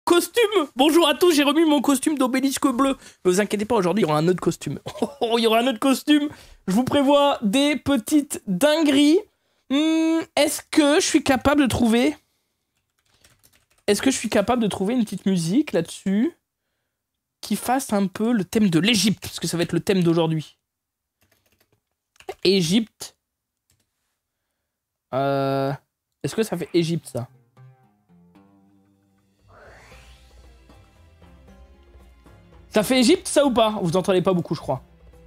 costume. Bonjour à tous, j'ai remis mon costume d'obélisque bleu. Ne vous inquiétez pas, aujourd'hui, il y aura un autre costume. Il y aura un autre costume. Je vous prévois des petites dingueries. Est-ce que je suis capable de trouver... Est-ce que je suis capable de trouver une petite musique là-dessus qui fasse un peu le thème de l'Égypte, parce que ça va être le thème d'aujourd'hui. Égypte. Est-ce que ça fait Égypte, ça? Ça fait Égypte, ça, ou pas? Vous entendez pas beaucoup, je crois.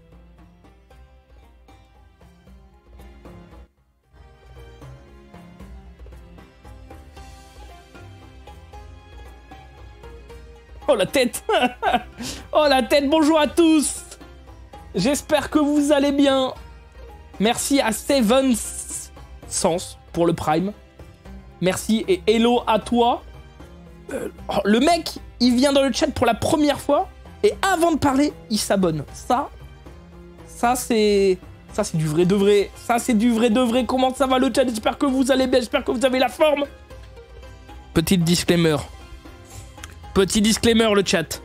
Oh, la tête. Oh, la tête. Bonjour à tous. J'espère que vous allez bien. Merci à Seven Sens pour le Prime. Merci et hello à toi. Le mec, il vient dans le chat pour la première fois et avant de parler, il s'abonne. Ça c'est du vrai de vrai. Ça, c'est du vrai de vrai. Comment ça va le chat? J'espère que vous allez bien. J'espère que vous avez la forme. Petite disclaimer. Petit disclaimer, le chat.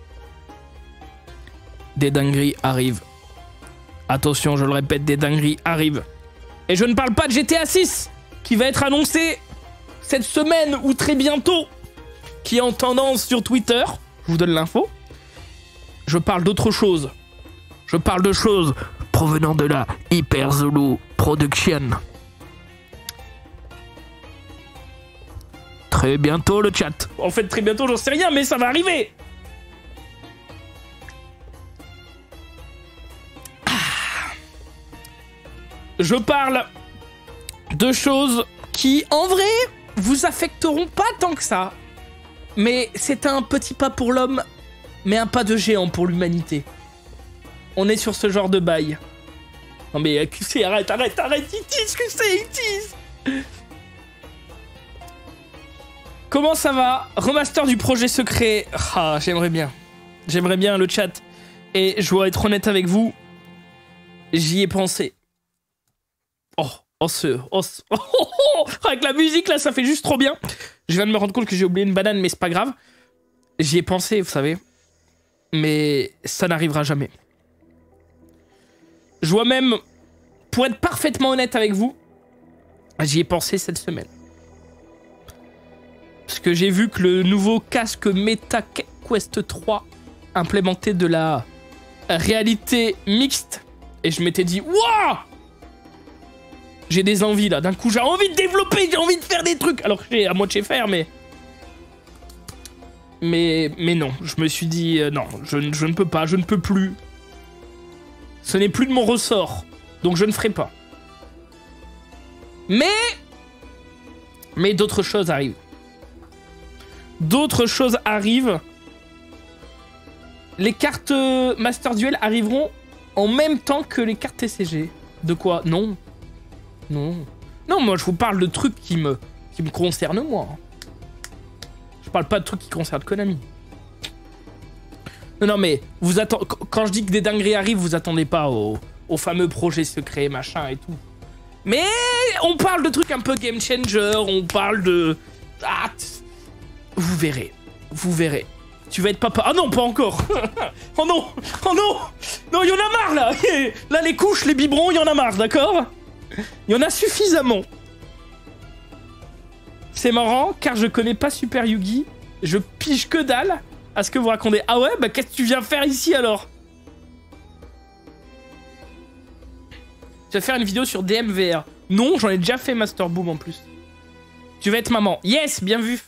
Des dingueries arrivent. Attention, je le répète, des dingueries arrivent. Et je ne parle pas de GTA 6, qui va être annoncé cette semaine ou très bientôt, qui est en tendance sur Twitter. Je vous donne l'info. Je parle d'autre chose. Je parle de choses provenant de la Hyper Zulu Production. Très bientôt, le chat. En fait, très bientôt, j'en sais rien, mais ça va arriver. Je parle de choses qui, en vrai, vous affecteront pas tant que ça. Mais c'est un petit pas pour l'homme, mais un pas de géant pour l'humanité. On est sur ce genre de bail. Non mais QC, arrête, il tease, QC, il tease. Comment ça va? Remaster du projet secret. Ah, j'aimerais bien. J'aimerais bien le chat. Et je dois être honnête avec vous, j'y ai pensé. Avec la musique là, ça fait juste trop bien. Je viens de me rendre compte que j'ai oublié une banane, mais c'est pas grave. J'y ai pensé, vous savez. Mais ça n'arrivera jamais. Je vois même, pour être parfaitement honnête avec vous, j'y ai pensé cette semaine. Parce que j'ai vu que le nouveau casque Meta Quest 3 implémentait de la réalité mixte. Et je m'étais dit, waouh! J'ai des envies là, d'un coup j'ai envie de développer, j'ai envie de faire des trucs. Alors que j'ai à moitié faire, mais non, je me suis dit, non, je ne peux pas, je ne peux plus. Ce n'est plus de mon ressort, donc je ne ferai pas. Mais d'autres choses arrivent. D'autres choses arrivent. Les cartes Master Duel arriveront en même temps que les cartes TCG. De quoi? Non. Non. Non, moi je vous parle de trucs qui me concernent moi. Je parle pas de trucs qui concernent Konami. Non, mais vous attendez. Quand je dis que des dingueries arrivent, vous attendez pas au fameux projet secret, machin et tout. Mais on parle de trucs un peu game changer, on parle de. Ah, vous verrez. Vous verrez. Tu vas être papa. Ah non, pas encore. Oh non. Oh non. Non, il y en a marre là. Là, les couches, les biberons, il y en a marre, d'accord? Il y en a suffisamment. C'est marrant, car je connais pas Super Yugi. Je pige que dalle à ce que vous racontez. Ah ouais? Bah qu'est-ce que tu viens faire ici alors? Tu vas faire une vidéo sur DMVR. Non, j'en ai déjà fait Master Boom en plus. Tu vas être maman. Yes, bien vu.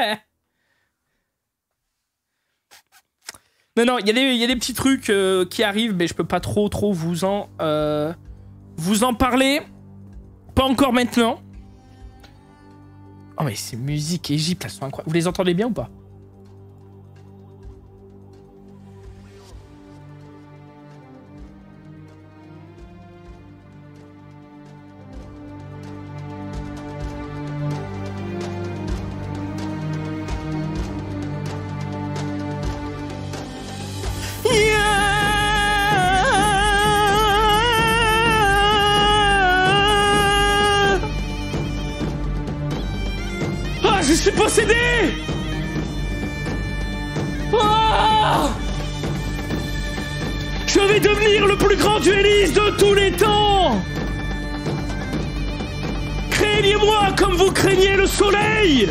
Non, il y a des petits trucs qui arrivent, mais je peux pas trop vous en parler. Pas encore maintenant. Oh mais ces musiques Égypte, elles sont incroyables. Vous les entendez bien ou pas? Je suis possédé! Je vais devenir le plus grand dueliste de tous les temps. Craignez-moi comme vous craignez le soleil.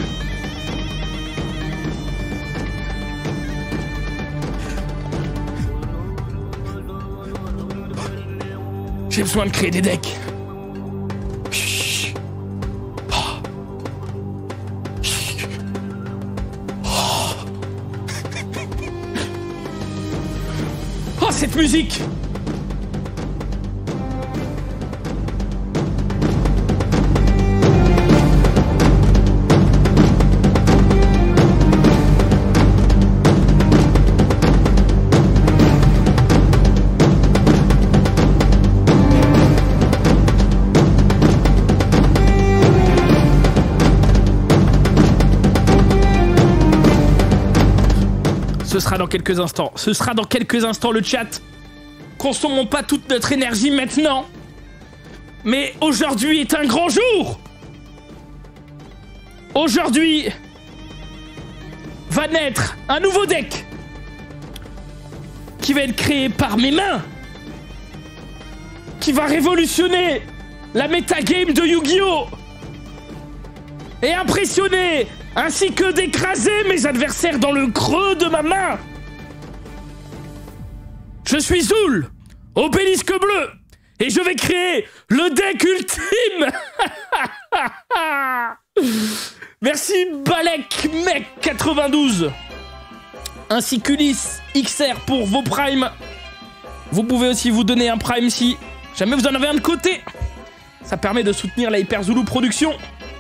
J'ai besoin de créer des decks. Oh, cette musique! Ce sera dans quelques instants. Ce sera dans quelques instants le chat. Consommons pas toute notre énergie maintenant. Mais aujourd'hui est un grand jour. Aujourd'hui va naître un nouveau deck qui va être créé par mes mains, qui va révolutionner la métagame de Yu-Gi-Oh! Et impressionner ainsi que d'écraser mes adversaires dans le creux de ma main. Je suis Zoul, obélisque bleu, et je vais créer le deck ultime. Merci Balek Mec 92, ainsi qu'Ulysse XR pour vos primes. Vous pouvez aussi vous donner un prime si jamais vous en avez un de côté. Ça permet de soutenir la Hyper Zulu Production.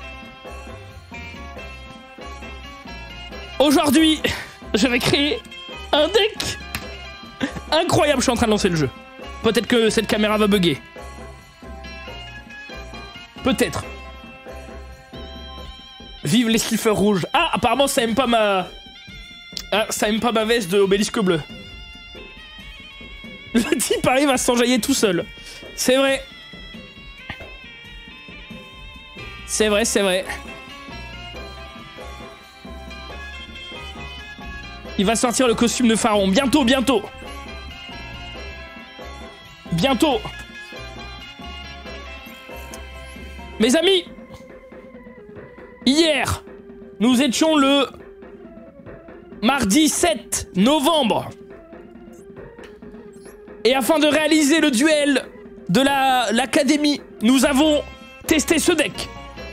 Aujourd'hui, je vais créer un deck incroyable. Je suis en train de lancer le jeu. Peut-être que cette caméra va bugger. Peut-être. Vive les sliffers rouges. Ah, apparemment, ça aime pas ma... Ah, ça aime pas ma veste de obélisque bleu. Le type arrive à s'enjailler tout seul. C'est vrai. C'est vrai, c'est vrai. Il va sortir le costume de Pharaon. Bientôt, bientôt. Bientôt. Mes amis, hier, nous étions le mardi 7 novembre. Et afin de réaliser le duel de l'académie, nous avons testé ce deck.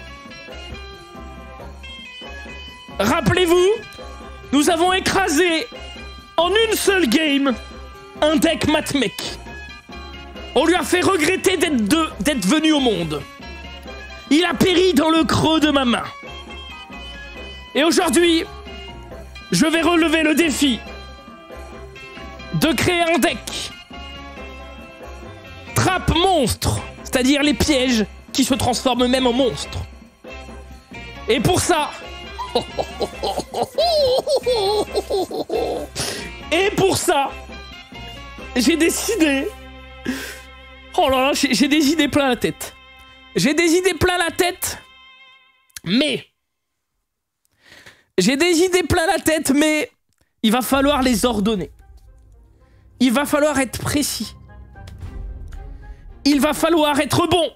Rappelez-vous, nous avons écrasé en une seule game un deck Matmec. On lui a fait regretter d'être venu au monde. Il a péri dans le creux de ma main. Et aujourd'hui, je vais relever le défi de créer un deck trappe monstre, c'est-à-dire les pièges qui se transforment même en monstres. Et pour ça... Et pour ça, j'ai décidé... Oh là là, j'ai des idées plein la tête. J'ai des idées plein la tête, mais... J'ai des idées plein la tête, mais... Il va falloir les ordonner. Il va falloir être précis. Il va falloir être bon.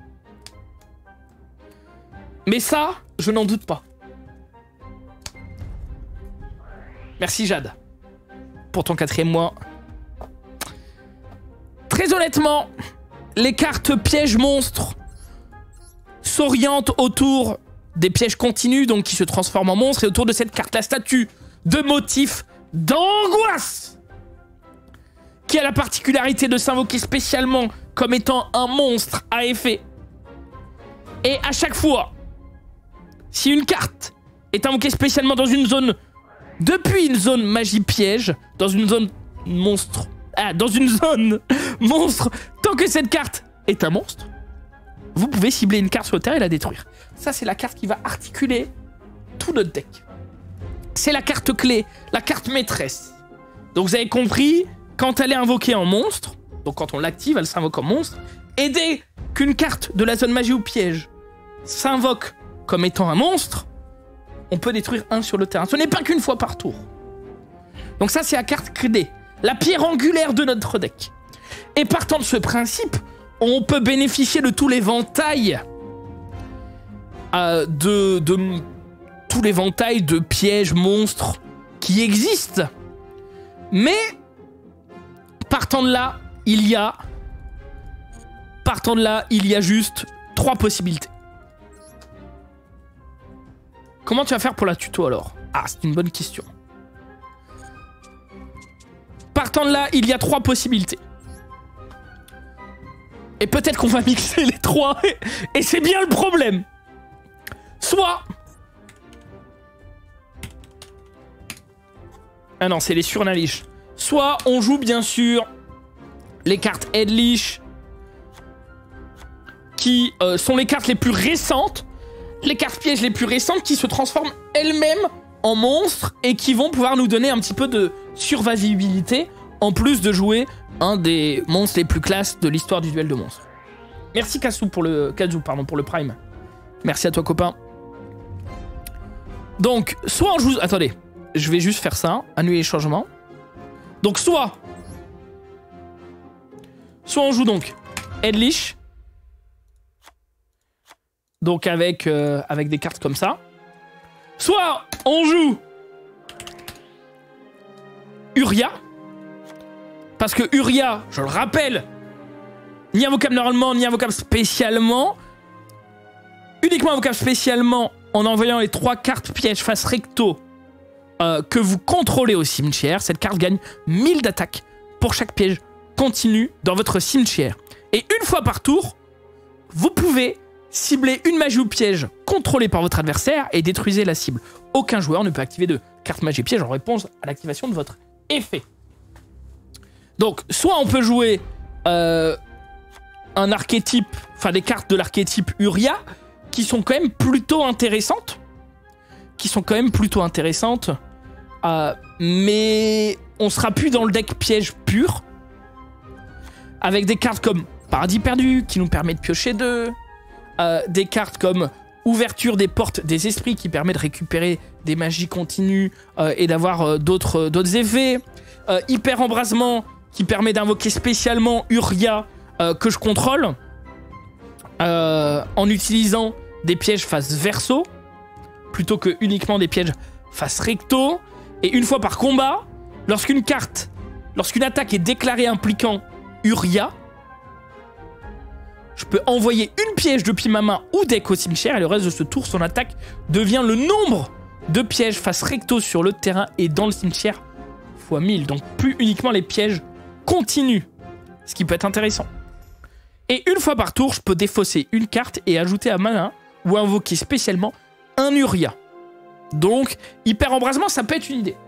Mais ça, je n'en doute pas. Merci Jade pour ton 4e mois. Très honnêtement, les cartes pièges monstres s'orientent autour des pièges continus, donc qui se transforment en monstres, et autour de cette carte, la statue de motif d'angoisse, qui a la particularité de s'invoquer spécialement comme étant un monstre à effet. Et à chaque fois, si une carte est invoquée spécialement dans une zone, depuis une zone magie piège, dans une zone monstre, dans une zone monstre, tant que cette carte est un monstre, vous pouvez cibler une carte sur le terrain et la détruire. Ça, c'est la carte qui va articuler tout notre deck. C'est la carte clé, la carte maîtresse. Donc vous avez compris, quand elle est invoquée en monstre, donc quand on l'active, elle s'invoque en monstre, et dès qu'une carte de la zone magie ou piège s'invoque comme étant un monstre, on peut détruire un sur le terrain. Ce n'est pas qu'une fois par tour. Donc ça, c'est la carte clé. la pierre angulaire de notre deck. Et partant de ce principe, on peut bénéficier de tout l'éventail tout l'éventail de pièges monstres qui existent. Mais partant de là, il y a juste 3 possibilités. Comment tu vas faire pour la tuto alors? Ah, c'est une bonne question. Partant de là, il y a 3 possibilités. Et peut-être qu'on va mixer les 3, et c'est bien le problème. Soit... Ah non, c'est les Surnalish. Soit on joue bien sûr les cartes Headlish, qui sont les cartes les plus récentes, les cartes pièges les plus récentes qui se transforment elles-mêmes en monstres et qui vont pouvoir nous donner un petit peu de survivabilité en plus de jouer un des monstres les plus classes de l'histoire du duel de monstres. Merci Kazu pour le Prime. Merci à toi copain. Donc, soit on joue... Attendez, je vais juste faire ça, annuler les changements. Donc soit on joue donc Headlish. Donc avec des cartes comme ça. Soit on joue Uria. Parce que Uria, je le rappelle, ni invocable normalement, ni invocable spécialement. Uniquement invocable spécialement en envoyant les 3 cartes pièges face recto que vous contrôlez au cimetière. Cette carte gagne 1000 d'attaque pour chaque piège continu dans votre cimetière. Et une fois par tour, vous pouvez cibler une magie ou piège contrôlée par votre adversaire et détruisez la cible. Aucun joueur ne peut activer de carte magie piège en réponse à l'activation de votre effet. Donc, soit on peut jouer un archétype, enfin des cartes de l'archétype Uria, qui sont quand même plutôt intéressantes. Mais on sera plus dans le deck piège pur. Avec des cartes comme Paradis perdu, qui nous permet de piocher 2. Des cartes comme Ouverture des portes des esprits, qui permet de récupérer des magies continues et d'avoir d'autres effets. Hyper embrasement, qui permet d'invoquer spécialement Uria, que je contrôle. En utilisant des pièges face verso, plutôt que uniquement des pièges face recto. Et une fois par combat, lorsqu'une attaque est déclarée impliquant Uria, je peux envoyer une piège depuis ma main ou deck au cimetière, et le reste de ce tour, son attaque devient le nombre de pièges face recto sur le terrain et dans le cimetière x 1000. Donc plus uniquement les pièges continus, ce qui peut être intéressant. Et une fois par tour, je peux défausser une carte et ajouter à ma main ou invoquer spécialement un Uria. Donc, hyper embrasement, ça peut être une idée.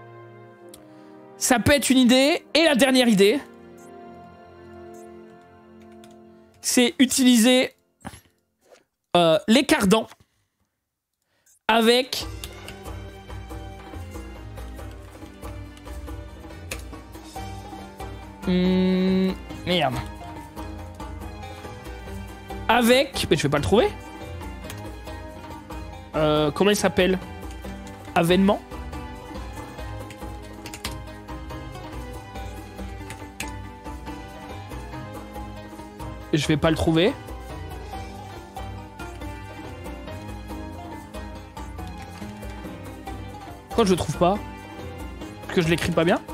Et la dernière idée, c'est utiliser les cardans avec merde. Avec... Mais je vais pas le trouver. Comment il s'appelle? Avènement. Je vais pas le trouver. Pourquoi je le trouve pas? Parce que je l'écris pas bien?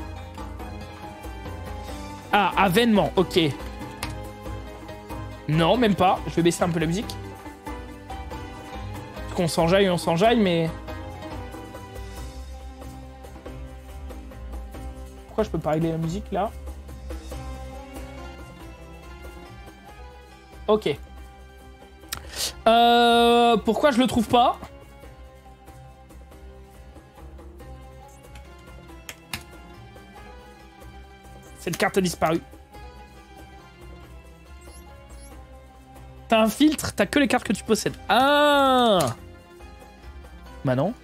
Ah, avènement, ok. Non, même pas. Je vais baisser un peu la musique. Parce qu'on s'enjaille, mais... Pourquoi je peux pas régler la musique, là? Ok. Pourquoi je le trouve pas? Cette carte a disparu. T'as un filtre, t'as que les cartes que tu possèdes. Ah! Bah non.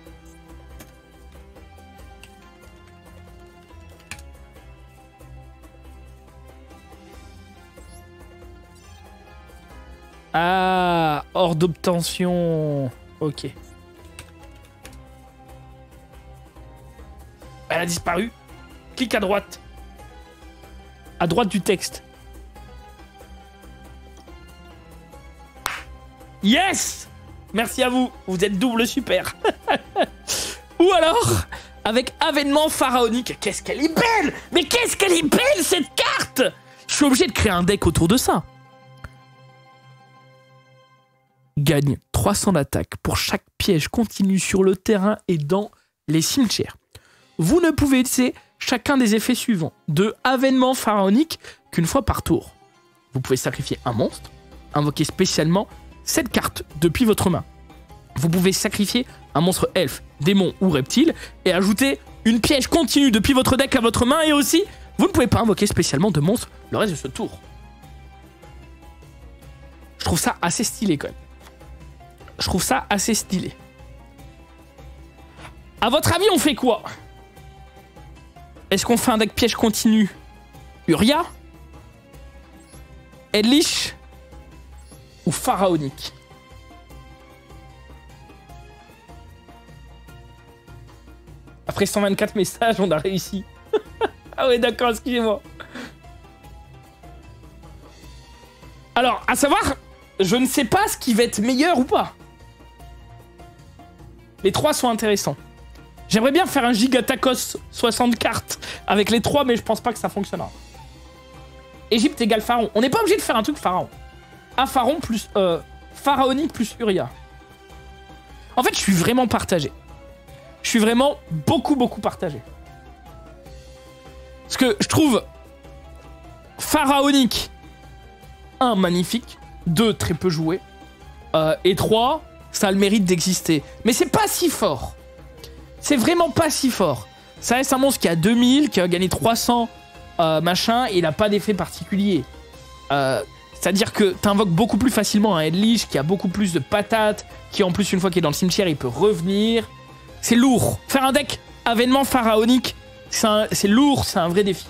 Ah, hors d'obtention. Ok. Elle a disparu. Clique à droite à droite du texte. Yes! Merci à vous, vous êtes double super. Ou alors, avec avènement pharaonique. Qu'est-ce qu'elle est belle! Mais qu'est-ce qu'elle est belle, cette carte! Je suis obligé de créer un deck autour de ça. Gagne 300 d'attaque pour chaque piège continu sur le terrain et dans les cimetières. Vous ne pouvez utiliser chacun des effets suivants de avènement pharaonique qu'une fois par tour. Vous pouvez sacrifier un monstre, invoquer spécialement cette carte depuis votre main. Vous pouvez sacrifier un monstre elfe, démon ou reptile et ajouter une piège continue depuis votre deck à votre main, et aussi, vous ne pouvez pas invoquer spécialement de monstre le reste de ce tour. Je trouve ça assez stylé quand même. Je trouve ça assez stylé. À votre avis, on fait quoi? Est-ce qu'on fait un deck piège continu Uria, Eldlich ou pharaonique? Après 124 messages, on a réussi. Ah ouais, d'accord, excusez-moi. Alors, à savoir, je ne sais pas ce qui va être meilleur ou pas. Les trois sont intéressants. J'aimerais bien faire un Gigatacos 60 cartes avec les trois, mais je pense pas que ça fonctionnera. Égypte égale Pharaon. On n'est pas obligé de faire un truc Pharaon. Pharaon plus... pharaonique plus Uria. En fait, je suis vraiment partagé. Je suis vraiment beaucoup partagé. Parce que je trouve pharaonique, 1, magnifique, 2, très peu joué, et 3, ça a le mérite d'exister. Mais c'est pas si fort. C'est vraiment pas si fort. Ça reste un monstre qui a 2000, qui a gagné 300, machin, et il a pas d'effet particulier. C'est-à-dire que t'invoques beaucoup plus facilement un Eldlich, qui a beaucoup plus de patates, qui en plus, une fois qu'il est dans le cimetière, il peut revenir. C'est lourd. Faire un deck avènement pharaonique, c'est lourd, c'est un vrai défi.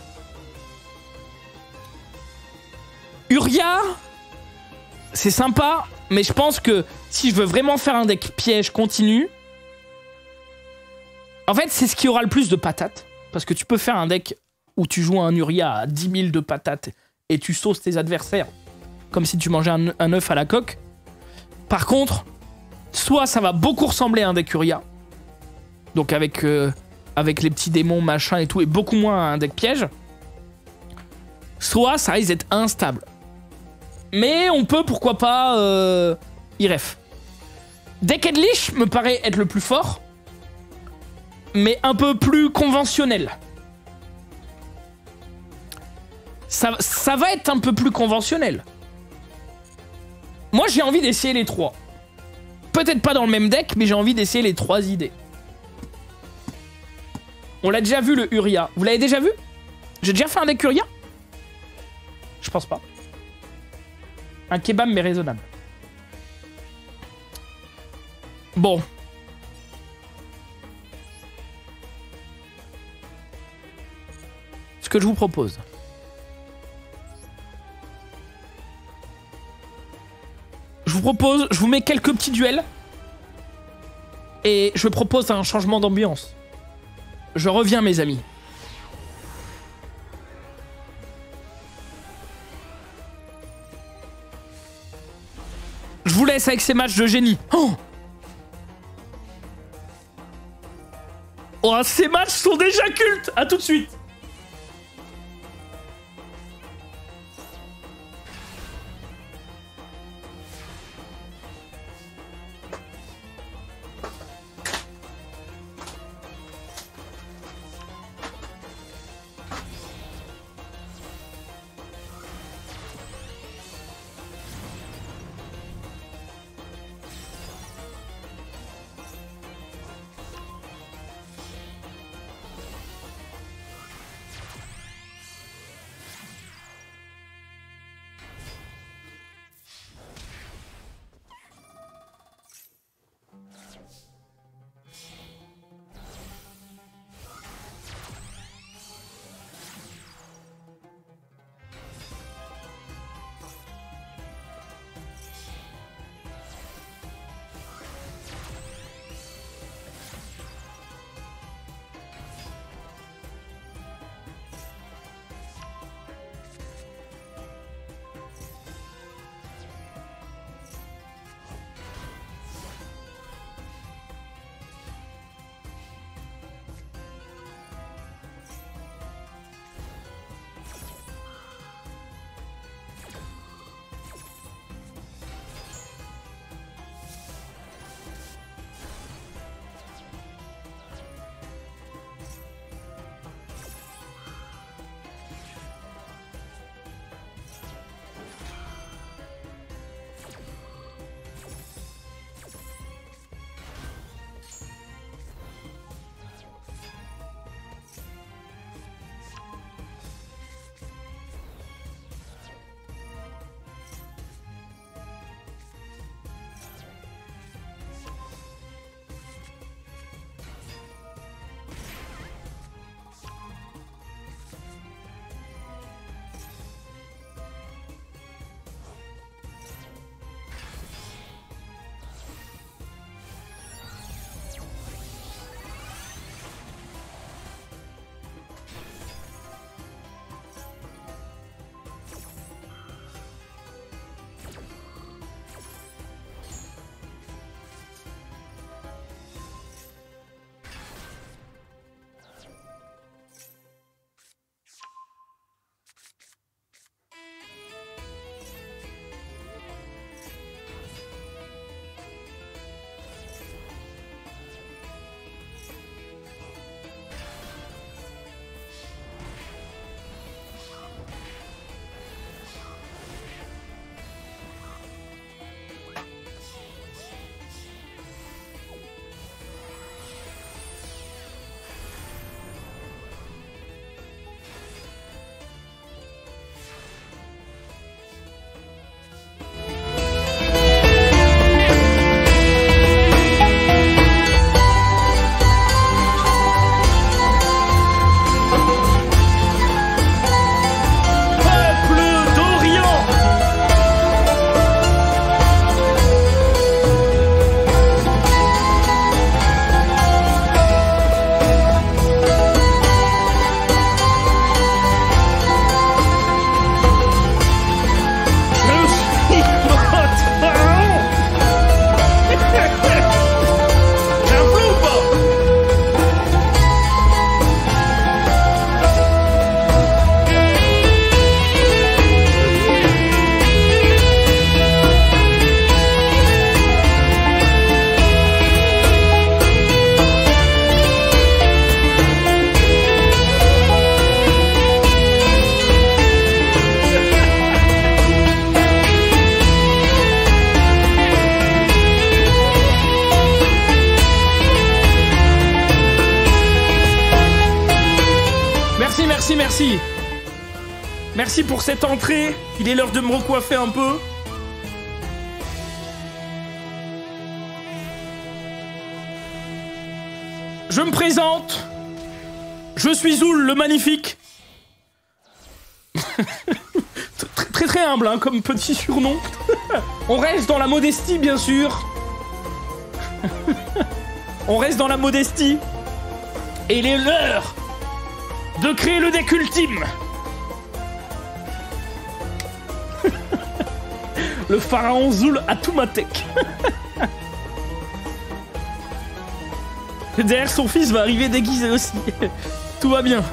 Uria, c'est sympa, mais je pense que si je veux vraiment faire un deck piège continu, en fait, c'est ce qui aura le plus de patates. Parce que tu peux faire un deck où tu joues un Uria à 10 000 de patates et tu sauces tes adversaires comme si tu mangeais un œuf à la coque. Par contre, soit ça va beaucoup ressembler à un deck Uria, donc avec les petits démons, machin et tout, et beaucoup moins à un deck piège, soit ça risque d'être instable. Mais on peut, pourquoi pas, y ref. Deck Eldlich me paraît être le plus fort, mais un peu plus conventionnel. Ça va être un peu plus conventionnel. Moi, j'ai envie d'essayer les trois. Peut-être pas dans le même deck, mais j'ai envie d'essayer les trois idées. On l'a déjà vu, le Uria. Vous l'avez déjà vu? J'ai déjà fait un deck Uria? Je pense pas. Un kebab, mais raisonnable. Bon. Ce que je vous propose. Je vous mets quelques petits duels. Et je propose un changement d'ambiance. Je reviens, mes amis. Je vous laisse avec ces matchs de génie. Oh, ces matchs sont déjà cultes. À tout de suite. Merci, merci. Merci pour cette entrée. Il est l'heure de me recoiffer un peu. Je me présente. Je suis Zoul, le magnifique. Très très humble, hein, comme petit surnom. On reste dans la modestie, bien sûr. On reste dans la modestie. Et il est l'heure de créer le deck ultime. Le pharaon Zoul a tout ma tech. Derrière, son fils va arriver déguisé aussi. Tout va bien.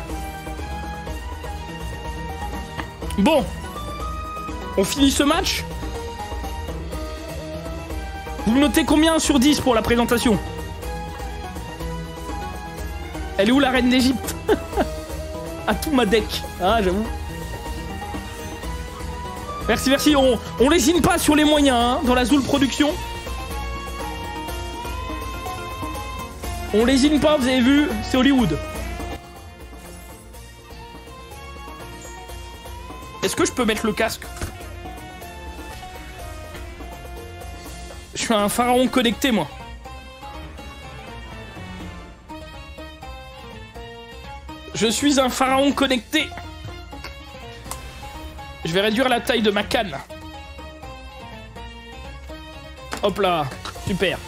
Bon. On finit ce match. Vous notez combien sur 10 pour la présentation? Elle est où la reine d'Égypte? À tout ma deck. Ah, j'avoue. Merci, merci. On lésine pas sur les moyens, hein, dans la Zoul Production. On lésine pas, vous avez vu, c'est Hollywood. Est-ce que je peux mettre le casque? Je suis un pharaon connecté, moi. Je suis un pharaon connecté. Je vais réduire la taille de ma canne. Hop là, super.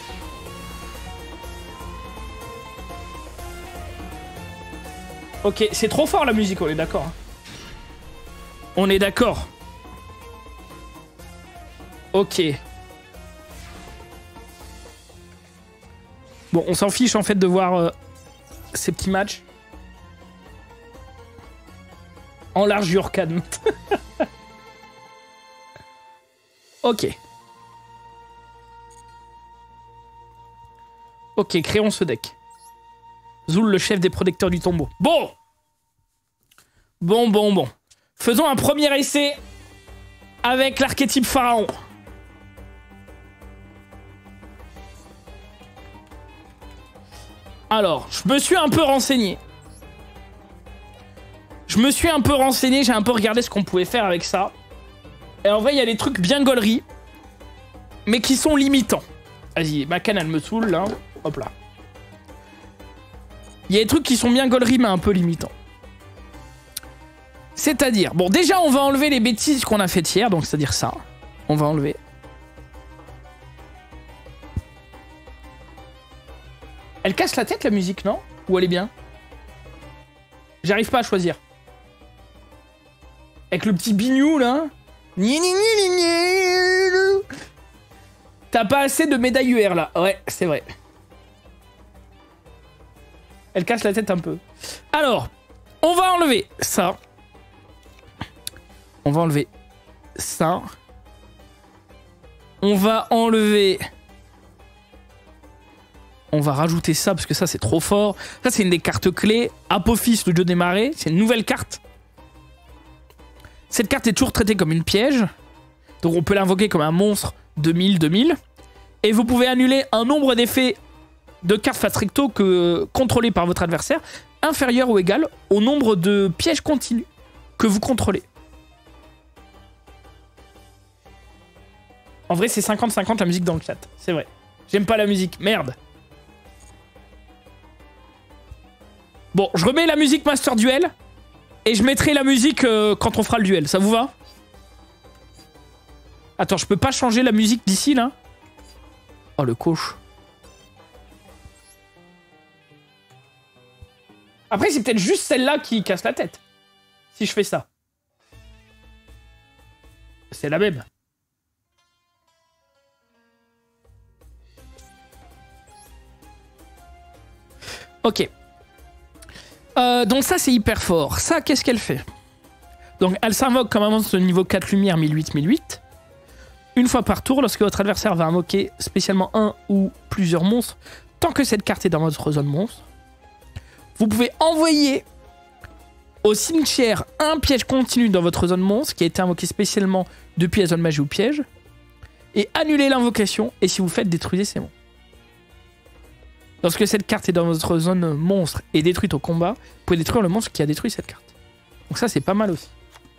Ok, c'est trop fort la musique, on est d'accord. On est d'accord. Ok. Bon, on s'en fiche en fait de voir ces petits matchs. En largeur calme. Ok. Ok, créons ce deck. Zoul, le chef des protecteurs du tombeau. Bon. Bon. Faisons un premier essai avec l'archétype pharaon. Alors, je me suis un peu renseigné. J'ai un peu regardé ce qu'on pouvait faire avec ça. Et en vrai, il y a des trucs bien gauleries, mais qui sont limitants. Vas-y, ma canne, elle me saoule, là. Hop là. Il y a des trucs qui sont bien gauleries, mais un peu limitants. C'est-à-dire, bon, déjà, on va enlever les bêtises qu'on a faites hier, donc c'est-à-dire ça. On va enlever. Elle casse la tête, la musique, non? Ou elle est bien? J'arrive pas à choisir. Avec le petit bignou, là. T'as pas assez de médailles UR, là. Ouais, c'est vrai. Elle casse la tête un peu. Alors, on va enlever ça. On va enlever ça. On va enlever... On va rajouter ça, parce que ça, c'est trop fort. Ça, c'est une des cartes clés. Apophis, le dieu des marées. C'est une nouvelle carte. Cette carte est toujours traitée comme une piège. Donc, on peut l'invoquer comme un monstre 2000. Et vous pouvez annuler un nombre d'effets de cartes face recto contrôlées par votre adversaire inférieur ou égal au nombre de pièges continus que vous contrôlez. En vrai, c'est 50-50 la musique dans le chat. C'est vrai. J'aime pas la musique. Merde. Bon, je remets la musique Master Duel. Et je mettrai la musique quand on fera le duel. Ça vous va? Attends, je peux pas changer la musique d'ici, là? Oh, le coach. Après, c'est peut-être juste celle-là qui casse la tête. Si je fais ça. C'est la même. Ok. Donc ça, c'est hyper fort. Ça, qu'est-ce qu'elle fait? Donc, elle s'invoque comme un monstre de niveau 4 lumière 1008. Une fois par tour, lorsque votre adversaire va invoquer spécialement un ou plusieurs monstres, tant que cette carte est dans votre zone monstre, vous pouvez envoyer au cimetière un piège continu dans votre zone monstre qui a été invoqué spécialement depuis la zone magie ou piège et annuler l'invocation, et si vous faites, détruisez ces monstres. Lorsque cette carte est dans votre zone monstre et détruite au combat, vous pouvez détruire le monstre qui a détruit cette carte. Donc ça, c'est pas mal aussi.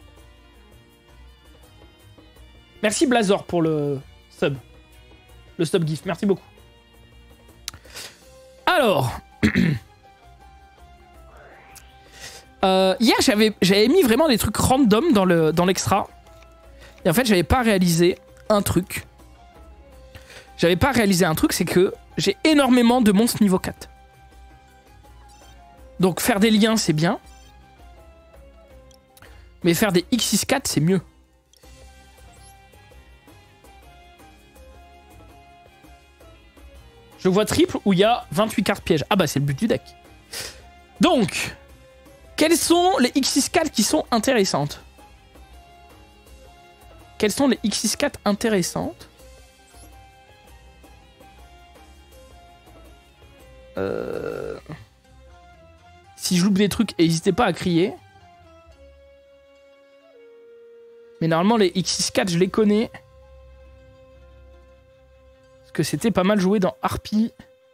Merci Blazor pour le sub. Le sub gift, merci beaucoup. Alors... hier, j'avais mis vraiment des trucs random dans l'extra. Et en fait, j'avais pas réalisé un truc. C'est que j'ai énormément de monstres niveau 4. Donc faire des liens, c'est bien. Mais faire des X64, c'est mieux. Je vois triple où il y a 28 cartes pièges. Ah bah c'est le but du deck. Donc, quelles sont les X64 qui sont intéressantes? Quelles sont les X64 intéressantes? Si je loupe des trucs, n'hésitez pas à crier. Mais normalement, les X64, je les connais. Parce que c'était pas mal joué dans Harpie.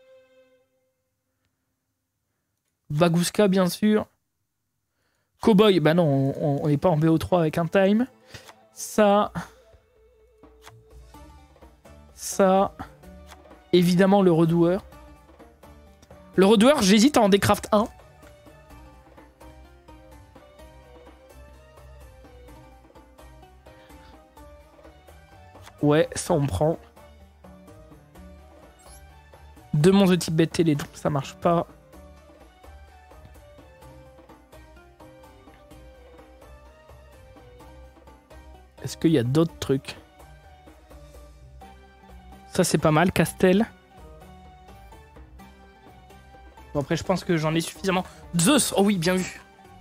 Bagouska, bien sûr. Cowboy, bah non, on n'est pas en BO3 avec un time. Ça. Évidemment, le redoueur. Le redoueur, j'hésite à en décraft 1. Ouais, ça on prend. 2 monstres de type bête télé, donc ça marche pas. Est-ce qu'il y a d'autres trucs? Ça c'est pas mal, Castel. Bon après je pense que j'en ai suffisamment. Zeus, oh oui, bien vu.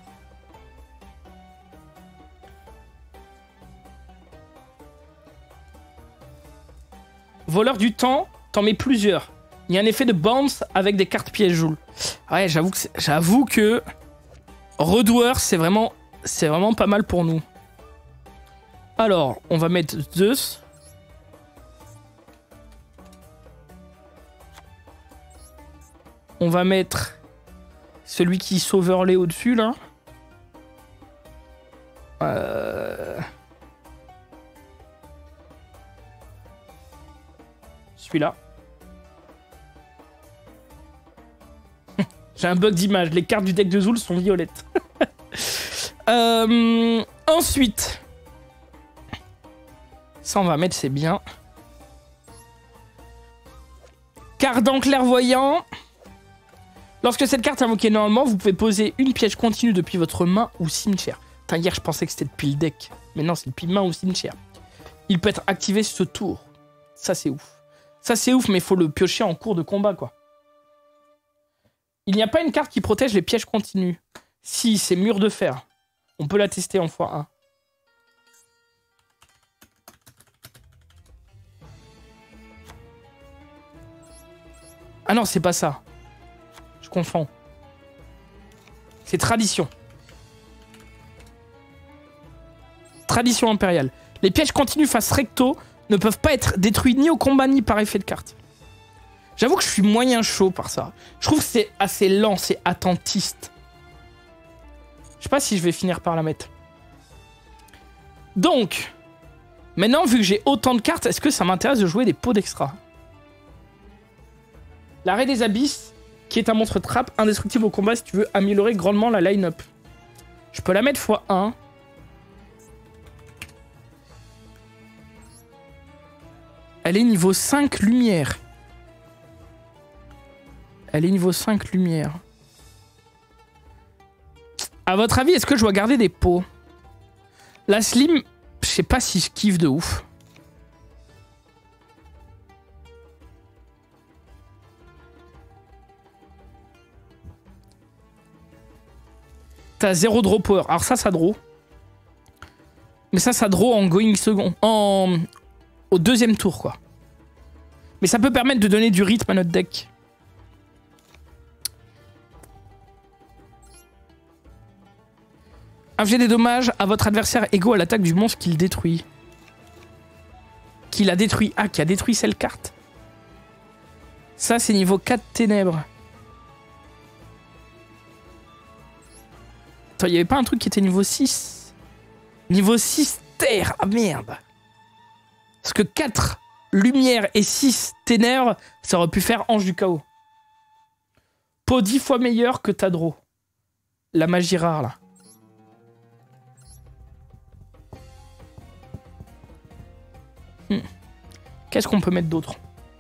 Voleur du temps, t'en mets plusieurs. Il y a un effet de bounce avec des cartes pièges Joule. Ouais, j'avoue que redoueur, c'est vraiment pas mal pour nous. Alors, on va mettre Zeus. On va mettre celui qui sauverlait au-dessus, là. Celui-là. J'ai un bug d'image. Les cartes du deck de Zoul sont violettes. Ensuite... Ça, on va mettre, c'est bien. Cardan clairvoyant. Lorsque cette carte est invoquée normalement, vous pouvez poser une piège continue depuis votre main ou cimetière. Putain, hier, je pensais que c'était depuis le deck. Mais non, c'est depuis main ou cimetière. Il peut être activé ce tour. Ça, c'est ouf. Ça, c'est ouf, mais il faut le piocher en cours de combat, quoi. Il n'y a pas une carte qui protège les pièges continus. Si, c'est mur de fer. On peut la tester en x1. Ah non, c'est pas ça. Je confonds. C'est tradition. Tradition impériale. Les pièges continus face recto ne peuvent pas être détruits ni au combat ni par effet de carte. J'avoue que je suis moyen chaud par ça. Je trouve que c'est assez lent, c'est attentiste. Je sais pas si je vais finir par la mettre. Donc, maintenant, vu que j'ai autant de cartes, est-ce que ça m'intéresse de jouer des pots d'extra? L'arrêt des abysses, qui est un monstre trap indestructible au combat si tu veux améliorer grandement la line-up. Je peux la mettre x1. Elle est niveau 5 lumière. Elle est niveau 5 lumière. À votre avis, est-ce que je dois garder des pots? La slim, je sais pas si je kiffe de ouf. T'as 0 draw power. Alors ça draw. Mais ça draw en going second. Au deuxième tour, quoi. Mais ça peut permettre de donner du rythme à notre deck. Infligez des dommages à votre adversaire égaux à l'attaque du monstre qu'il détruit. Qu'il a détruit. Ah, qui a détruit cette carte. Ça, c'est niveau 4 ténèbres. Attends, il y avait pas un truc qui était niveau 6? Niveau 6 terre. Ah merde. Parce que 4 lumière et 6 ténèbres, ça aurait pu faire ange du chaos. Peau 10 fois meilleure que Tadro. La magie rare, là. Qu'est-ce qu'on peut mettre d'autre?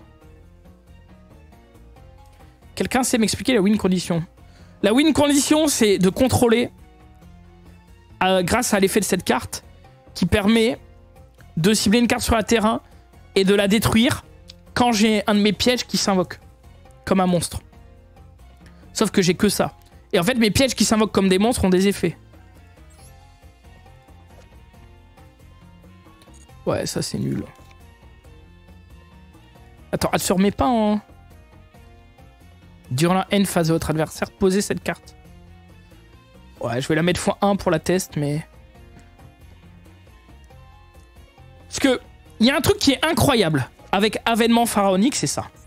Quelqu'un sait m'expliquer la win condition? La win condition, c'est de contrôler, grâce à l'effet de cette carte, qui permet de cibler une carte sur le terrain et de la détruire quand j'ai un de mes pièges qui s'invoque. Comme un monstre. Sauf que j'ai que ça. Et en fait, mes pièges qui s'invoquent comme des monstres ont des effets. Ouais, ça c'est nul. Attends, elle se remet pas en... Durant la end phase de votre adversaire, posez cette carte. Ouais, je vais la mettre x1 pour la test, mais... Parce que, il y a un truc qui est incroyable avec Avènement Pharaonique, c'est ça.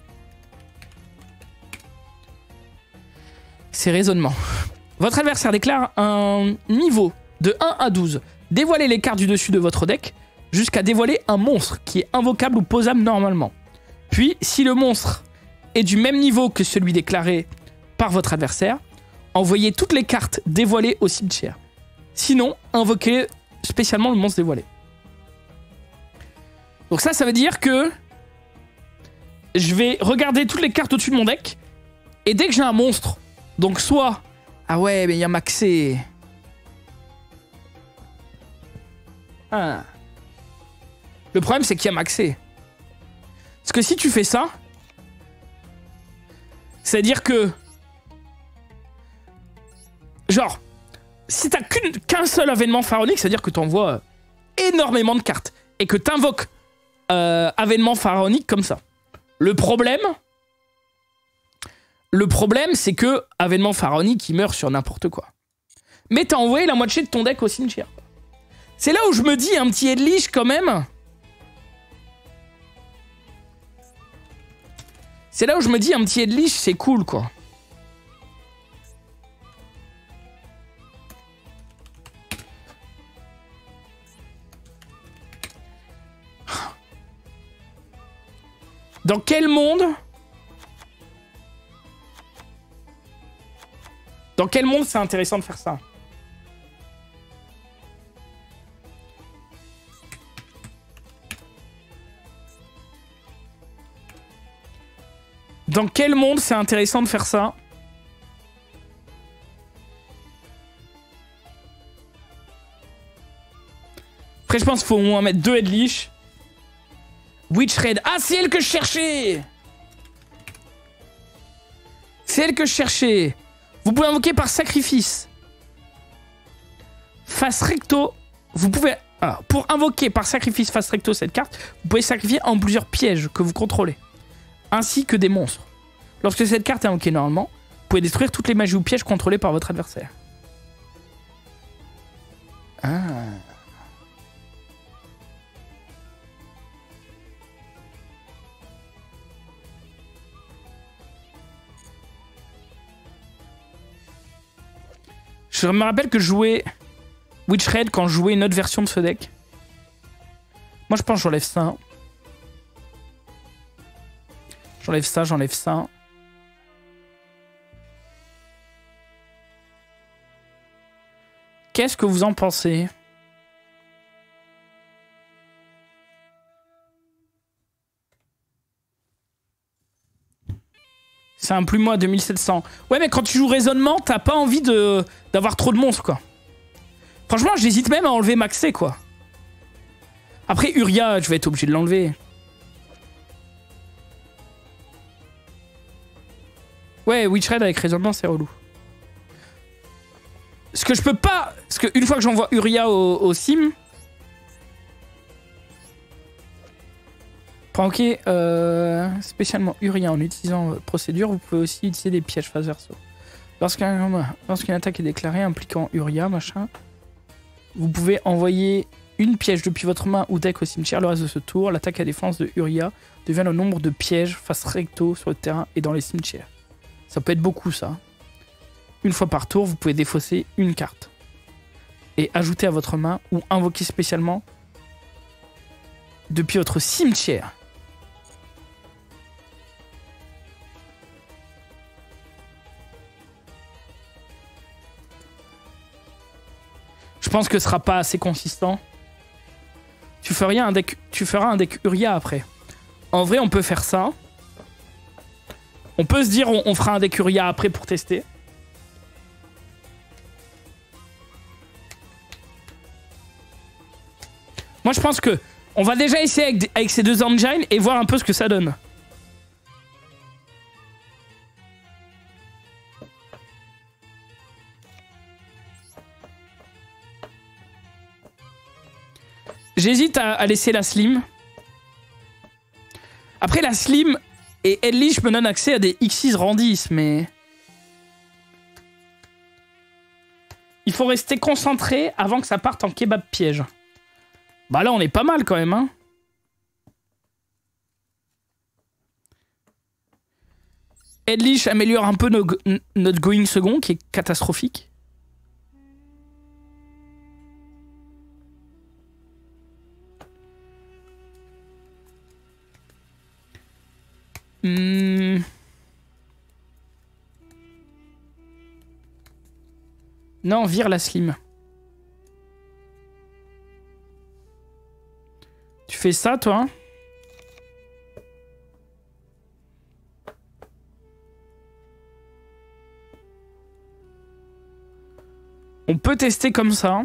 C'est raisonnement. Votre adversaire déclare un niveau de 1 à 12. Dévoilez les cartes du dessus de votre deck jusqu'à dévoiler un monstre qui est invocable ou posable normalement. Puis, si le monstre est du même niveau que celui déclaré par votre adversaire, envoyez toutes les cartes dévoilées au cimetière. Sinon, invoquez spécialement le monstre dévoilé. Donc ça veut dire que je vais regarder toutes les cartes au-dessus de mon deck, et dès que j'ai un monstre, donc soit... Ah ouais, mais il y a maxé... Ah. Le problème, c'est qu'il y a maxé. Parce que si tu fais ça, c'est-à-dire que... Genre, si t'as qu'un seul avènement pharaonique, c'est-à-dire que t'envoies énormément de cartes, et que t'invoques avènement pharaonique comme ça. Le problème, c'est que avènement pharaonique, il meurt sur n'importe quoi. Mais t'as envoyé la moitié de ton deck au cimetière. C'est là où je me dis, un petit Edlich quand même... C'est là où je me dis, un petit Edlich, c'est cool, quoi. Dans quel monde... Dans quel monde c'est intéressant de faire ça? Dans quel monde c'est intéressant de faire ça? Après, je pense qu'il faut au moins mettre 2 Edlich. Witch Raid. Ah, c'est elle que je cherchais! C'est elle que je cherchais. Vous pouvez invoquer par sacrifice. Face recto. Vous pouvez... Ah, pour invoquer par sacrifice face recto cette carte, vous pouvez sacrifier en plusieurs pièges que vous contrôlez. Ainsi que des monstres. Lorsque cette carte est invoquée normalement, vous pouvez détruire toutes les magies ou pièges contrôlés par votre adversaire. Ah. Je me rappelle que je jouais Witch Raid quand je jouais une autre version de ce deck. Moi, je pense que j'enlève ça. J'enlève ça, j'enlève ça. Qu'est-ce que vous en pensez? C'est un plumeau à 2700. Ouais, mais quand tu joues raisonnement, t'as pas envie d'avoir trop de monstres, quoi. Franchement, j'hésite même à enlever Maxé, quoi. Après, Uria, je vais être obligé de l'enlever. Ouais, Witch Raid avec raisonnement, c'est relou. Ce que je peux pas... Parce qu'une fois que j'envoie Uria au sim... Pour invoquer spécialement Uria en utilisant procédure, vous pouvez aussi utiliser des pièges phase verso. Lorsqu'une attaque est déclarée impliquant Uria, machin, vous pouvez envoyer une piège depuis votre main ou deck au cimetière. Le reste de ce tour, l'attaque à défense de Uria devient le nombre de pièges face recto sur le terrain et dans les cimetières. Ça peut être beaucoup, ça. Une fois par tour, vous pouvez défausser une carte. et ajouter à votre main ou invoquer spécialement depuis votre cimetière. Je pense que ce sera pas assez consistant. Tu feras un deck Uria après. En vrai, on peut faire ça. On peut se dire on fera un deck Uria après pour tester. Moi, je pense que on va déjà essayer avec ces deux engines et voir un peu ce que ça donne. J'hésite à laisser la Slim. Après, la Slim et Ellich me donnent accès à des Xyz Randis, mais... Il faut rester concentré avant que ça parte en kebab piège. Bah là, on est pas mal quand même, hein. Ellich améliore un peu notre going second, qui est catastrophique. Non, vire la Slim. Tu fais ça, toi? On peut tester comme ça.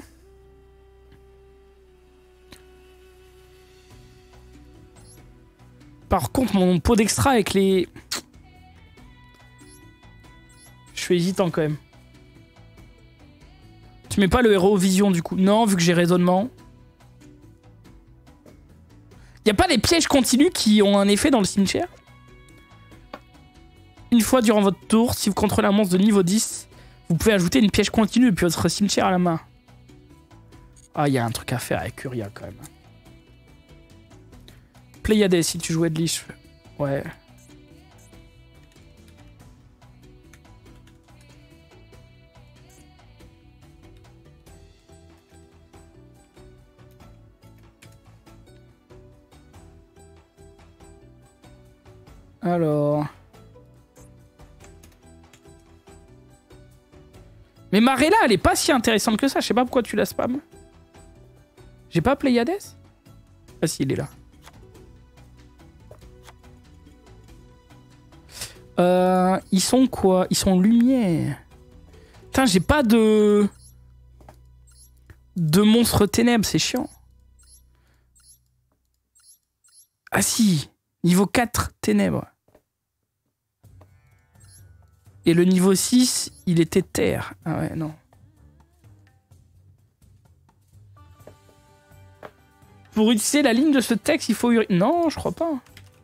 Par contre, mon pot d'extra avec les... Je suis hésitant quand même. Tu mets pas le héros vision du coup? Non, vu que j'ai raisonnement. Y a pas des pièges continus qui ont un effet dans le cimetière? Une fois durant votre tour, si vous contrôlez un monstre de niveau 10, vous pouvez ajouter une piège continue depuis votre cimetière à la main. Ah, il y a un truc à faire avec Uria quand même. Pléiades si tu jouais de Lich. Ouais. Alors... Mais Marella, elle est pas si intéressante que ça. Je sais pas pourquoi tu la spam. J'ai pas Pléiades? Ah si, il est là. Ils sont quoi? Ils sont lumière. Putain, j'ai pas de monstre ténèbres, c'est chiant. Ah si, niveau 4 ténèbres. Et le niveau 6, il était terre. Ah ouais, non. Pour utiliser la ligne de ce texte, il faut... Non, je crois pas.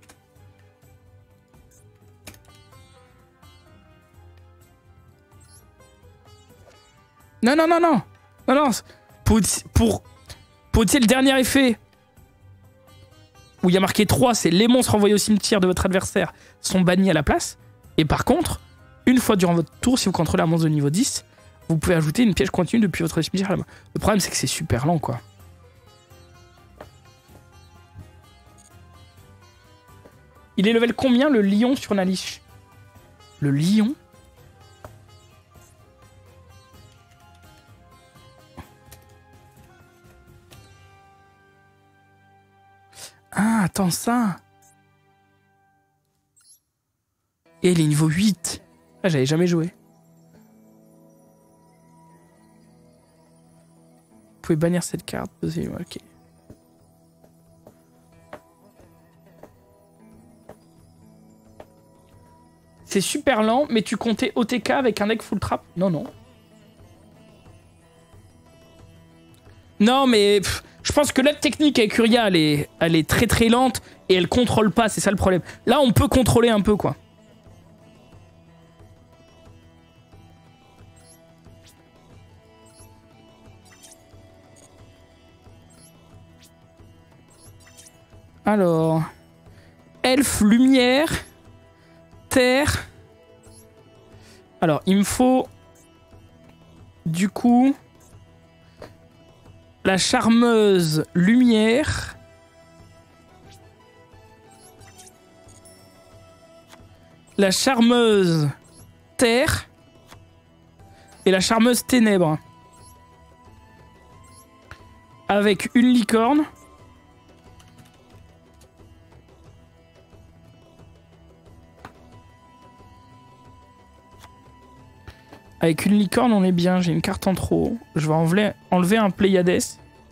Non, non, non, non. Non, non. Pour utiliser le dernier effet, où il y a marqué 3, c'est les monstres envoyés au cimetière de votre adversaire sont bannis à la place. Et par contre, une fois durant votre tour, si vous contrôlez un monstre de niveau 10, vous pouvez ajouter une piège continue depuis votre cimetière à la main. Le problème, c'est que c'est super lent, quoi. Il est level combien, le lion sur Nalish? Le lion? Ah, attends, ça. Et il est niveau 8. Ah, j'avais jamais joué. Vous pouvez bannir cette carte. Ok. C'est super lent, mais tu comptais OTK avec un deck full trap? Non, non. Non, mais je pense que la technique avec Uria, elle est très très lente et elle contrôle pas, c'est ça le problème. Là, on peut contrôler un peu, quoi. Alors... Elfe, lumière... Terre. Alors, il me faut... Du coup... la charmeuse lumière. La charmeuse terre. Et la charmeuse ténèbres. Avec une licorne. Avec une licorne, on est bien. J'ai une carte en trop. Je vais enlever un Pléiades.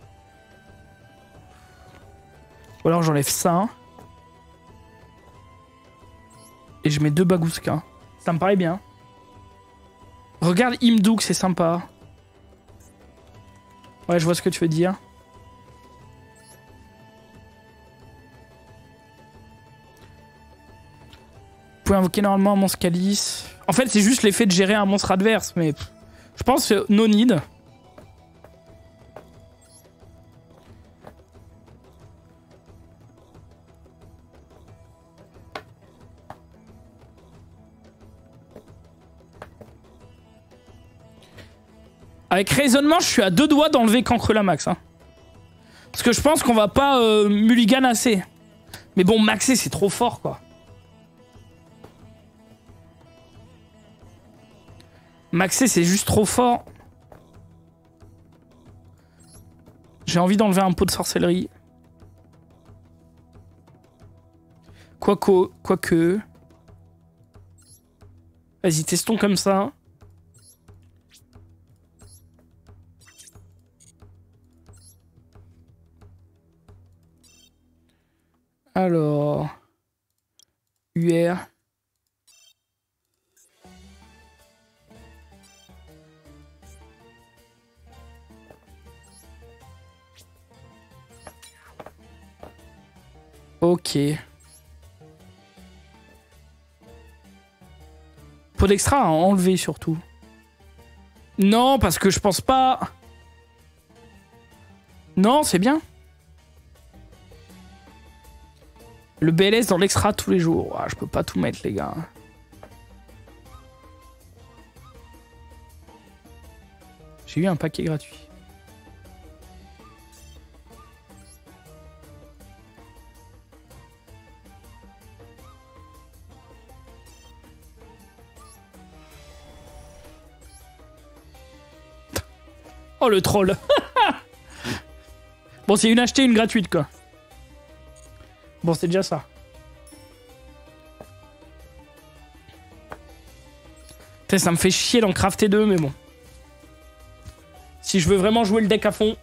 Ou alors j'enlève ça. Et je mets 2 Bagouska. Ça me paraît bien. Regarde Imduk, c'est sympa. Ouais, je vois ce que tu veux dire. Vous pouvez invoquer normalement un monstre calice. En fait, c'est juste l'effet de gérer un monstre adverse, mais je pense que no need. Avec raisonnement, je suis à 2 doigts d'enlever Cancre la max. Hein. Parce que je pense qu'on va pas mulligan assez. Mais bon, maxer, c'est trop fort, quoi. Maxer, c'est juste trop fort. J'ai envie d'enlever un pot de sorcellerie. Quoique. Vas-y, testons comme ça. Alors... UR... Ok. Pot d'extra à enlever surtout. Non, parce que je pense pas... Non, c'est bien. Le BLS dans l'extra tous les jours. Ah, je peux pas tout mettre, les gars. J'ai eu un paquet gratuit. Oh, le troll. Bon, c'est une achetée, une gratuite, quoi. Bon, c'est déjà ça. Putain, ça me fait chier d'en crafter 2, mais bon. Si je veux vraiment jouer le deck à fond...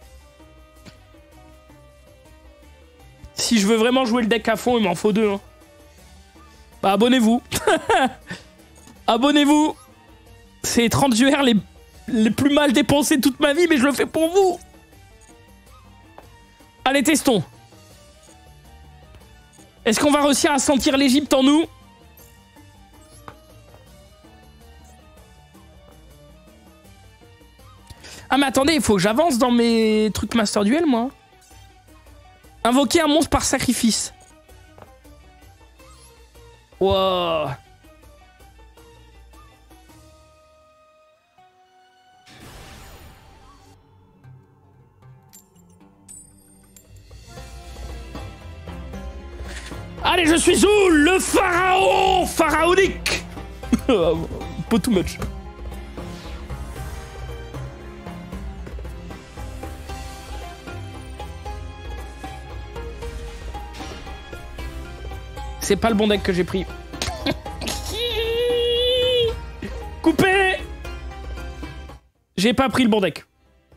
Si je veux vraiment jouer le deck à fond, il m'en faut 2. Hein. Bah, abonnez-vous. Abonnez-vous. C'est 30 UR les plus mal dépensés de toute ma vie, mais je le fais pour vous. Allez, testons. Est-ce qu'on va réussir à sentir l'Égypte en nous? Ah mais attendez, il faut que j'avance dans mes trucs Master Duel, moi. Invoquer un monstre par sacrifice. Wow. Allez, je suis où? Le pharaon pharaonique. Pas too much. C'est pas le bon deck que j'ai pris. Coupé. J'ai pas pris le bon deck.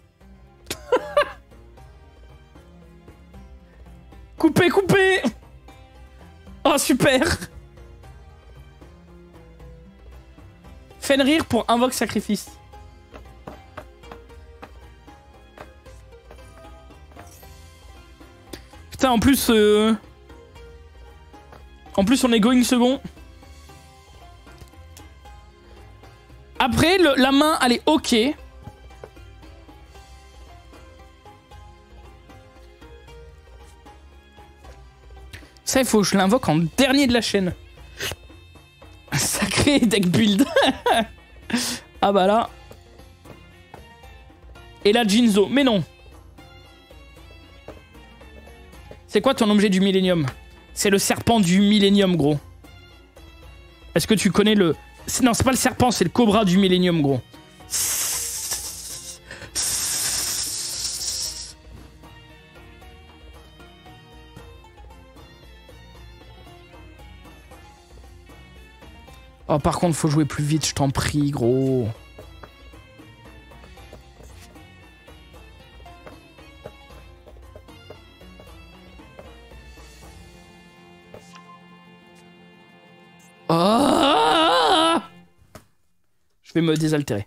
Coupé, coupé. Oh, super. Fenrir pour invoque sacrifice. Putain, en plus... En plus, on est going second. Après, la main, elle est ok. Ça, il faut que je l'invoque en dernier de la chaîne. Sacré deck build. Ah bah là. Et là, Jinzo. Mais non. C'est quoi ton objet du millénium? C'est le serpent du millénium, gros. Est-ce que tu connais le... Non, c'est pas le serpent, c'est le cobra du millénium, gros. Oh, par contre, faut jouer plus vite, je t'en prie, gros. Oh, je vais me désaltérer.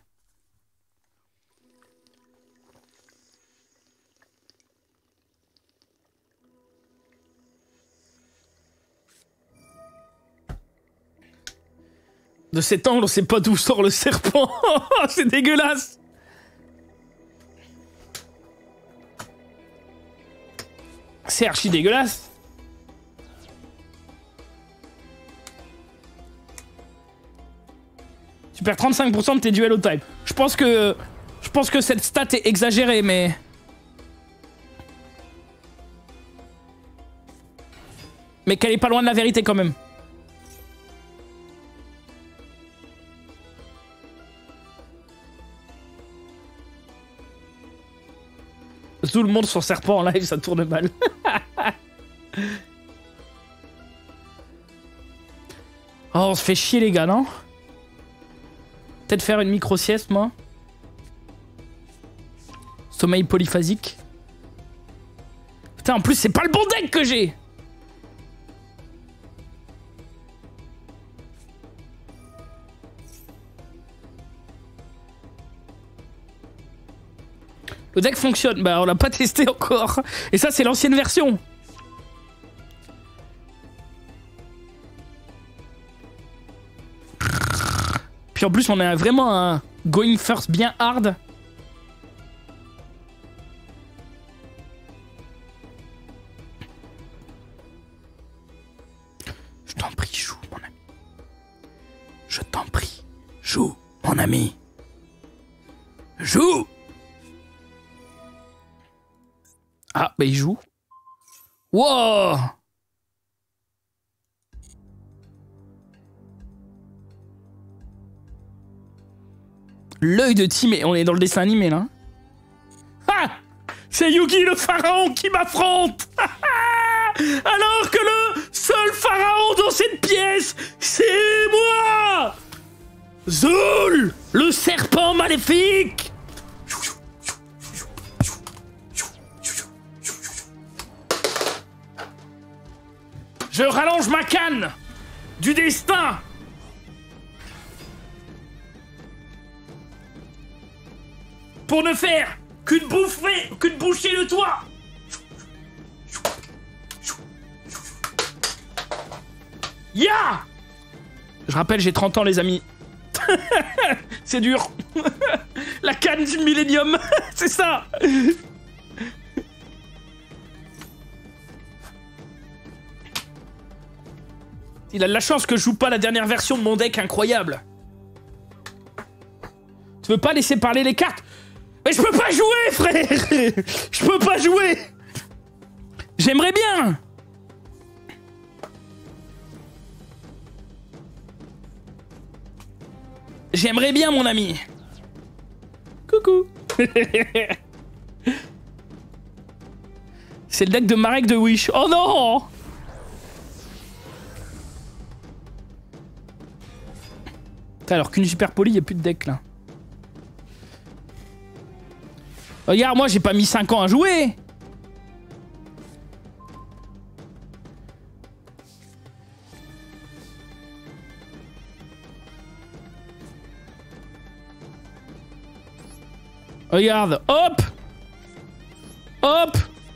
De cet angle, on sait pas d'où sort le serpent. C'est dégueulasse. C'est archi dégueulasse. Tu perds 35% de tes duels au time. Je pense que cette stat est exagérée, mais... Mais qu'elle est pas loin de la vérité quand même. Tout le monde sur serpent en live, ça tourne mal. Oh, on se fait chier les gars, non? Peut-être faire une micro-sieste, moi. Sommeil polyphasique. Putain, en plus, c'est pas le bon deck que j'ai! Le deck fonctionne. Bah, on l'a pas testé encore. Et ça, c'est l'ancienne version. Puis en plus, on a vraiment un going first bien hard. Je t'en prie, joue, mon ami. Je t'en prie, joue, mon ami. Joue! Ah, bah il joue. Wow! L'œil de Timé. On est dans le dessin animé, là. Ah! C'est Yugi le pharaon qui m'affronte! Alors que le seul pharaon dans cette pièce, c'est moi! Zul! Le serpent maléfique! Je rallonge ma canne du destin. Pour ne faire qu'une bouchée de toi. Ya! Je rappelle, j'ai 30 ans, les amis. C'est dur. La canne du millénium, c'est ça. Il a de la chance que je joue pas la dernière version de mon deck incroyable. Tu veux pas laisser parler les cartes? Mais je peux pas jouer, frère. Je peux pas jouer. J'aimerais bien. J'aimerais bien, mon ami. Coucou. C'est le deck de Marek de Wish. Oh non! Alors qu'une super poly, il n'y a plus de deck là. Regarde, moi j'ai pas mis 5 ans à jouer. Regarde, hop. Hop.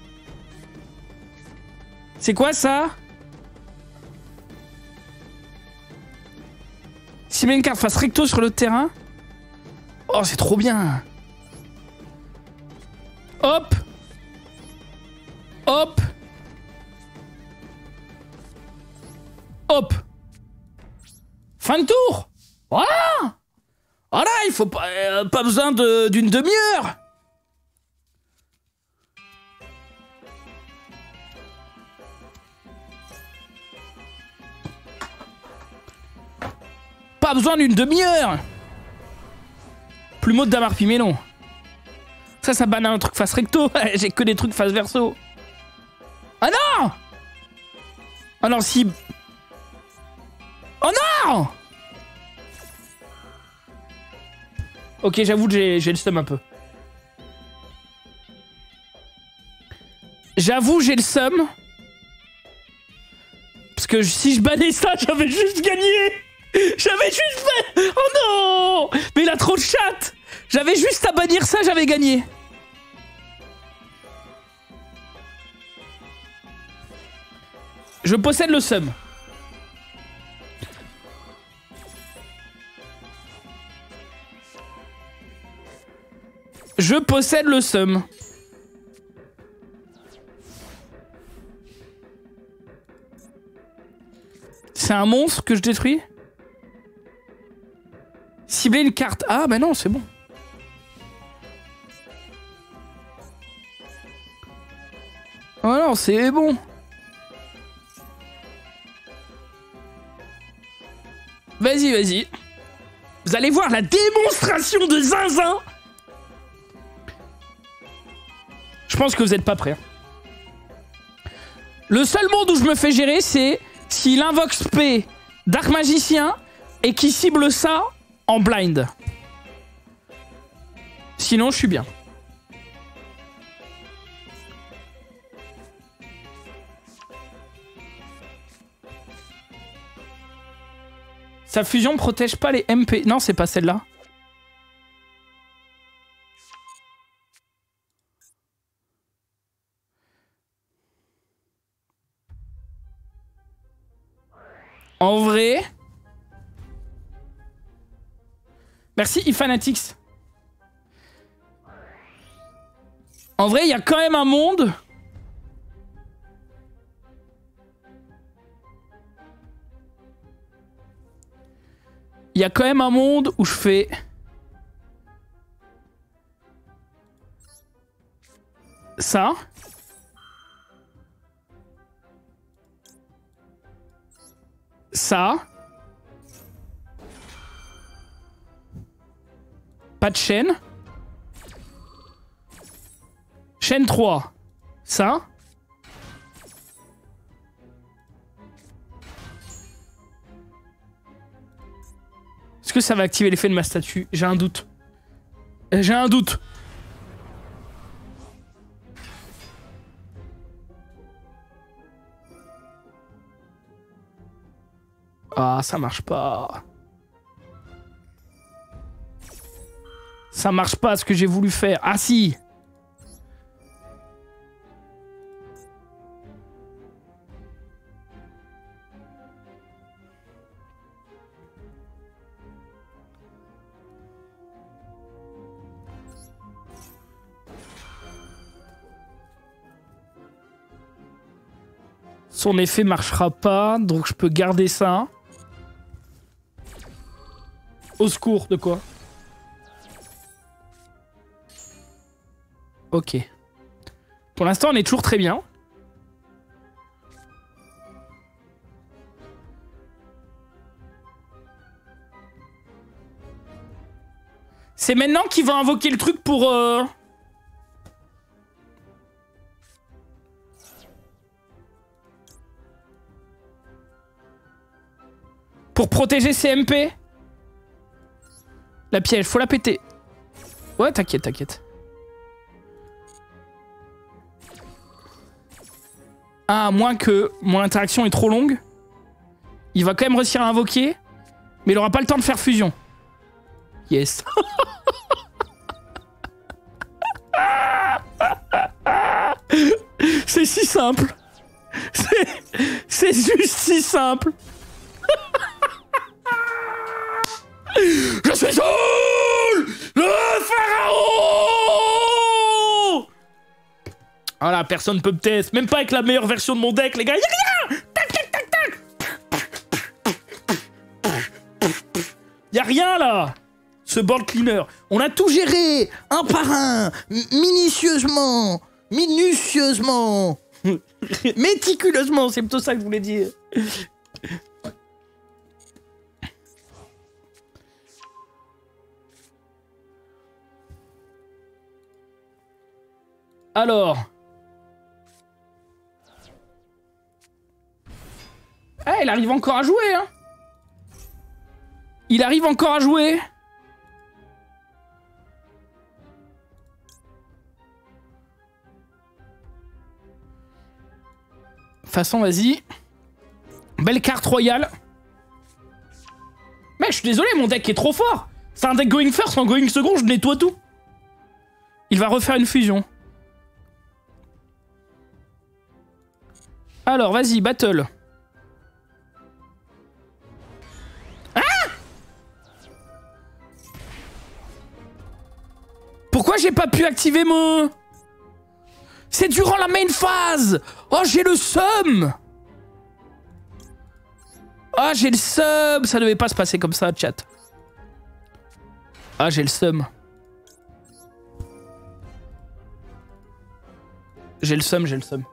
C'est quoi ça? Si une carte fasse recto sur le terrain. Oh, c'est trop bien. Hop. Hop. Hop. Fin de tour. Voilà. Voilà, il faut pas besoin d'une demi-heure. Pas besoin d'une demi-heure. Plumeau de Damar Pimélon. Ça banne un truc face recto. J'ai que des trucs face verso. Ah non! Ah non, si... Oh non! Ok, j'avoue que j'ai le seum un peu. J'avoue, j'ai le seum. Parce que si je bannais ça, j'avais juste gagné. J'avais juste fait... Oh non! Mais il a trop de chat. J'avais juste à bannir ça, j'avais gagné. Je possède le seum. Je possède le seum. C'est un monstre que je détruis? Cibler une carte. Ah bah non, c'est bon. Oh non, c'est bon. Vas-y, vas-y. Vous allez voir la démonstration de zinzin. Je pense que vous n'êtes pas prêts. Le seul monde où je me fais gérer, c'est s'il invoque spé Dark Magicien et qui cible ça en blind. Sinon, je suis bien. Sa fusion protège pas les MP. Non, c'est pas celle-là. En vrai... Merci eFanatics. En vrai, il y a quand même un monde... Il y a quand même un monde où je fais... Ça. Ça. Pas de chaîne. Chaîne 3. Ça. Est-ce que ça va activer l'effet de ma statue? J'ai un doute. J'ai un doute. Ah, ça marche pas. Ça marche pas ce que j'ai voulu faire. Ah si. Son effet marchera pas, donc je peux garder ça. Au secours, de quoi? Ok. Pour l'instant, on est toujours très bien. C'est maintenant qu'il va invoquer le truc pour... Pour protéger ses MP. La piège, faut la péter. Ouais, t'inquiète, t'inquiète. Ah, à moins que mon interaction est trop longue. Il va quand même réussir à invoquer. Mais il aura pas le temps de faire fusion. Yes. C'est si simple. C'est juste si simple. Je suis Soul, le pharaon. Voilà, personne peut me tester. Même pas avec la meilleure version de mon deck, les gars. Y'a rien. Tac, tac, tac, tac. Y'a rien, là. Ce board cleaner. On a tout géré, un par un, minutieusement. Minutieusement. Méticuleusement, c'est plutôt ça que je voulais dire. Alors. Ah, il arrive encore à jouer, hein. Il arrive encore à jouer. De toute façon, vas-y. Belle carte royale. Mais je suis désolé, mon deck est trop fort. C'est un deck going first, en going second, je nettoie tout. Il va refaire une fusion. Alors, vas-y, battle. Ah! Pourquoi j'ai pas pu activer mon... C'est durant la main phase. Oh, j'ai le seum. Ah, j'ai le seum. Ça devait pas se passer comme ça, chat. Ah, j'ai le seum. J'ai le seum, j'ai le seum.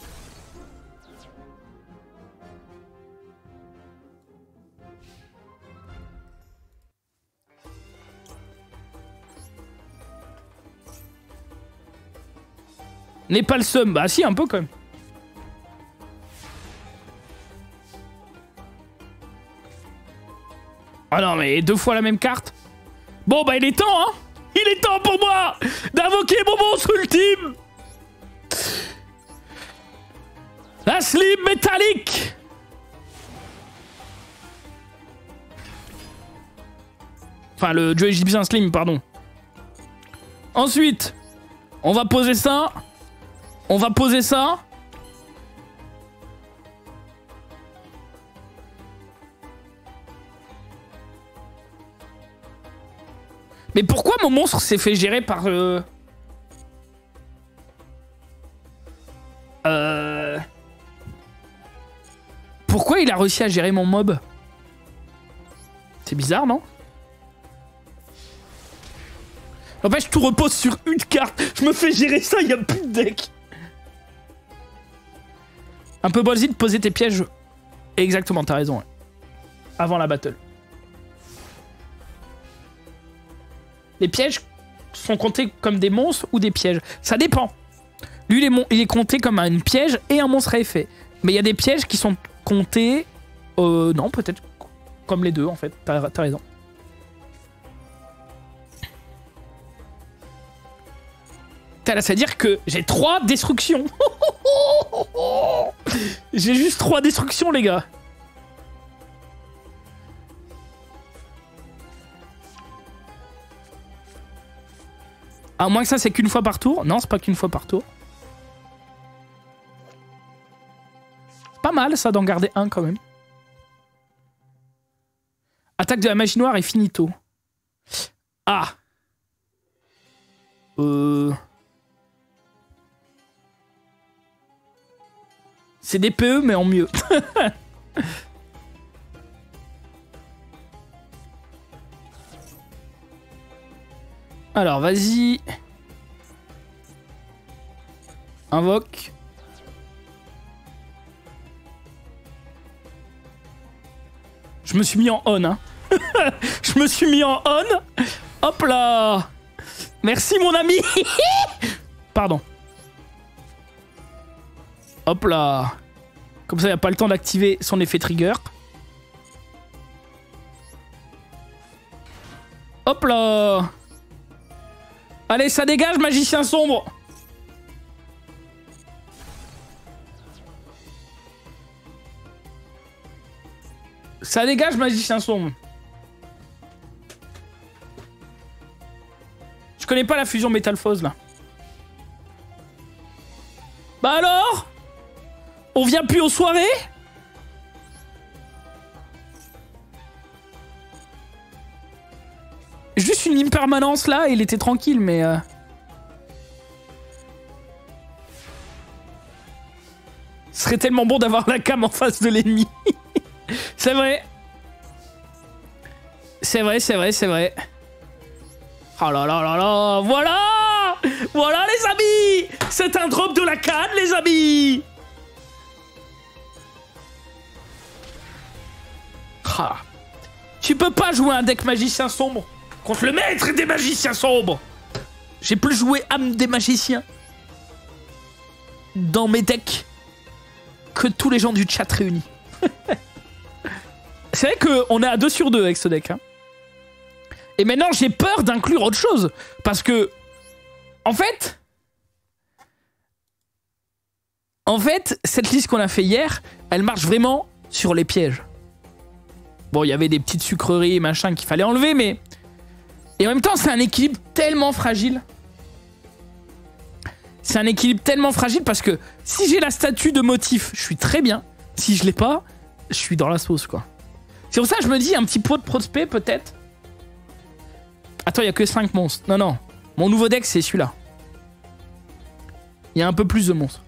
N'est pas le seum. Bah si, un peu quand même. Ah non, mais 2 fois la même carte. Bon, bah il est temps, hein. Il est temps pour moi d'invoquer mon monstre ultime. La Slim métallique. Enfin, le dieu égyptien Slim, pardon. Ensuite, on va poser ça. On va poser ça. Mais pourquoi mon monstre s'est fait gérer par... Pourquoi il a réussi à gérer mon mob? C'est bizarre, non? En fait, tout repose sur une carte. Je me fais gérer ça, il n'y a plus de deck. Un peu ballsy de poser tes pièges. Exactement, t'as raison. Ouais. Avant la battle. Les pièges sont comptés comme des monstres ou des pièges. Ça dépend. Lui, il est compté comme un piège et un monstre à effet. Mais il y a des pièges qui sont comptés... non, peut-être comme les deux, en fait. T'as raison. Là, c'est-à-dire que j'ai 3 destructions. J'ai juste 3 destructions, les gars. À moins que ça, c'est qu'une fois par tour. Non, c'est pas qu'une fois par tour. C'est pas mal, ça, d'en garder un, quand même. Attaque de la magie noire et finito. Ah. C'est des PE, mais en mieux. Alors, vas-y. Invoque. Je me suis mis en on, hein. Je me suis mis en on. Hop là. Merci, mon ami. Pardon. Hop là. Comme ça, il n'y a pas le temps d'activer son effet trigger. Hop là. Allez, ça dégage, magicien sombre. Ça dégage, magicien sombre. Je connais pas la fusion Métalphose, là. Bah alors? On vient plus aux soirées? Juste une impermanence là, il était tranquille, mais... Ce serait tellement bon d'avoir la cam en face de l'ennemi. C'est vrai. C'est vrai, c'est vrai, c'est vrai. Oh là là là là, voilà. Voilà les amis. C'est un drop de la canne, les amis. Ah. Tu peux pas jouer un deck magicien sombre contre le maître des magiciens sombres. J'ai plus joué âme des magiciens. dans mes decks que tous les gens du chat réunis. C'est vrai qu'on est à 2 sur 2 avec ce deck. Hein. Et maintenant, j'ai peur d'inclure autre chose. Parce que, en fait, cette liste qu'on a fait hier, elle marche vraiment sur les pièges. Bon, il y avait des petites sucreries et machin qu'il fallait enlever, mais... Et en même temps, c'est un équilibre tellement fragile. C'est un équilibre tellement fragile parce que si j'ai la statue de motif, je suis très bien. Si je l'ai pas, je suis dans la sauce, quoi. C'est pour ça que je me dis, un petit pot de prospect, peut-être. Attends, il y a que 5 monstres. Non, non. Mon nouveau deck, c'est celui-là. Il y a un peu plus de monstres.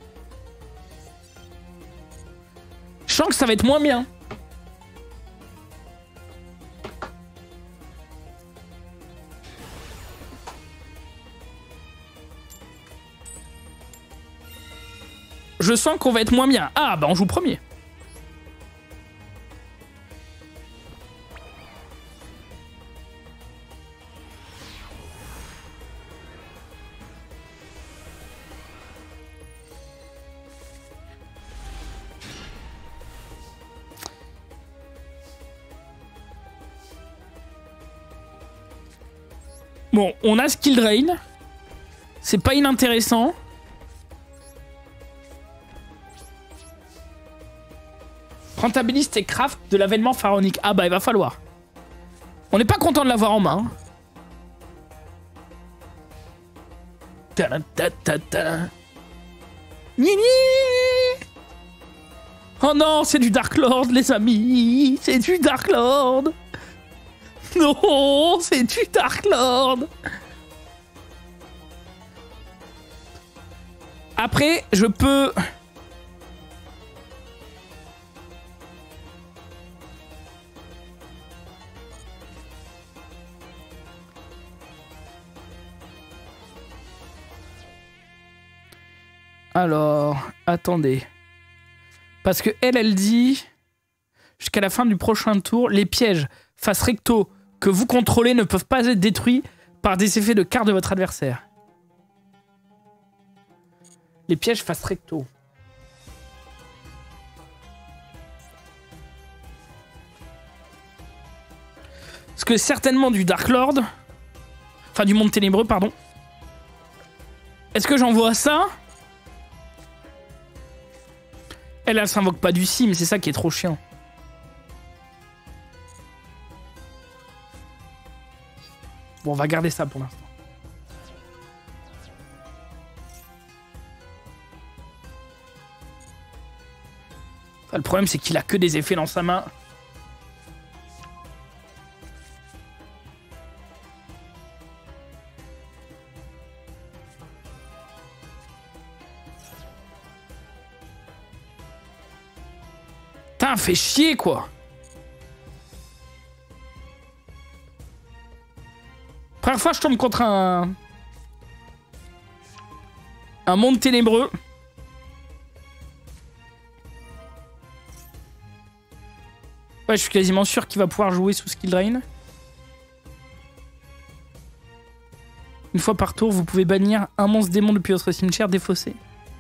Je sens que ça va être moins bien. Je sens qu'on va être moins bien. Ah, bah on joue premier. Bon, on a Skill Drain. C'est pas inintéressant. Rentabiliste et craft de l'avènement pharaonique. Ah bah il va falloir. On n'est pas content de l'avoir en main. Oh non, c'est du Dark Lord, les amis. C'est du Dark Lord. Non, c'est du Dark Lord. Après, je peux... Alors, attendez. Parce que elle dit... Jusqu'à la fin du prochain tour, les pièges face recto que vous contrôlez ne peuvent pas être détruits par des effets de carte de votre adversaire. Les pièges face recto. Parce que certainement du Dark Lord... Enfin, du Monde Ténébreux, pardon. Est-ce que j'envoie ça ? Elle s'invoque pas du sim, c'est ça qui est trop chiant. Bon, on va garder ça pour l'instant. Le problème, c'est qu'il a que des effets dans sa main. Putain, fait chier, quoi. Première fois, je tombe contre un monde ténébreux. Ouais, je suis quasiment sûr qu'il va pouvoir jouer sous Skill Drain. Une fois par tour, vous pouvez bannir un monstre démon depuis votre cimetière défaussé.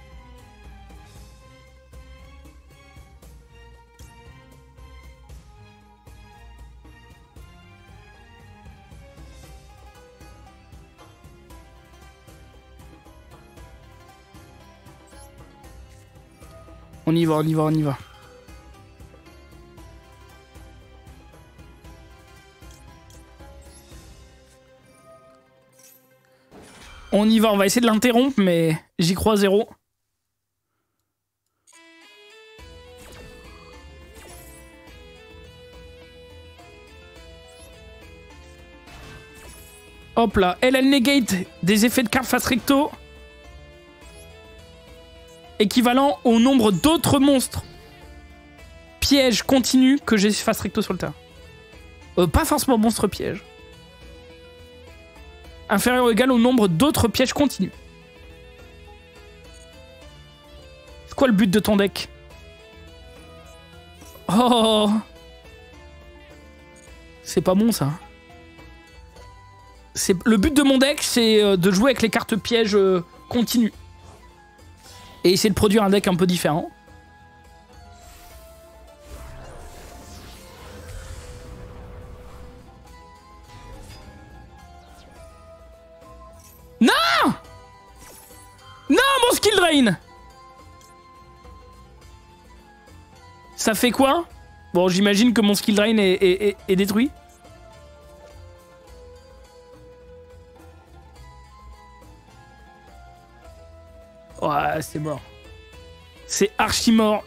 On y va, on y va, on y va. On y va, on va essayer de l'interrompre, mais j'y crois zéro. Hop là, elle negate des effets de carte face recto. Équivalent au nombre d'autres monstres pièges continus que j'ai face recto sur le terrain. Pas forcément monstre piège. Inférieur ou égal au nombre d'autres pièges continus. C'est quoi le but de ton deck? Oh, c'est pas bon ça. Le but de mon deck, c'est de jouer avec les cartes pièges continues. Et essayer de produire un deck un peu différent. Non! Non, mon skill drain! Ça fait quoi? Bon, j'imagine que mon skill drain est détruit. Ouais, c'est mort. C'est archi mort.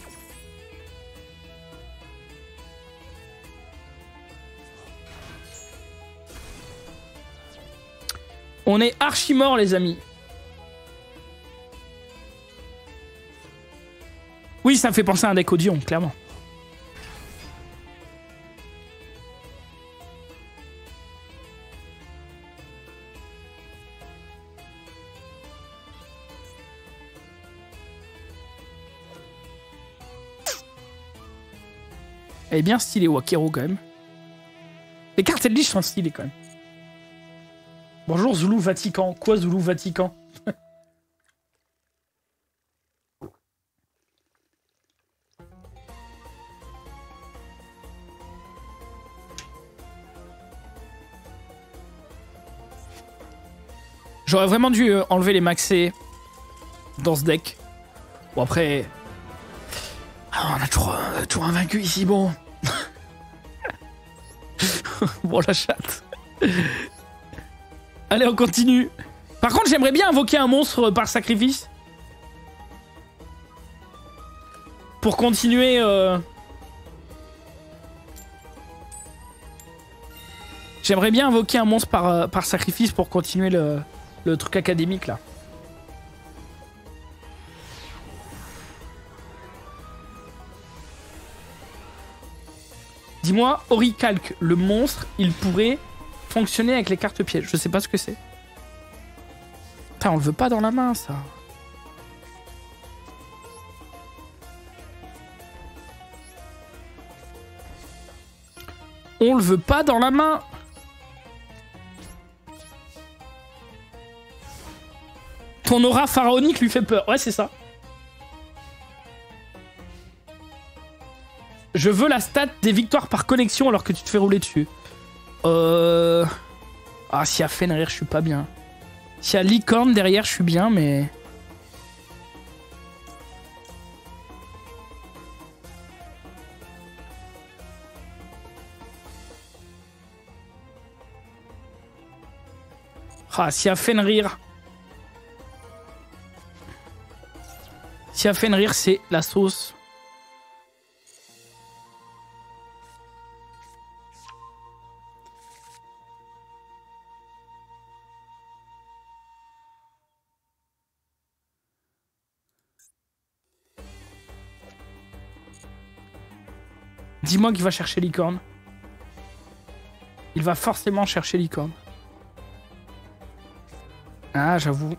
On est archi mort, les amis. Oui, ça me fait penser à un deck Audion, clairement. Elle est bien stylée, Wakero, quand même. Les cartes Eldritch sont stylées, quand même. Bonjour, Zulu Vatican. Quoi, Zulu Vatican? J'aurais vraiment dû enlever les maxés dans ce deck. Bon, après... Ah, on a toujours un vaincu ici, bon. Bon, la chatte. Allez, on continue. Par contre, j'aimerais bien invoquer un monstre par sacrifice. Pour continuer... J'aimerais bien invoquer un monstre par sacrifice pour continuer le truc académique, là. Dis-moi, Oricalc, le monstre, il pourrait fonctionner avec les cartes pièges. Je sais pas ce que c'est. Putain, on le veut pas dans la main, ça. On le veut pas dans la main. Ton aura pharaonique lui fait peur. Ouais, c'est ça. Je veux la stat des victoires par connexion alors que tu te fais rouler dessus. Ah, s'il y a Fenrir, je suis pas bien. S'il y a Licorne derrière, je suis bien, mais... Ah, s'il y a Fenrir... S'il y a Fenrir, c'est la sauce. Dis-moi qu'il va chercher Licorne. Il va forcément chercher Licorne. Ah, j'avoue.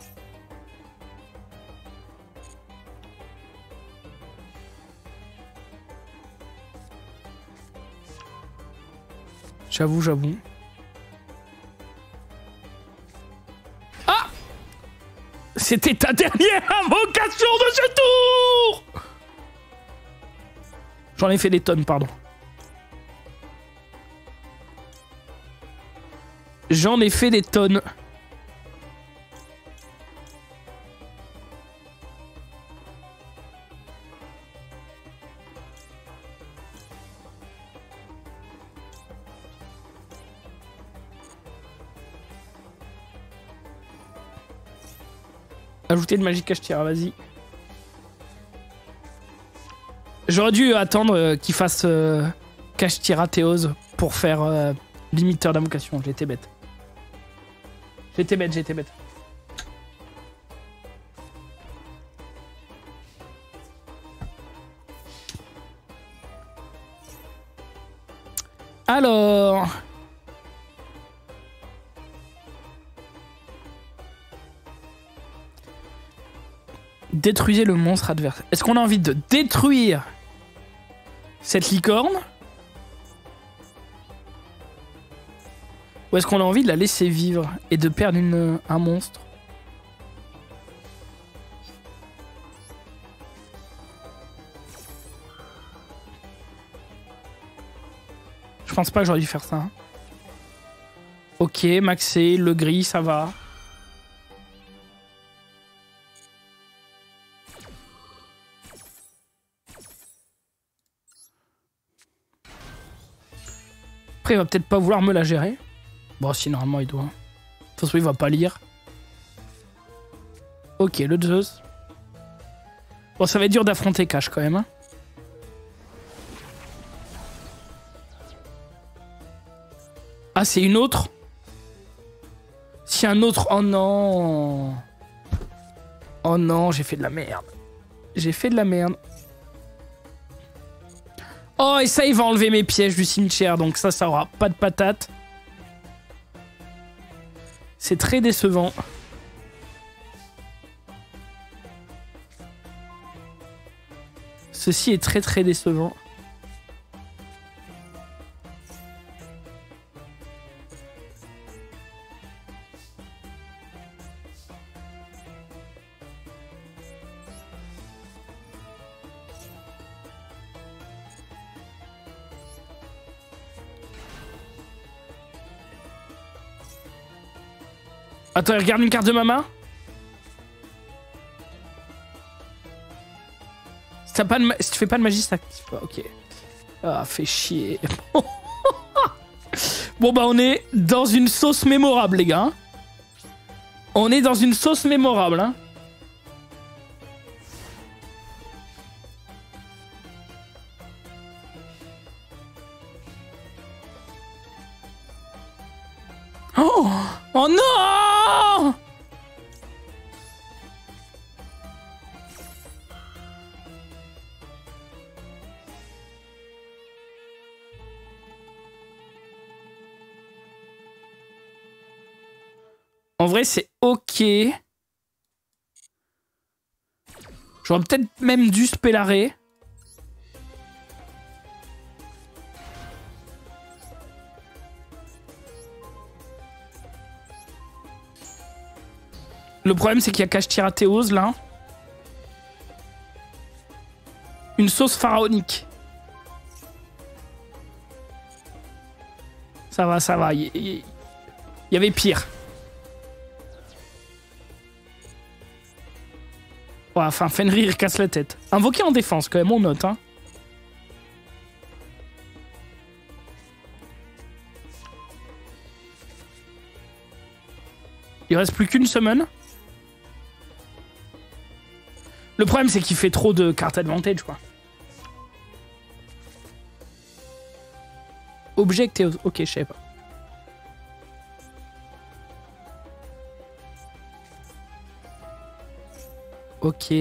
J'avoue. Ah! C'était ta dernière invocation de ce tour! J'en ai fait des tonnes, pardon. J'en ai fait des tonnes. Ajouter de magie cache-tira, vas-y. J'aurais dû attendre qu'il fasse cache-tira Théose pour faire limiteur d'invocation. J'étais bête. J'étais bête. Alors... Détruisez le monstre adverse. Est-ce qu'on a envie de détruire cette licorne? Ou est-ce qu'on a envie de la laisser vivre et de perdre un monstre? pense pas que j'aurais dû faire ça. Hein. Ok, maxé, le gris, ça va. Après, il va peut-être pas vouloir me la gérer. Bon, si, normalement, il doit. De toute façon, il va pas lire. Ok, le Zeus. Bon, ça va être dur d'affronter Cash quand même. Hein. Ah, c'est une autre? Si un autre... Oh non. Oh non, j'ai fait de la merde. J'ai fait de la merde. Oh, et ça, il va enlever mes pièges du cimetière. Donc ça aura pas de patate. C'est très décevant. Ceci est très très décevant. Attends, regarde une carte de ma main. Si tu fais pas de magie, ça active pas. Ok. Ah, fait chier. Bon, bah, on est dans une sauce mémorable, les gars. On est dans une sauce mémorable, hein. Oh! Oh non! En vrai, c'est ok. J'aurais peut-être même dû spellarer. Le problème, c'est qu'il y a Kashtira Théos, là. Une sauce pharaonique. Ça va, ça va. Il y avait pire. Ouais, enfin, Fenrir casse la tête. Invoqué en défense, quand même, on note. Hein. Il reste plus qu'une summon. Le problème, c'est qu'il fait trop de cartes advantage, quoi. Object et... Ok, je sais pas. Ok.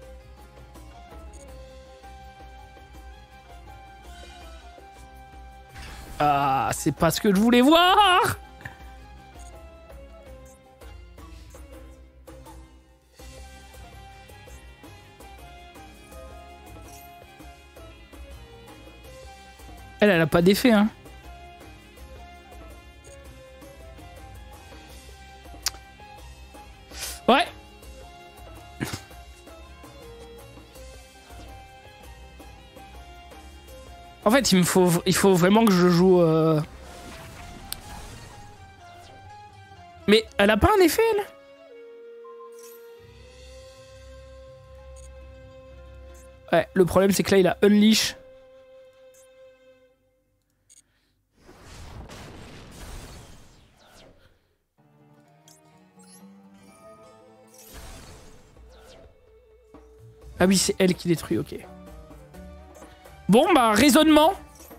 Ah, c'est pas ce que je voulais voir! Elle a pas d'effet, hein. Ouais. En fait, il faut vraiment que je joue... Mais elle a pas un effet, elle? Ouais, le problème, c'est que là, il a Unleash. Ah oui, c'est elle qui détruit, ok. Bon, bah, raisonnement.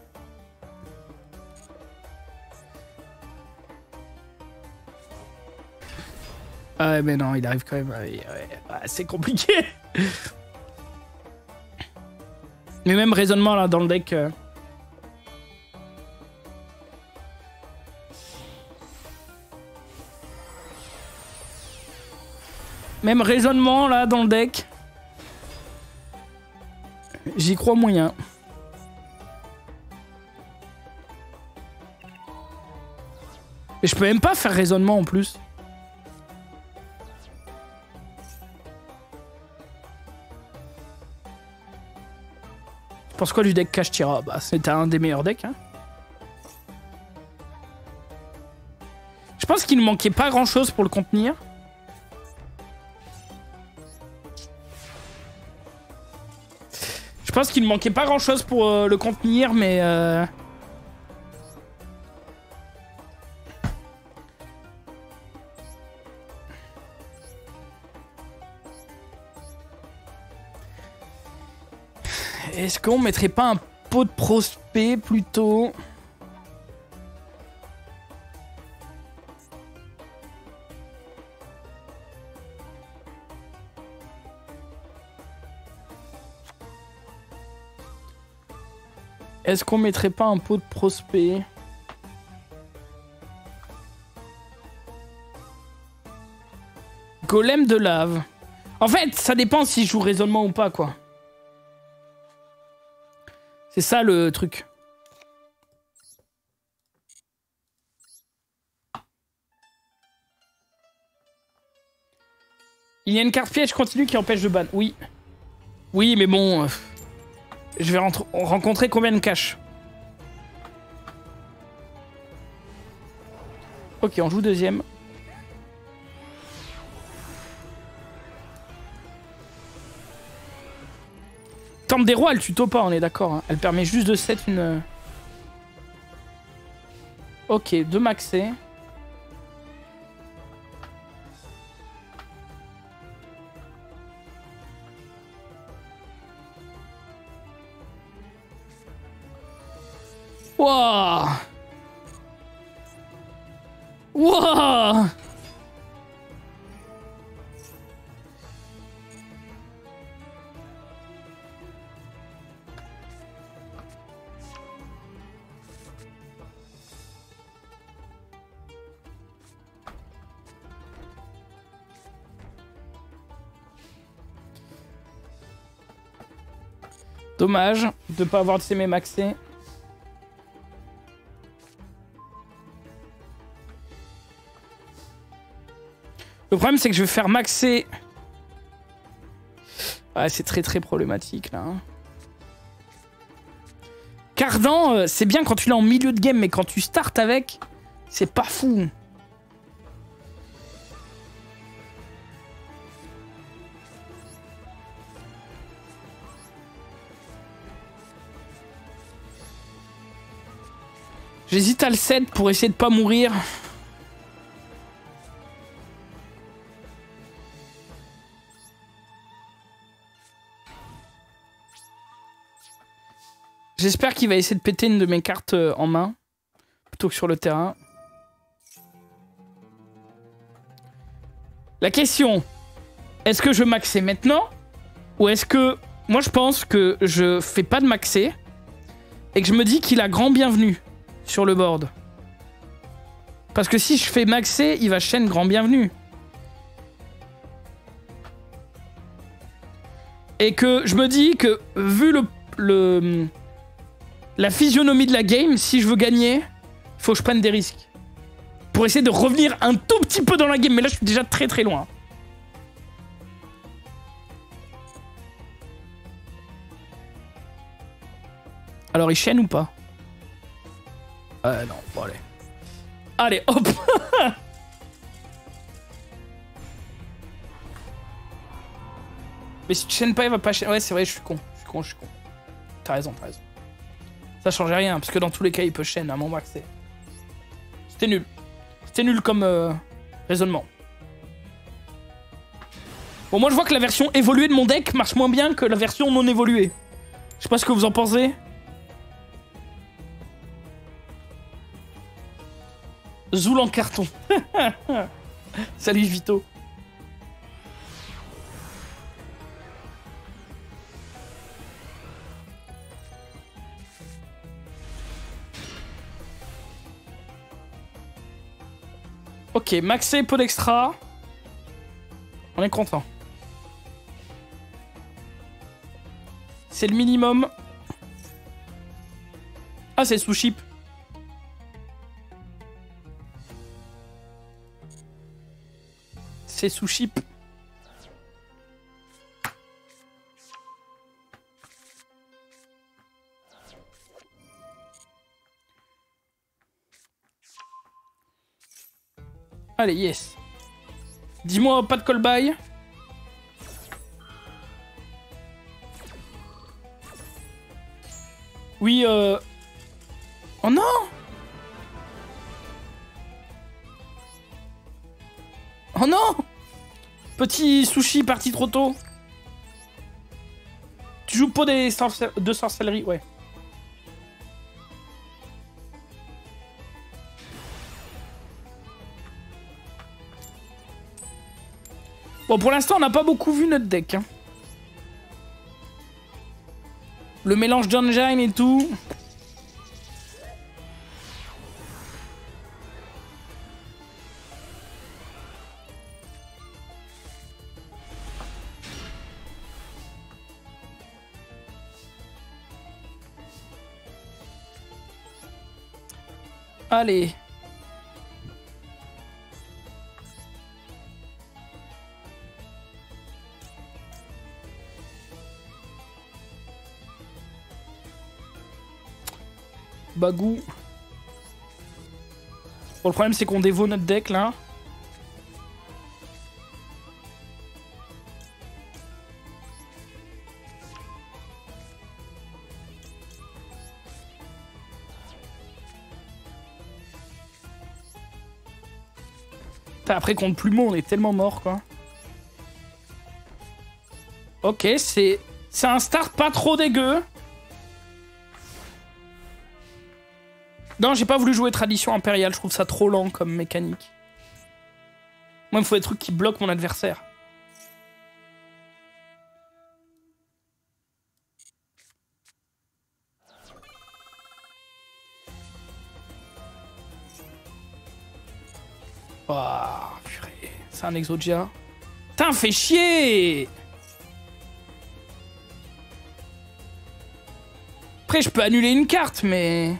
Ah ouais, mais non, il arrive quand même. Ouais, c'est compliqué. Mais même raisonnement, là, dans le deck... Même raisonnement, là, dans le deck... J'y crois moyen. Et je peux même pas faire raisonnement en plus. Tu penses quoi du deck Kashtira? Bah, c'était un des meilleurs decks. Hein. qu'il ne manquait pas grand chose pour le contenir. Je pense qu'il ne manquait pas grand chose pour le contenir, mais... Est-ce qu'on mettrait pas un pot de prospect plutôt? Est-ce qu'on mettrait pas un pot de prospect? Golem de lave. En fait, ça dépend si je joue raisonnement ou pas, quoi. C'est ça le truc. Il y a une carte piège continue qui empêche de ban. Oui. Oui, mais bon... je vais rencontrer combien de caches? Ok, on joue deuxième. Temple des rois, elle tuto pas, on est d'accord. Hein. Elle permet juste de set une... Ok, 2 maxés. Wouah! Wouah! Dommage de pas avoir de ces mêmes accès. Le problème, c'est que je vais faire maxer... Ouais, c'est très problématique, là. Hein. Cardan, c'est bien quand tu l'as en milieu de game, mais quand tu startes avec, c'est pas fou. J'hésite à le set pour essayer de pas mourir. J'espère qu'il va essayer de péter une de mes cartes en main, plutôt que sur le terrain. La question, est-ce que je maxais maintenant? Ou est-ce que... Moi, je pense que je fais pas de maxer et que je me dis qu'il a grand bienvenu sur le board. Parce que si je fais maxer, il va chaîne grand bienvenu. Et que je me dis que, vu la physionomie de la game, si je veux gagner, il faut que je prenne des risques. Pour essayer de revenir un tout petit peu dans la game. Mais là, je suis déjà très loin. Alors, il chaîne ou pas? Non, bon, allez. Allez, hop. Mais si tu chaînes pas, il va pas chaîner. Ouais, c'est vrai, je suis con. T'as raison. Ça change rien, parce que dans tous les cas, il peut chaîne à mon max. C'était nul. C'était nul comme raisonnement. Bon, moi, je vois que la version évoluée de mon deck marche moins bien que la version non évoluée. Je sais pas ce que vous en pensez. Zoul en carton. Salut Vito. Ok, maxé, peu d'extra. On est content. C'est le minimum. Ah, c'est sous chip. C'est sous chip. Allez, yes. Dis-moi, pas de call-by. Oui, Oh non! Oh non! Petit sushi parti trop tôt. Tu joues pas de sorcellerie, ouais. Bon, pour l'instant, on n'a pas beaucoup vu notre deck. Hein. Le mélange d'engine et tout. Allez. Bagou. Bon, le problème, c'est qu'on dévaut notre deck, là. Après, contre Plumeau, on est tellement mort, quoi. Ok, c'est un start pas trop dégueu. Non, j'ai pas voulu jouer Tradition Impériale. Je trouve ça trop lent comme mécanique. Moi, il me faut des trucs qui bloquent mon adversaire. Oh, purée. C'est un Exodia. Putain, fais chier! Après, je peux annuler une carte, mais...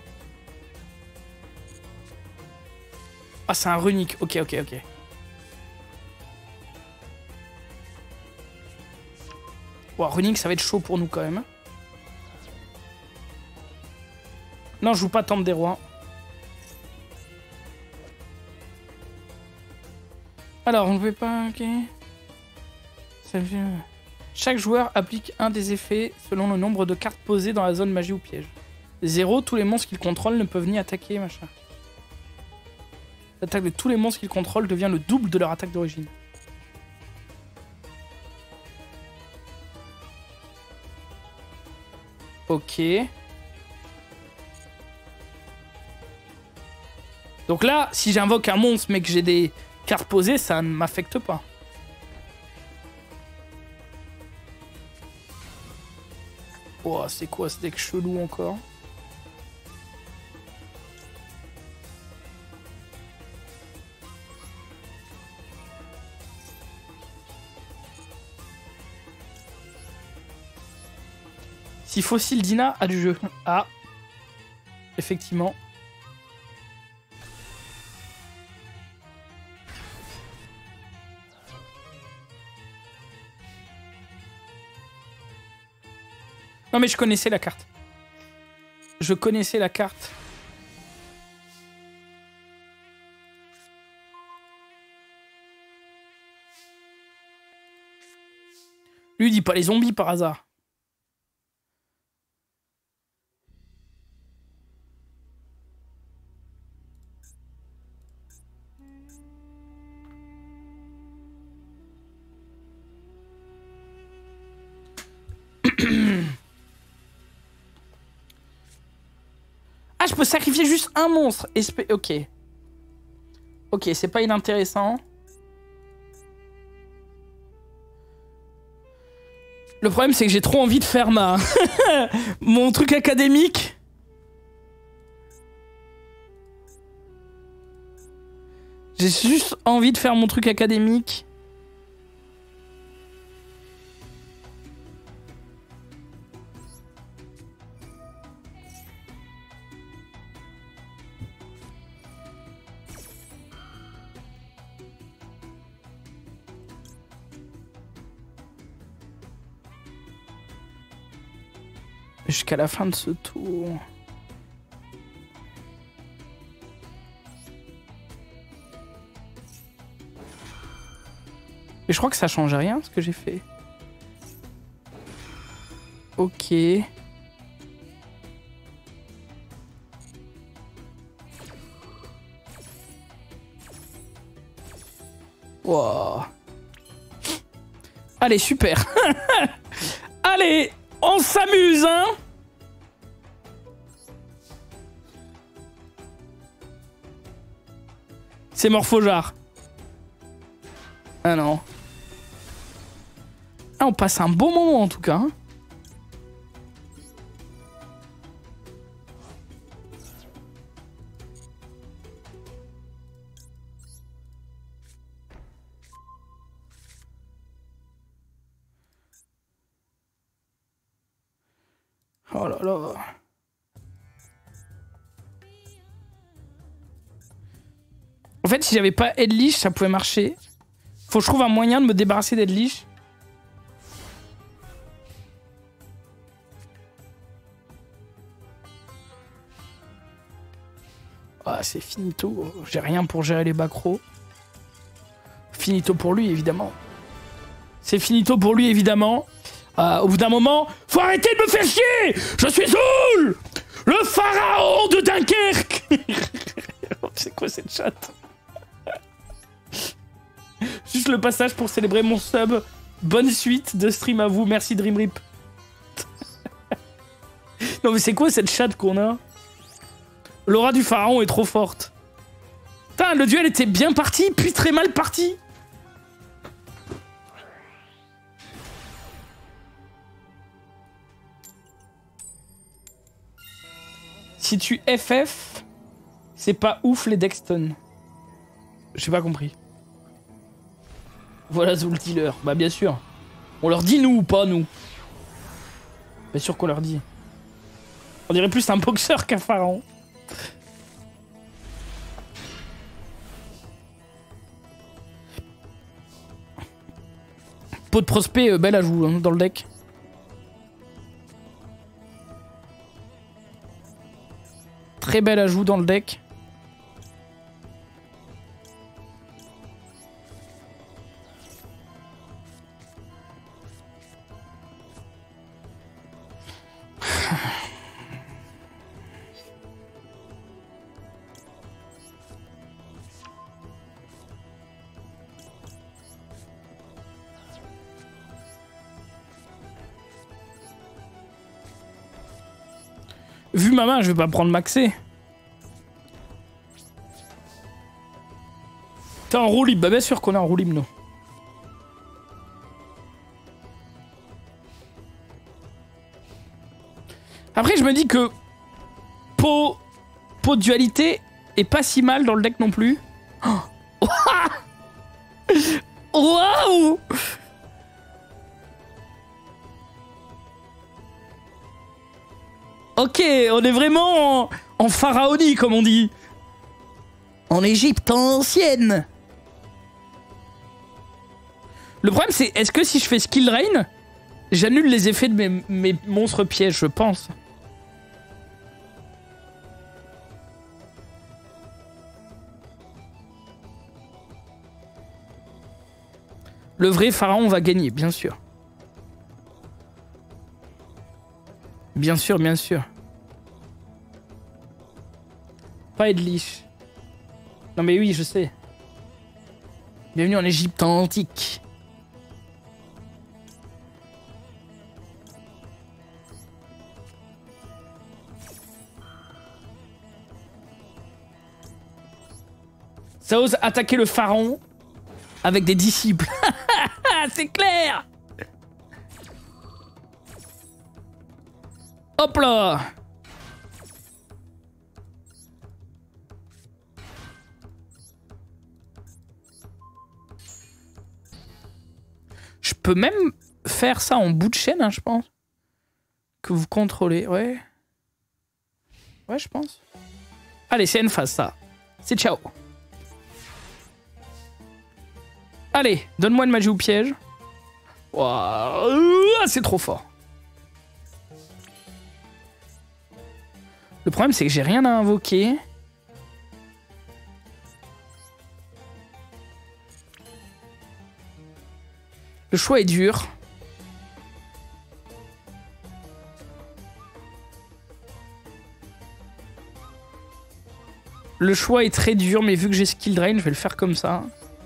Ah, c'est un runique. Ok, ok, ok. Bon, runique, ça va être chaud pour nous, quand même. Non, je joue pas Temple des Rois. Alors, on ne peut pas... Ok. Ça fait... Chaque joueur applique un des effets selon le nombre de cartes posées dans la zone magie ou piège. 0, tous les monstres qu'il contrôle ne peuvent ni attaquer, machin. L'attaque de tous les monstres qu'il contrôle devient le double de leur attaque d'origine. Ok. Donc là, si j'invoque un monstre mais que j'ai des cartes posées, ça ne m'affecte pas. Oh, c'est quoi ce deck chelou encore? Si Fossile Dina a du jeu. Ah. Effectivement. Non mais je connaissais la carte. Je connaissais la carte. Lui il dit pas les zombies par hasard. Ah, je peux sacrifier juste un monstre. Ok. Ok, c'est pas inintéressant. Le problème, c'est que j'ai trop envie de faire mon truc académique. J'ai juste envie de faire mon truc académique. Jusqu'à la fin de ce tour. Mais je crois que ça change rien ce que j'ai fait. Ok. Wow. Allez, super. Allez, on s'amuse, hein. C'est Morphojard. Ah non. Ah, on passe un bon moment en tout cas. Hein. Oh là là. En fait, si j'avais pas Edlich, ça pouvait marcher. Faut que je trouve un moyen de me débarrasser d'Edlich. Ah, c'est finito. J'ai rien pour gérer les baccros. Finito pour lui, évidemment. C'est finito pour lui, évidemment. Au bout d'un moment, faut arrêter de me faire chier. Je suis Zoul, le pharaon de Dunkerque. C'est quoi cette chatte? Juste le passage pour célébrer mon sub. Bonne suite de stream à vous. Merci Dreamrip. Non mais c'est quoi cette chatte qu'on a? L'aura du pharaon est trop forte. Putain, le duel était bien parti, puis très mal parti. Si tu FF, c'est pas ouf les Dexton. J'ai pas compris. Voilà Zoul Dealer. Bah bien sûr. On leur dit nous ou pas nous? Bien sûr qu'on leur dit. On dirait plus un boxeur qu'un pharaon. Pot de prospect, belle ajout hein, dans le deck. Très bel ajout dans le deck. Vu ma main, je vais pas prendre maxé. T'es en roue libre, bah bien sûr qu'on est en roue libre, nous. Après, je me dis que pot de dualité est pas si mal dans le deck non plus. Waouh! Ok, on est vraiment en pharaonie, comme on dit. En Égypte ancienne. Le problème, c'est est-ce que si je fais Skill Drain, j'annule les effets de mes monstres pièges, je pense. Le vrai pharaon va gagner, bien sûr. Bien sûr, bien sûr. Pas Edlich. Non mais oui, je sais. Bienvenue en Égypte antique. Ça ose attaquer le pharaon avec des disciples. C'est clair. Hop là. Je peux même faire ça en bout de chaîne, hein, je pense. Que vous contrôlez, ouais. Ouais, je pense. Allez, c'est une phase, ça. C'est ciao. Allez, donne-moi une magie ou piège. Wow, c'est trop fort. Le problème, c'est que j'ai rien à invoquer. Le choix est dur. Le choix est très dur, mais vu que j'ai skill drain, je vais le faire comme ça.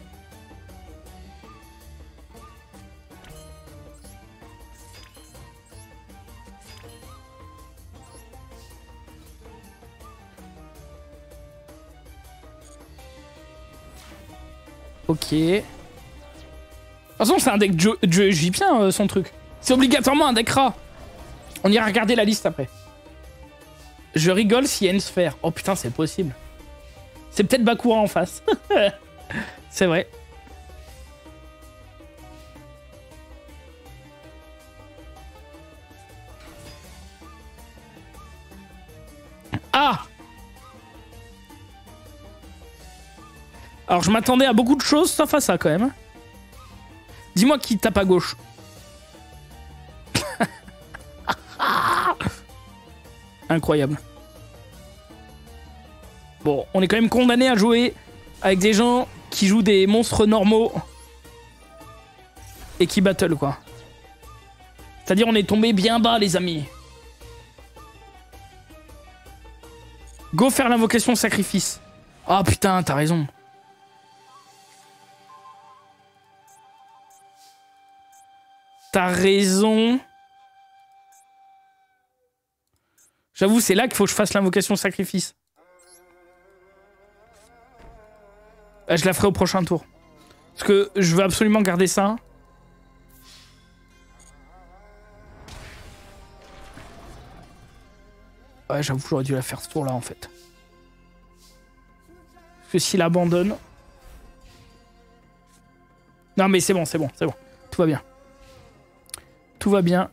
Ok. De toute façon, c'est un deck jeu égyptien, son truc. C'est obligatoirement un deck rat. On ira regarder la liste après. Je rigole s'il y a une sphère. Oh putain, c'est possible. C'est peut-être Bakura en face. C'est vrai. Ah! Alors je m'attendais à beaucoup de choses sauf à ça quand même. Dis-moi qui tape à gauche. Incroyable. Bon, on est quand même condamné à jouer avec des gens qui jouent des monstres normaux et qui battle quoi. C'est-à-dire on est tombé bien bas les amis. Go faire l'invocation sacrifice. Ah putain, t'as raison. T'as raison. J'avoue, c'est là qu'il faut que je fasse l'invocation sacrifice. Je la ferai au prochain tour. Parce que je veux absolument garder ça. Ouais, j'avoue, j'aurais dû la faire ce tour-là, en fait. Parce que s'il abandonne... Non, mais c'est bon, c'est bon, c'est bon. Tout va bien. Tout va bien.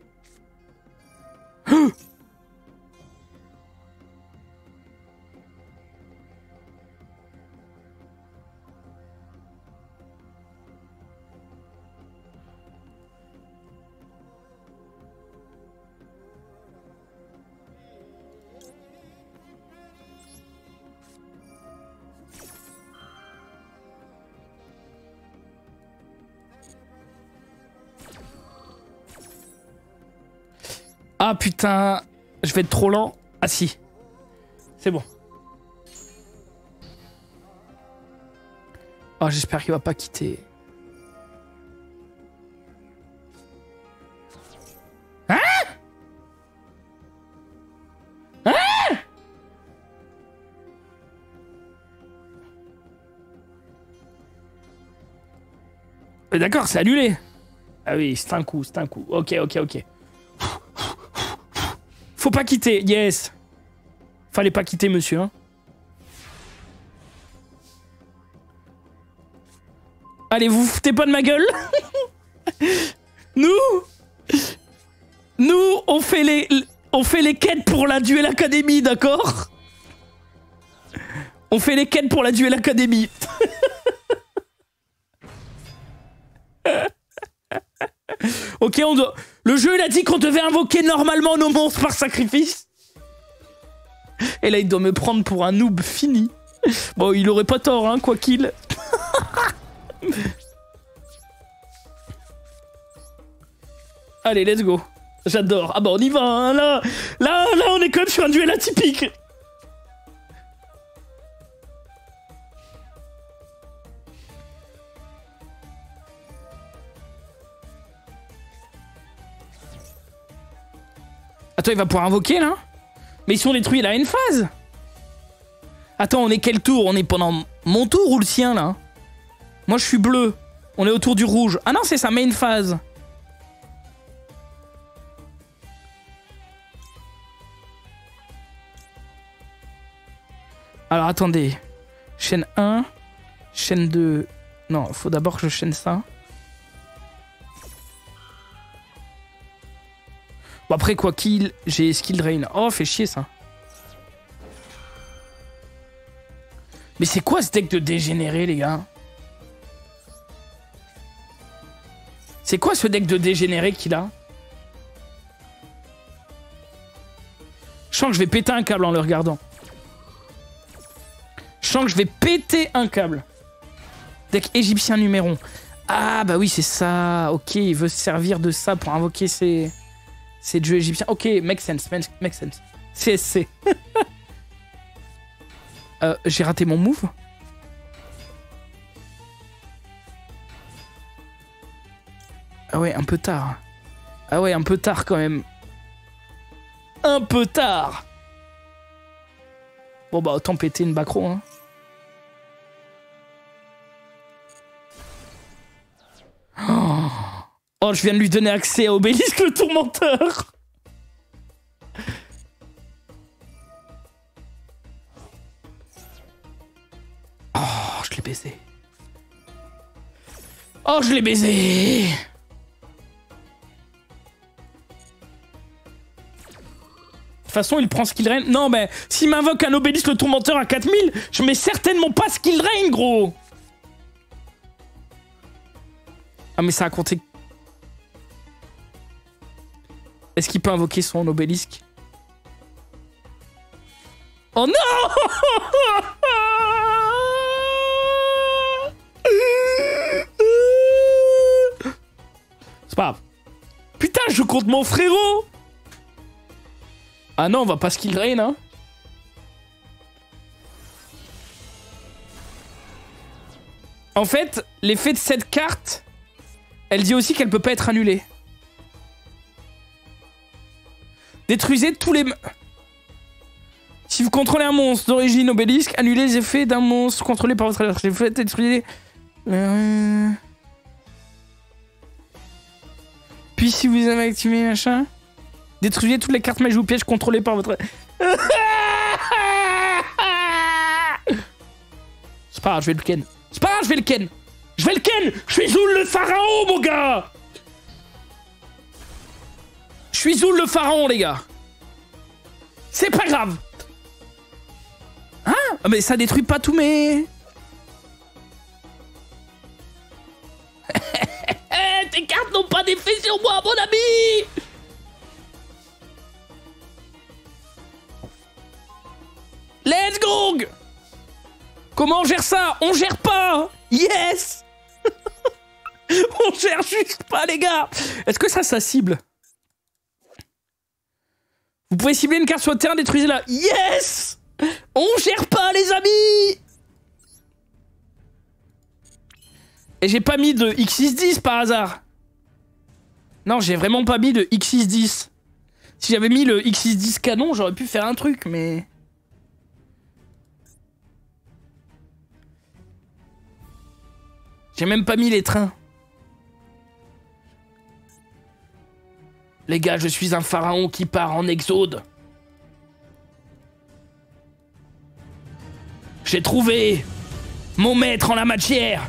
Ah putain, je vais être trop lent. Ah si, c'est bon. Oh, j'espère qu'il va pas quitter. Hein? Hein? D'accord, c'est annulé. Ah oui, c'est un coup, c'est un coup. Ok, ok, ok. Faut pas quitter, yes. Fallait pas quitter, monsieur. Hein. Allez, vous foutez pas de ma gueule. Nous, on fait les quêtes pour la Duel Academy, d'accord? On fait les quêtes pour la Duel Academy. Ok, on doit... Le jeu, il a dit qu'on devait invoquer normalement nos monstres par sacrifice. Et là, il doit me prendre pour un noob fini. Bon, il aurait pas tort, hein, quoi qu'il. Allez, let's go. J'adore. Ah bah, on y va, hein, là, on est quand même sur un duel atypique. Attends, il va pouvoir invoquer, là? Mais ils sont détruits, là, une phase. Attends, on est quel tour? On est pendant mon tour ou le sien, là? Moi, je suis bleu. On est autour du rouge. Ah non, c'est sa main phase. Alors, attendez. Chaîne 1. Chaîne 2. Non, faut d'abord que je chaîne ça. Bon après quoi qu'il, j'ai skill drain. Oh, fait chier ça. Mais c'est quoi ce deck de dégénéré, les gars? C'est quoi ce deck de dégénéré qu'il a? Je sens que je vais péter un câble en le regardant. Je sens que je vais péter un câble. Deck égyptien numéro 1. Ah bah oui, c'est ça. Ok, il veut se servir de ça pour invoquer ses dieux égyptiens. Ok, make sense, make sense. CSC. J'ai raté mon move. Ah ouais, un peu tard. Ah ouais, un peu tard quand même. Un peu tard. Bon bah autant péter une Bacro, hein. Oh, je viens de lui donner accès à Obélisque le Tourmenteur. Oh, je l'ai baisé. Oh, je l'ai baisé. De toute façon, il prend Skill Drain. Non, mais s'il m'invoque un Obélisque le Tourmenteur à 4000, je mets certainement pas Skill Drain, gros. Ah, mais ça a compté. Est-ce qu'il peut invoquer son Obélisque? Oh non. C'est pas grave. Putain, je compte mon frérot. Ah non, on va pas Skill Drain, hein. En fait, l'effet de cette carte, elle dit aussi qu'elle peut pas être annulée. Détruisez tous les... Si vous contrôlez un monstre d'origine Obélisque, annulez les effets d'un monstre contrôlé par votre adversaire. Détruisez... Puis si vous avez activé machin... Détruisez toutes les cartes magie ou pièges contrôlées par votre... C'est pas grave, je vais le ken. C'est pas grave, je vais le ken. Je vais le ken. Je suis Zoul le pharaon, mon gars. Je suis Zoul le pharaon, les gars. C'est pas grave. Hein? Mais ça détruit pas tous mes... Tes cartes n'ont pas d'effet sur moi, mon ami. Let's go. Comment on gère ça? On gère pas. Yes. On gère juste pas, les gars. Est-ce que ça cible? Vous pouvez cibler une carte sur le terrain, détruisez-la. Yes. On gère pas, les amis. Et j'ai pas mis de X610 par hasard. Non, j'ai vraiment pas mis de X610. Si j'avais mis le X610 canon, j'aurais pu faire un truc, mais... J'ai même pas mis les trains. Les gars, je suis un pharaon qui part en exode. J'ai trouvé mon maître en la matière.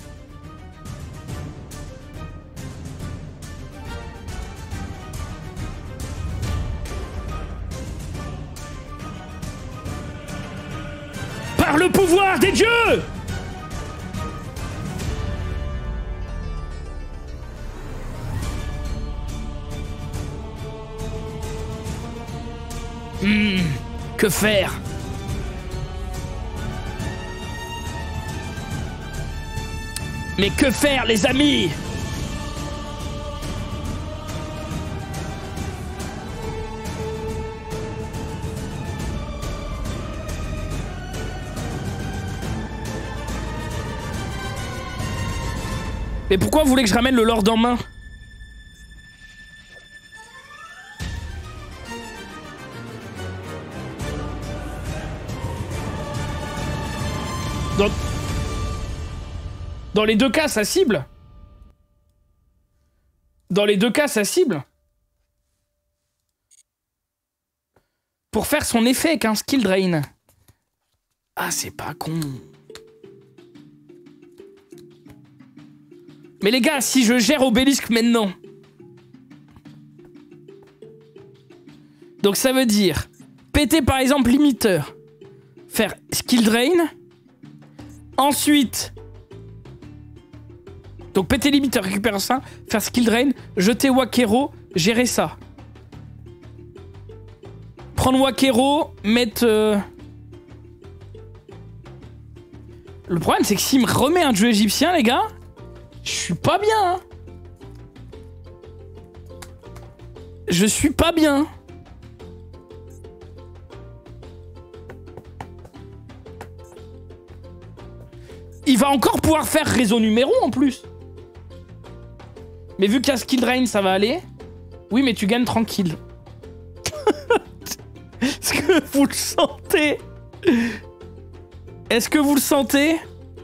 Par le pouvoir des dieux! Que faire? Mais que faire, les amis? Mais pourquoi vous voulez que je ramène le Lord en main? Dans les deux cas, ça cible. Dans les deux cas, ça cible. Pour faire son effet avec un skill drain. Ah, c'est pas con. Mais les gars, si je gère Obélisque maintenant... Donc ça veut dire... Péter par exemple limiteur. Faire skill drain. Ensuite... Donc péter limiteur, récupérer ça, faire skill drain, jeter Wakero, gérer ça. Prendre Wakero, mettre... Le problème c'est que s'il me remet un dieu égyptien, les gars, Je suis pas bien. Hein. Je suis pas bien. Il va encore pouvoir faire réseau numéro en plus. Mais vu qu'il y a skill drain, ça va aller. Oui, mais tu gagnes tranquille. Est-ce que vous le sentez? Est-ce que vous le sentez?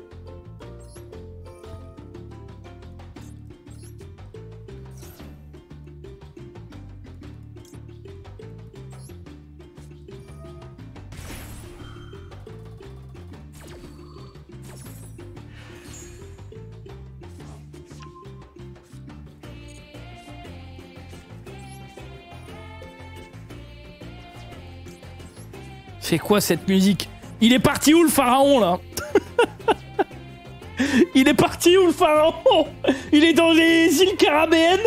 C'est quoi cette musique? Il est parti où le pharaon là? Il est parti où le pharaon? Il est dans les îles Caribéennes?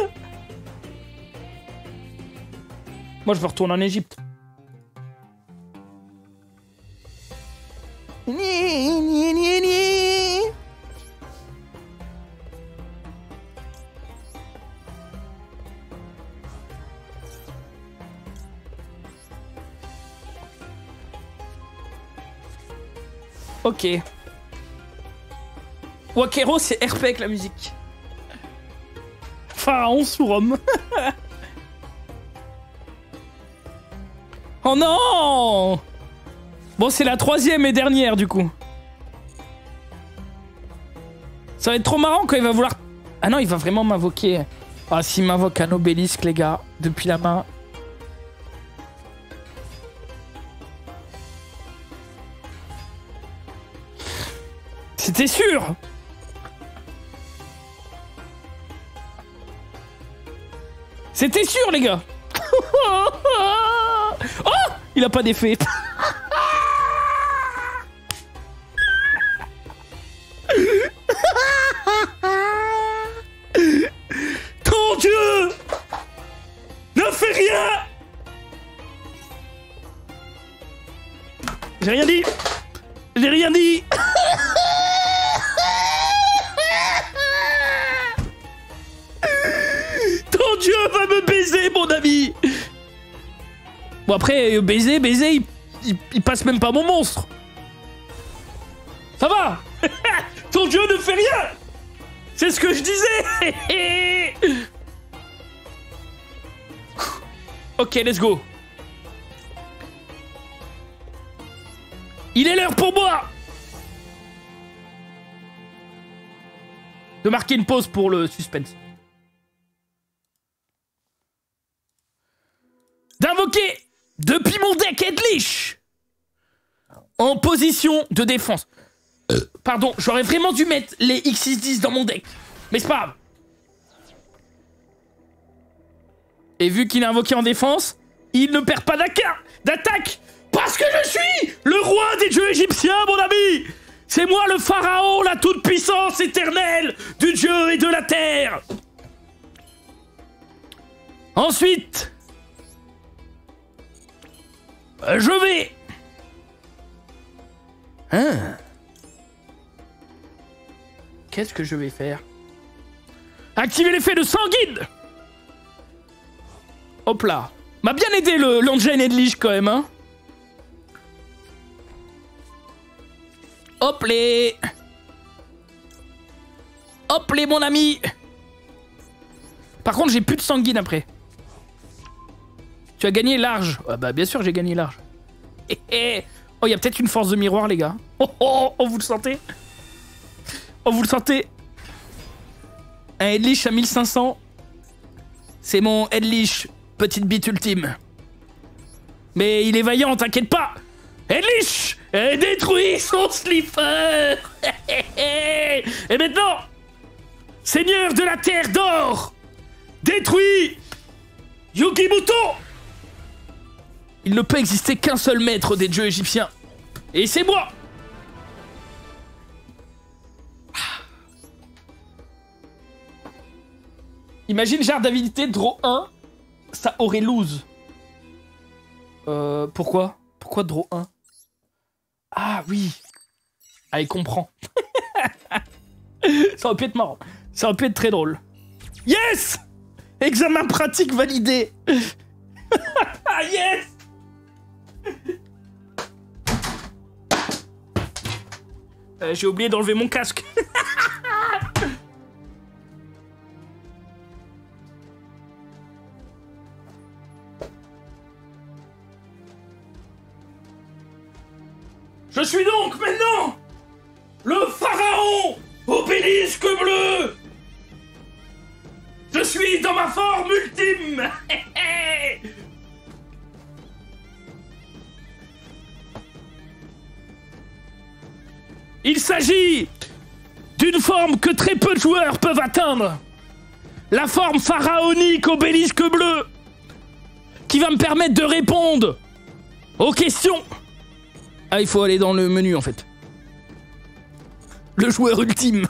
Moi je veux retourner en Égypte. Ok. Wakero, c'est RP avec la musique. Pharaon sous Rome. Oh non! Bon, c'est la troisième et dernière, du coup. Ça va être trop marrant quand il va vouloir... Ah non, il va vraiment m'invoquer. Ah, s'il m'invoque un obélisque, les gars, depuis la main... C'était sûr! C'était sûr, les gars! Oh! Il a pas d'effet. Ton Dieu! Ne fais rien! J'ai rien dit! J'ai rien dit! Ton Dieu va me baiser, mon ami! Bon après, baiser, il passe même pas mon monstre. Ça va. Ton Dieu ne fait rien. C'est ce que je disais. Ok, let's go. Il est l'heure pour moi de marquer une pause pour le suspense. D'invoquer depuis mon deck Edlich en position de défense. Pardon, j'aurais vraiment dû mettre les X610 dans mon deck. Mais c'est pas grave. Et vu qu'il est invoqué en défense, il ne perd pas d'attaque. Parce que je suis le roi des dieux égyptiens, mon ami. C'est moi le pharaon, la toute-puissance éternelle du dieu et de la terre. Ensuite... je vais... Hein? Qu'est-ce que je vais faire? Activer l'effet de sanguine. Hop là. M'a bien aidé le Longgen Edlich quand même, hein. Hop les... Hop les, mon ami. Par contre, j'ai plus de sanguine après. Tu as gagné large. Ah bah bien sûr, j'ai gagné large. Oh, il y a peut-être une force de miroir, les gars. Oh, vous le sentez? Oh, vous le sentez? Un Edlich à 1500. C'est mon Edlich, petite bite ultime. Mais il est vaillant, t'inquiète pas. Edlich détruit son slipper. Et maintenant, seigneur de la terre d'or, détruit Yugimuto. Il ne peut exister qu'un seul maître des dieux égyptiens. Et c'est moi. Imagine Jarre d'avidité, draw 1, ça aurait lose. Pourquoi? Pourquoi draw 1? Ah oui. Ah, il comprend. Ça aurait pu être marrant. Ça aurait pu être très drôle. Yes! Examen pratique validé. Ah yes! J'ai oublié d'enlever mon casque. Je suis donc maintenant le pharaon obélisque bleu. Je suis dans ma forme ultime. Il s'agit d'une forme que très peu de joueurs peuvent atteindre. La forme pharaonique obélisque bleu, qui va me permettre de répondre aux questions. Ah, il faut aller dans le menu en fait. Le joueur ultime.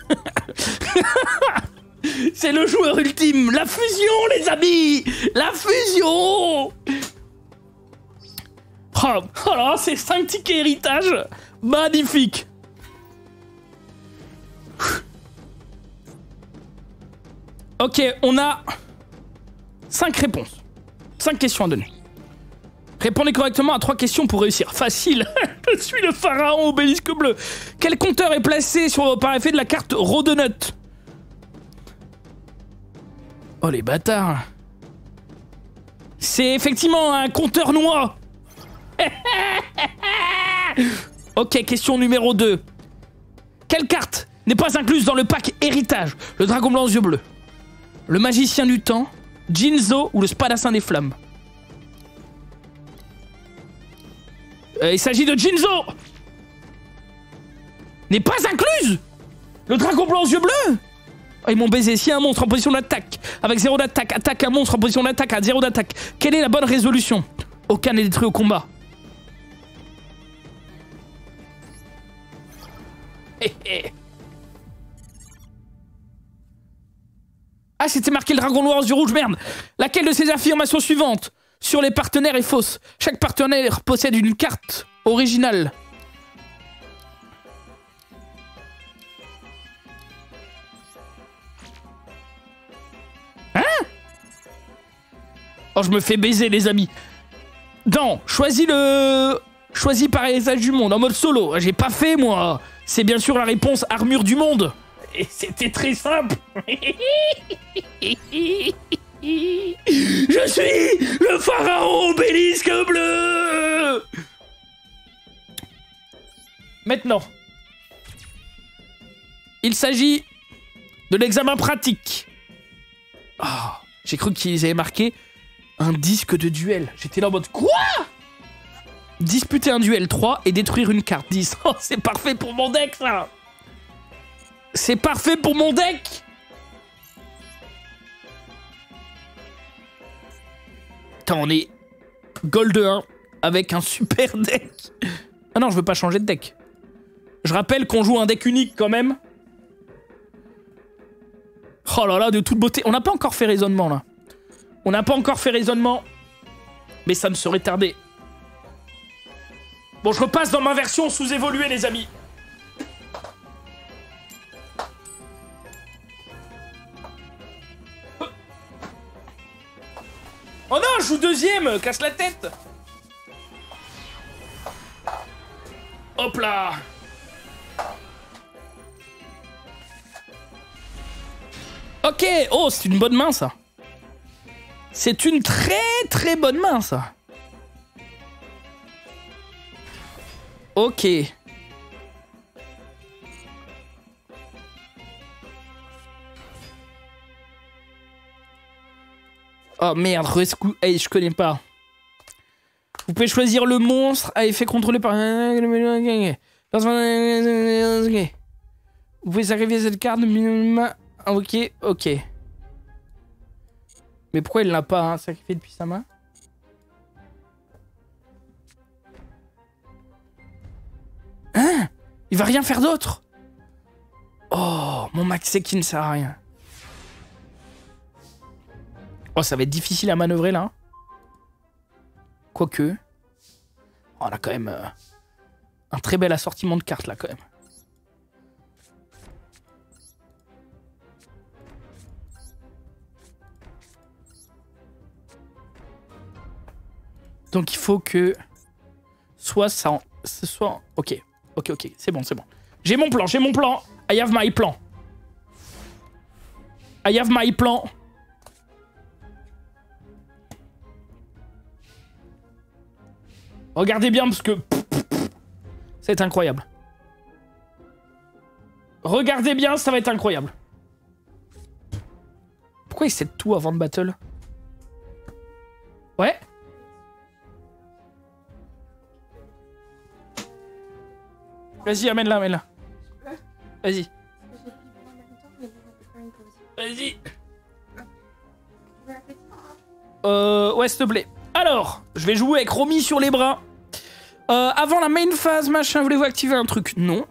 C'est le joueur ultime. La fusion, les amis. La fusion. Oh là, c'est 5 tickets héritage. Magnifique. Ok, on a 5 réponses. 5 questions à donner. Répondez correctement à 3 questions pour réussir. Facile. Je suis le pharaon obélisque bleu. Quel compteur est placé par effet de la carte Rodonut? Oh les bâtards. C'est effectivement un compteur noix. Ok, question numéro 2. Quelle carte n'est pas incluse dans le pack héritage? Le dragon blanc aux yeux bleus, le magicien du temps, Jinzo ou le spadassin des flammes? Il s'agit de Jinzo. N'est pas incluse. Le dragon blanc aux yeux bleus. Oh, ils m'ont baisé. Si un monstre en position d'attaque avec 0 d'attaque attaque un monstre en position d'attaque à 0 d'attaque, quelle est la bonne résolution? Aucun n'est détruit au combat. Ah, c'était marqué le dragon noir aux yeux rouges, merde. Laquelle de ces affirmations suivantes sur les partenaires est fausse? Chaque partenaire possède une carte originale. Hein? Oh, je me fais baiser, les amis. Dans choisis par héritage du monde en mode solo. J'ai pas fait, moi. C'est bien sûr la réponse armure du monde. Et c'était très simple. Je suis le pharaon obélisque bleu. Maintenant, il s'agit de l'examen pratique. Oh, j'ai cru qu'ils avaient marqué un disque de duel. J'étais là en mode quoi? Disputer un duel 3 et détruire une carte 10. Oh, c'est parfait pour mon deck, ça. C'est parfait pour mon deck. Putain, on est Gold 1 avec un super deck. Ah non, je veux pas changer de deck. Je rappelle qu'on joue un deck unique quand même. Oh là là, de toute beauté. On n'a pas encore fait raisonnement là. On n'a pas encore fait raisonnement. Mais ça ne serait tardé. Bon, je repasse dans ma version sous-évoluée, les amis. Oh non, je joue deuxième, casse la tête. Hop là. Ok, oh, c'est une bonne main, ça. C'est une très très bonne main, ça. Ok. Oh merde, rescue. Hey, je connais pas. Vous pouvez choisir le monstre à effet contrôlé par... Vous pouvez sacrifier cette carte. Ok, ok. Mais pourquoi il l'a pas sacrifié depuis sa main? Hein? Il va rien faire d'autre? Oh, mon Maxé qui ne sert à rien. Oh, ça va être difficile à manœuvrer, là. Quoique. Oh, on a quand même un très bel assortiment de cartes, là, quand même. Donc il faut que soit ça... Soit... Ok, c'est bon. J'ai mon plan. I have my plan. Regardez bien parce que... C'est incroyable. Regardez bien, ça va être incroyable. Pourquoi il set tout avant de battle? Ouais. Vas-y, amène-la. Vas-y. Vas-y. Ouais, s'il te plaît. Alors, je vais jouer avec Romy sur les bras. Avant la main phase, machin, voulez-vous activer un truc? Non.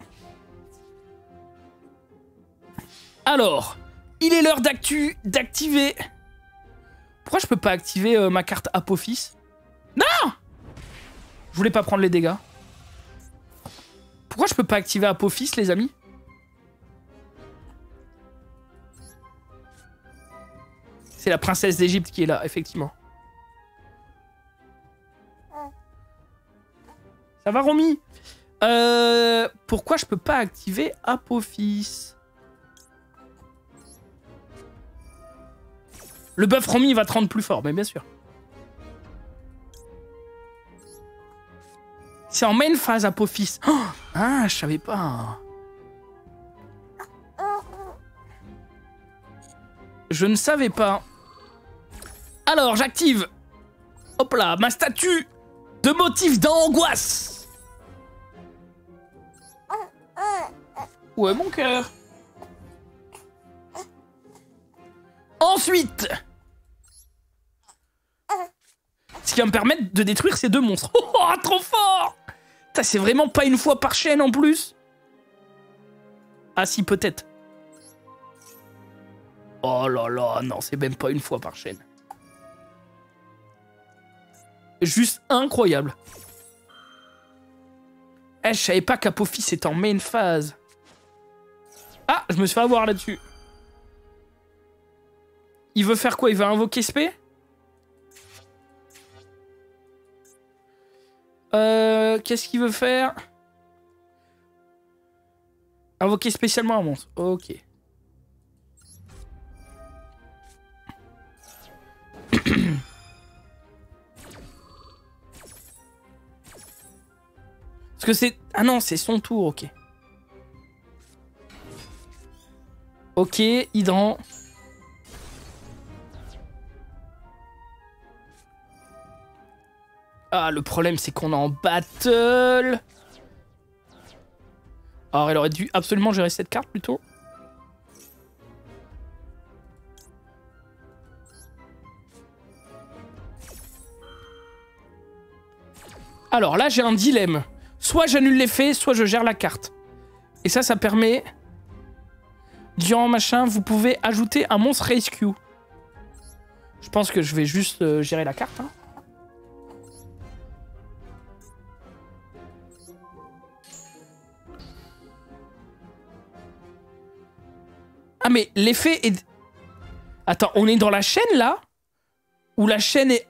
Alors, il est l'heure d'activer... Pourquoi je peux pas activer ma carte Apophis? Non! Je voulais pas prendre les dégâts. Pourquoi je peux pas activer Apophis, les amis? C'est la princesse d'Égypte qui est là, effectivement. Ça va, Romy? Pourquoi je peux pas activer Apophis? Le buff Romy va te rendre plus fort, mais bien sûr. C'est en main phase Apophis. Oh, ah, je savais pas. Je ne savais pas. Alors, j'active. Hop là, ma statue de motif d'angoisse. Ouais, mon cœur. Ensuite, ce qui va me permettre de détruire ces deux monstres. Oh, trop fort! C'est vraiment pas une fois par chaîne en plus. Ah si, peut-être. Oh là là, non, c'est même pas une fois par chaîne. Juste incroyable. Eh, je savais pas qu'Apophis était en main phase. Ah, je me suis fait avoir là-dessus. Il veut faire quoi? Il veut invoquer SP? Qu'est-ce qu'il veut faire? Invoquer spécialement un monstre. Ok. Parce que c'est... Ah non, c'est son tour, ok. Ok, hydrant. Ah, le problème, c'est qu'on est en battle. Alors, elle aurait dû absolument gérer cette carte, plutôt. Alors, là, j'ai un dilemme. Soit j'annule l'effet, soit je gère la carte. Et ça permet... Durant machin, vous pouvez ajouter un monstre rescue. Je pense que je vais juste gérer la carte, hein. Ah mais l'effet est... Attends, on est dans la chaîne là? Ou la chaîne est...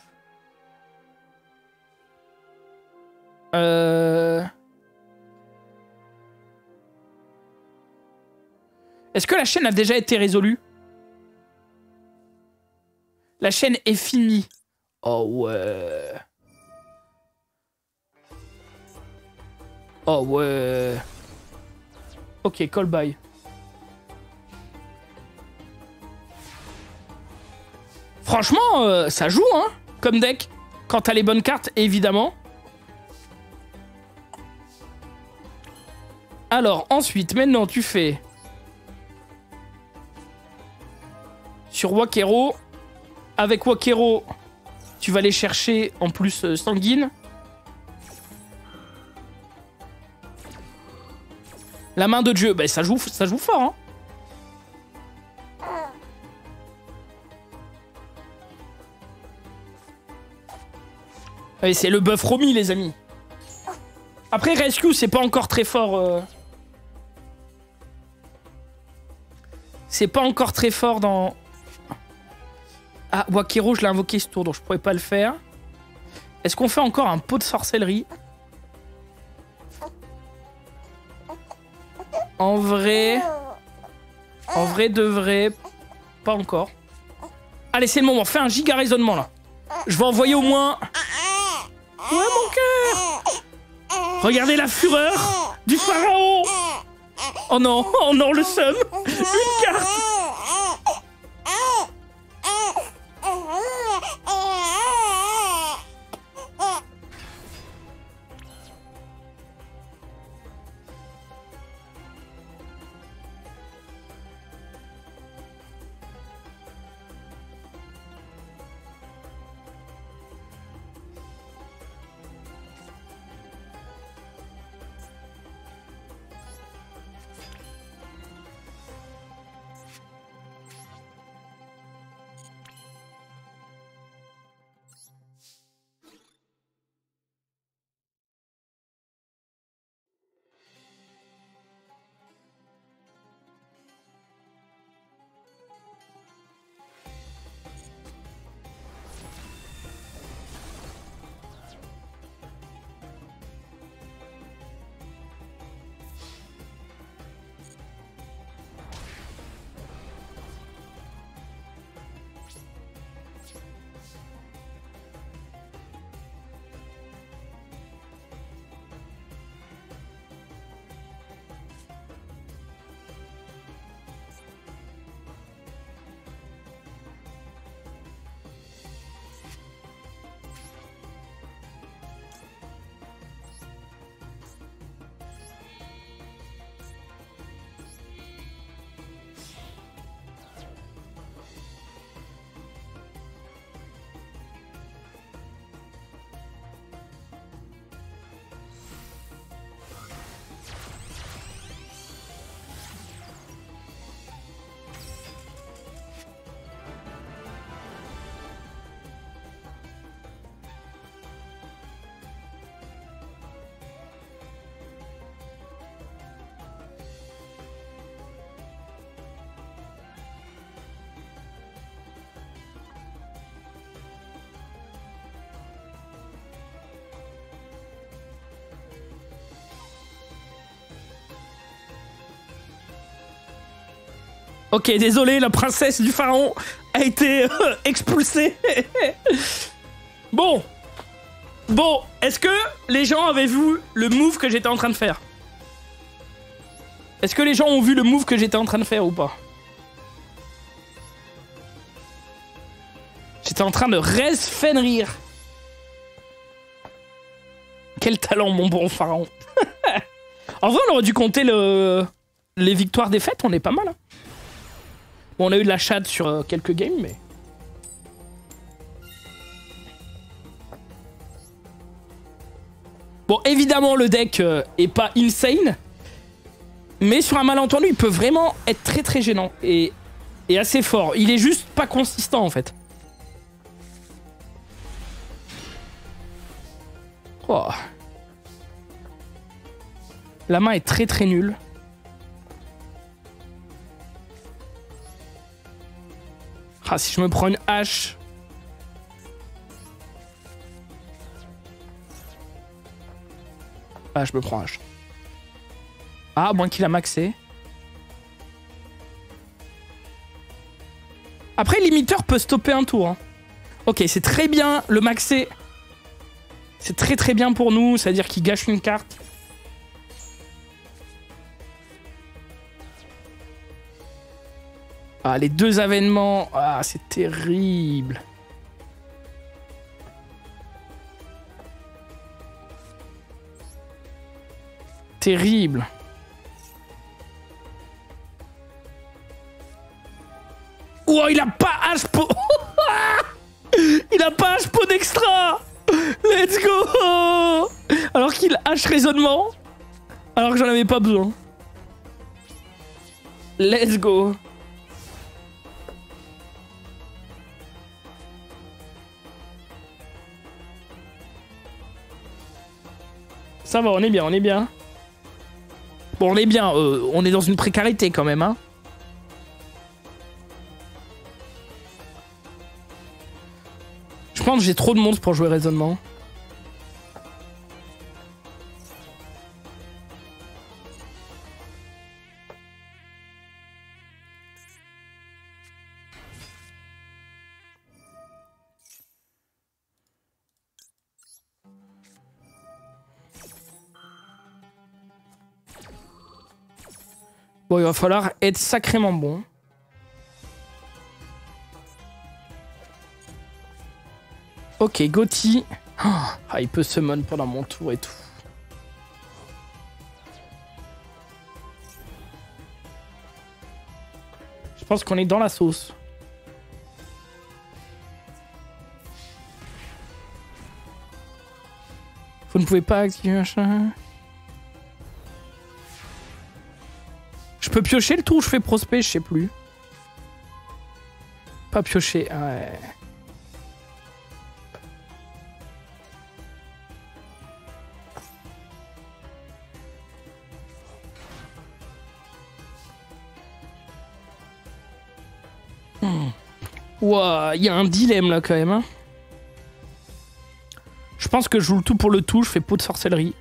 Est-ce que la chaîne a déjà été résolue? La chaîne est finie. Oh ouais. Oh ouais. Ok, call by. Franchement, ça joue, hein, comme deck. Quand t'as les bonnes cartes, évidemment. Alors, ensuite, maintenant, tu fais... Sur Wakero. Avec Wakero, tu vas aller chercher, en plus, Sanguine. La main de Dieu, bah, ça joue fort, hein. Ouais, c'est le buff Romy, les amis. Après, Rescue, c'est pas encore très fort. C'est pas encore très fort dans... Ah, Wakero, je l'ai invoqué ce tour, donc je pourrais pas le faire. Est-ce qu'on fait encore un pot de sorcellerie? En vrai de vrai, pas encore. Allez, c'est le moment, fais un giga raisonnement là. Je vais envoyer au moins... Ouais, mon cœur! Regardez la fureur du pharaon! Oh non, le seum! Une carte! Ok, désolé, la princesse du pharaon a été expulsée. Bon, est-ce que les gens avaient vu le move que j'étais en train de faire? Est-ce que les gens ont vu le move que j'étais en train de faire ou pas? J'étais en train de res Fenrir. Quel talent, mon bon pharaon. En vrai, on aurait dû compter les victoires-défaites, on est pas mal. Hein. Bon, on a eu de la chatte sur quelques games, mais... Bon, évidemment, le deck est pas insane. Mais sur un malentendu, il peut vraiment être très très gênant. Et assez fort. Il est juste pas consistant, en fait. Oh. La main est très très nulle. Ah, si je me prends une hache... Ah, je me prends hache. Ah, à moins qu'il a maxé. Après, le limiteur peut stopper un tour. Hein. Ok, c'est très bien. Le maxé, c'est très très bien pour nous. C'est-à-dire qu'il gâche une carte. Ah, les deux avènements. Ah, c'est terrible. Terrible. Oh, il a pas HPO. Il a pas HPO d'extra. Let's go. Alors qu'il H raisonnement. Alors que j'en avais pas besoin. Let's go. Ça va, on est bien, on est bien. Bon, on est bien, on est dans une précarité quand même, hein. Je pense que j'ai trop de monde pour jouer raisonnement. Bon, il va falloir être sacrément bon. Ok, Gotti. Ah, il peut summon pendant mon tour et tout. Je pense qu'on est dans la sauce. Vous ne pouvez pas activer machin. Je peux piocher le tour où je fais prospect, je sais plus. Pas piocher, ouais. Ouah, il y a un dilemme là quand même. Hein. Je pense que je joue le tout pour le tout, je fais pot de sorcellerie.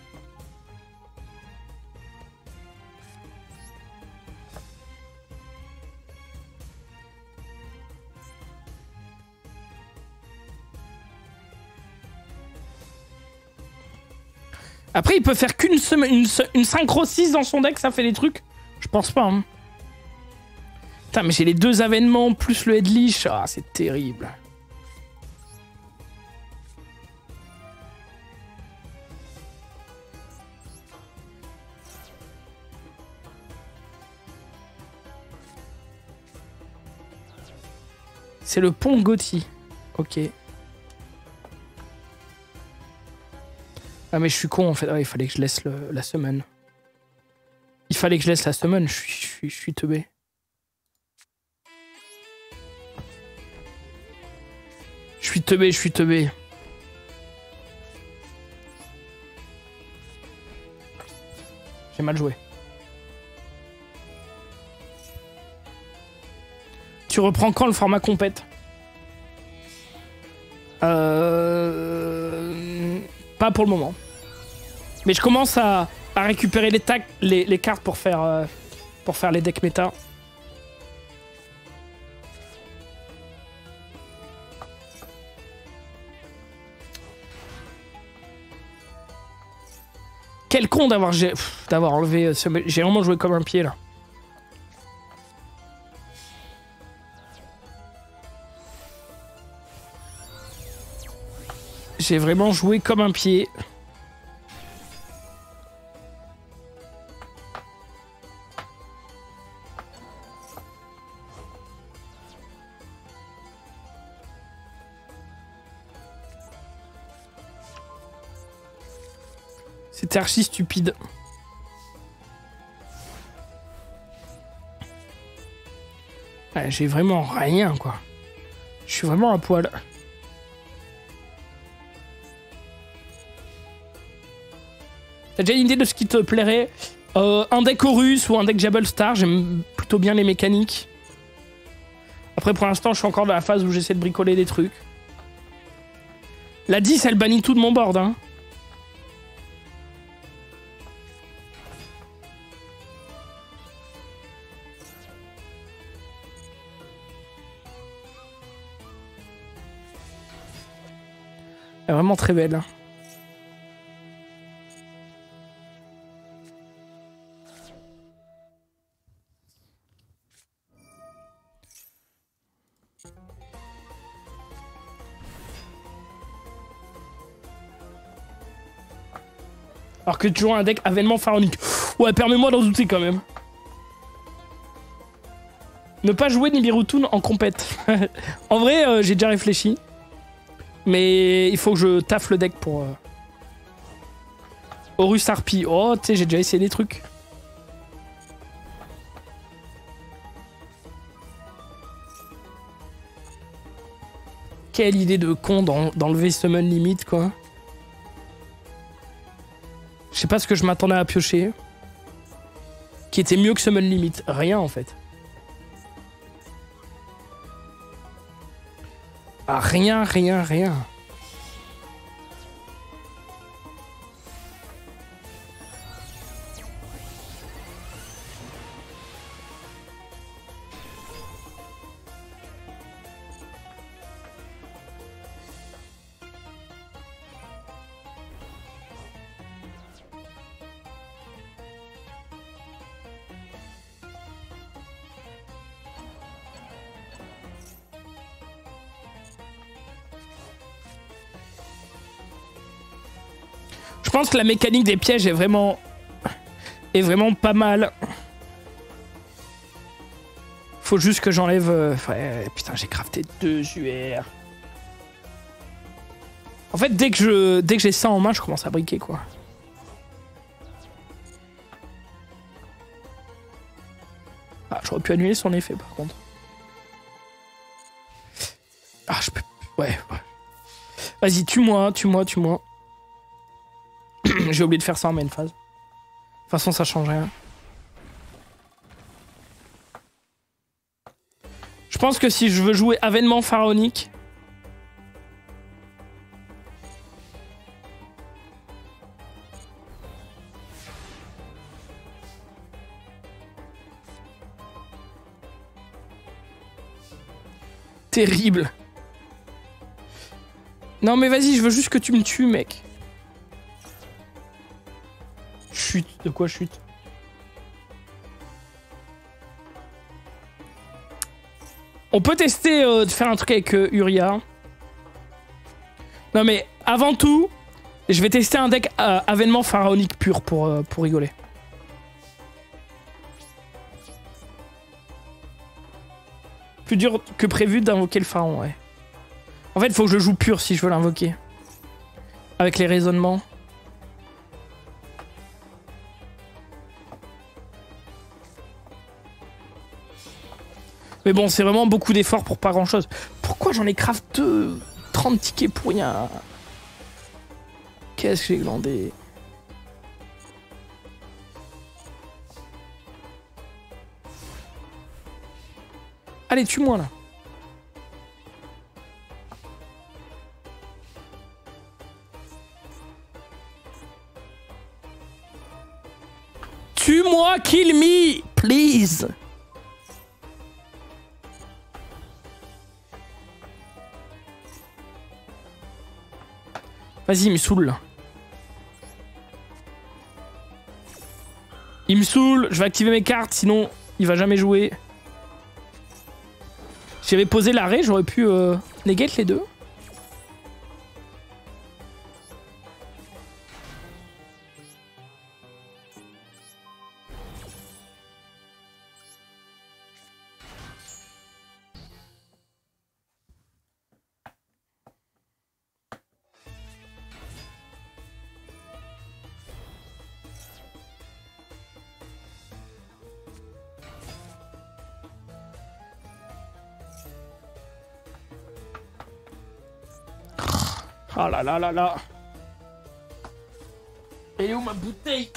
Après, il peut faire qu'une une synchro 6 dans son deck, ça fait des trucs. Je pense pas. Hein. Putain, mais j'ai les deux avènements plus le headleash. Ah, c'est terrible. C'est le pont Gotti. Ok. Ah mais je suis con en fait. Ah, il fallait que je laisse la summon. Il fallait que je laisse la summon. Je suis teubé. Je suis teubé. J'ai mal joué. Tu reprends quand le format compète? Pas pour le moment. Mais je commence à récupérer les cartes pour faire les decks méta. Quel con d'avoir enlevé ce... J'ai vraiment joué comme un pied là. J'ai vraiment joué comme un pied. C'était archi stupide. Ouais, j'ai vraiment rien, quoi. Je suis vraiment à poil. T'as déjà une idée de ce qui te plairait? Un deck Horus ou un deck Jabal Star, j'aime plutôt bien les mécaniques. Après, pour l'instant, je suis encore dans la phase où j'essaie de bricoler des trucs. La 10, elle bannit tout de mon board, hein. Elle est vraiment très belle. Alors que tu joues un deck avènement pharaonique. Ouais, permets-moi d'en douter quand même. Ne pas jouer Nibiru-Toon en compète. En vrai, j'ai déjà réfléchi. Mais il faut que je taffe le deck pour... Horus Harpy. Oh, tu sais, j'ai déjà essayé des trucs. Quelle idée de con d'enlever Summon Limit, quoi. Je sais pas ce que je m'attendais à piocher. Qui était mieux que Summon Limit. Rien, en fait. Ah, rien. pense que la mécanique des pièges est vraiment pas mal. Faut juste que j'enlève... Ouais, putain, j'ai crafté 2 UR. En fait, dès que j'ai ça en main, je commence à briquer, quoi. Ah, j'aurais pu annuler son effet, par contre. Ah, je peux... Ouais. Vas-y, tue-moi. J'ai oublié de faire ça en main phase. De toute façon, ça change rien. Je pense que si je veux jouer avènement pharaonique... Terrible. Non mais vas-y, je veux juste que tu me tues, mec. Chute. De quoi chute? On peut tester de faire un truc avec Uria. Non mais avant tout, je vais tester un deck avènement pharaonique pur pour rigoler. Plus dur que prévu d'invoquer le pharaon, ouais. En fait, il faut que je joue pur si je veux l'invoquer. Avec les raisonnements. Mais bon, c'est vraiment beaucoup d'efforts pour pas grand chose. Pourquoi j'en ai craft 30 tickets pour rien? Qu'est-ce que j'ai glandé? Allez, tue-moi là. Tue-moi, kill me, please. Vas-y, il me saoule là. Il me saoule, je vais activer mes cartes, sinon il va jamais jouer. Si j'avais posé l'arrêt, j'aurais pu negate les deux. Oh là là là là. Elle est où ma bouteille?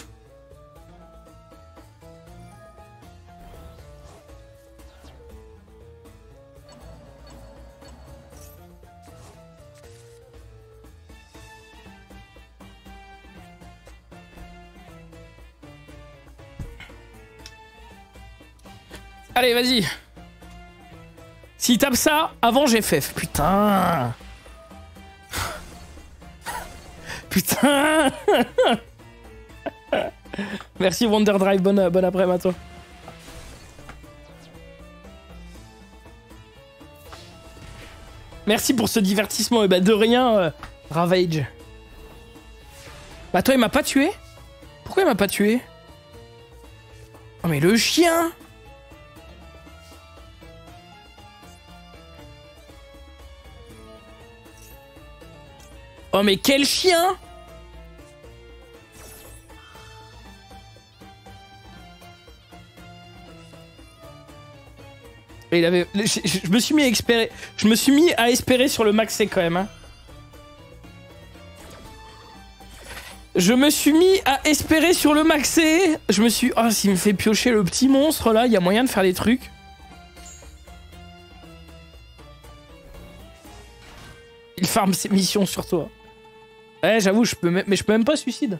Allez, vas-y. S'il tape ça, avant j'ai FF. Putain. Putain. Merci Wonder Drive, bonne après-midi à toi. Merci pour ce divertissement. Et bah de rien, Ravage. Bah toi il m'a pas tué? Pourquoi il m'a pas tué? Oh mais le chien! Oh mais quel chien! Il avait... Je me suis mis à espérer. Je me suis mis à espérer sur le maxé quand même. Hein. Je me suis mis à espérer sur le maxé. Je me suis... Oh, s'il me fait piocher le petit monstre là, il y a moyen de faire des trucs. Il farme ses missions sur toi. Ouais, j'avoue, je peux... mais je peux même pas suicide.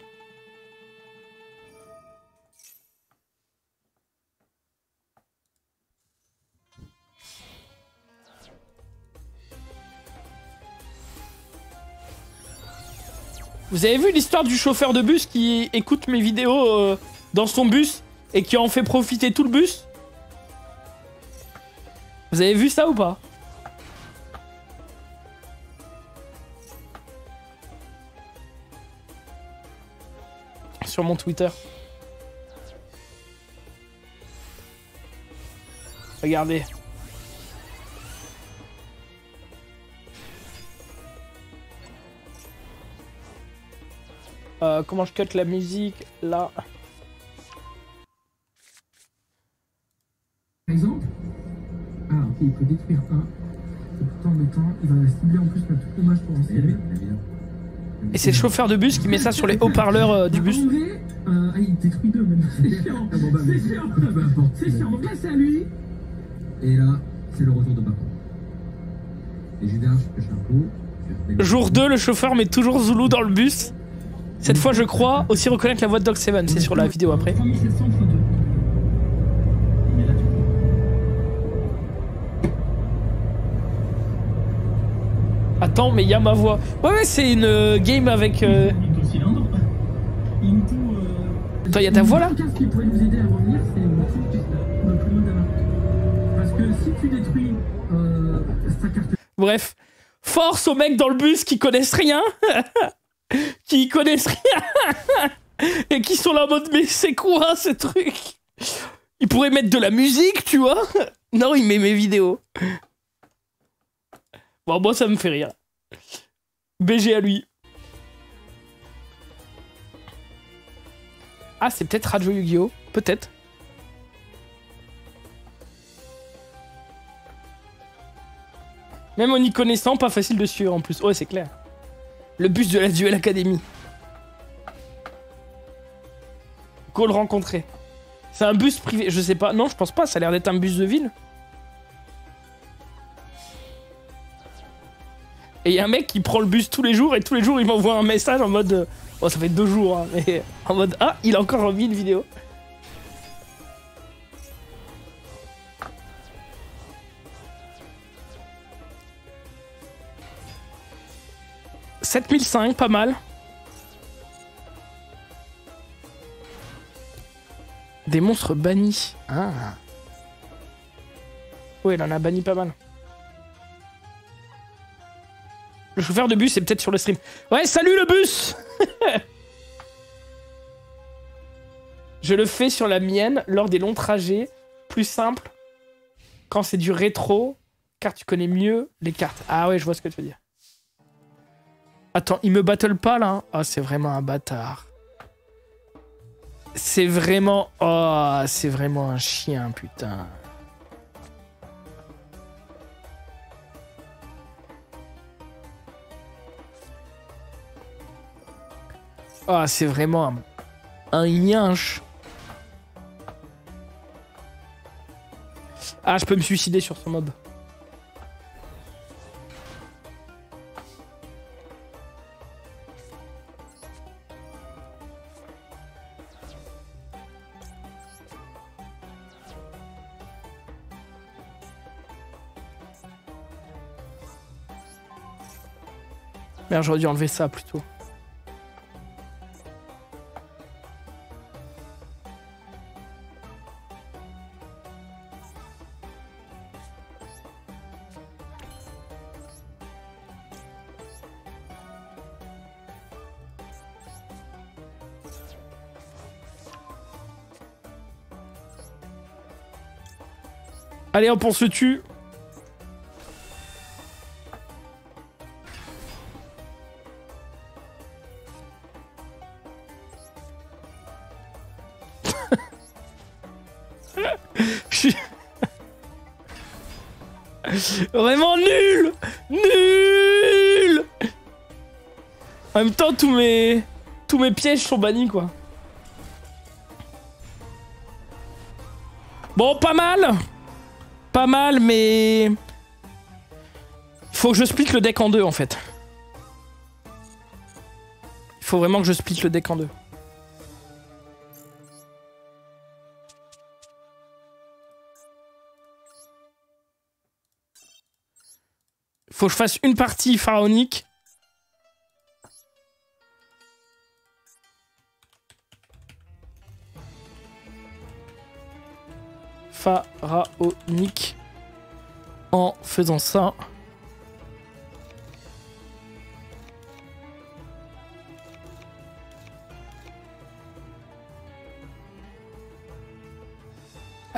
Vous avez vu l'histoire du chauffeur de bus qui écoute mes vidéos dans son bus et qui en fait profiter tout le bus? Vous avez vu ça ou pas? sur mon Twitter. Regardez. Comment je cut la musique là? Par exemple, ok, il peut détruire un. C'est pourtant embêtant. Il va cibler en plus notre hommage pour en cibler. Et c'est le chauffeur de bus qui met ça sur les haut-parleurs du bus. En vrai, il détruit deux même. C'est chiant. C'est chiant. Peu importe. C'est chiant. Donc là, c'est à lui. Et là, c'est le retour de papa. Et Judas, le chapeau. Jour 2, le chauffeur met toujours Zulu dans le bus. Cette fois, je crois aussi reconnaître la voix de Dog 7. C'est sur la vidéo après. 3702. Attends, mais il y a ma voix. Ouais, c'est une game avec... Attends, il y a ta voix là? Ce qui pourrait nous aider à revenir, c'est le plus loin d'avant. Parce que si tu détruis sa carte... Bref. Force aux mecs dans le bus qui connaissent rien. Qui connaissent rien. Et qui sont là en mode, mais c'est quoi ce truc? Il pourrait mettre de la musique, tu vois? Non, il met mes vidéos. Bon, moi, ça me fait rire. BG à lui. Ah, c'est peut-être Radio Yu-Gi-Oh! Peut-être. Même en y connaissant, pas facile de suivre en plus. Ouais, c'est clair. Le bus de la Duel Academy. Go le rencontrer. C'est un bus privé, je sais pas. Non, je pense pas, ça a l'air d'être un bus de ville. Et il y a un mec qui prend le bus tous les jours et tous les jours il m'envoie un message en mode... Bon, ça fait 2 jours, hein, mais en mode... Ah, il a encore envie une vidéo. « 7005, pas mal. Des monstres bannis. Ah. Ouais, il en a banni pas mal. Le chauffeur de bus est peut-être sur le stream. Ouais, salut le bus. Je le fais sur la mienne lors des longs trajets. Plus simple quand c'est du rétro, car tu connais mieux les cartes. Ah ouais, je vois ce que tu veux dire. Attends, il me battle pas là? Ah, c'est vraiment un bâtard. C'est vraiment... Oh, c'est vraiment un chien, putain. Ah, c'est vraiment un yinche. Ah, je peux me suicider sur son mob. Merde, j'aurais dû enlever ça plutôt. Allez, hop, on se tue. Vraiment nul. Nul. En même temps, tous mes pièges sont bannis, quoi. Bon, pas mal. Pas mal, mais... Faut que je split le deck en deux, en fait. Il faut vraiment que je split le deck en deux. Faut que je fasse une partie pharaonique. Pharaonique. En faisant ça.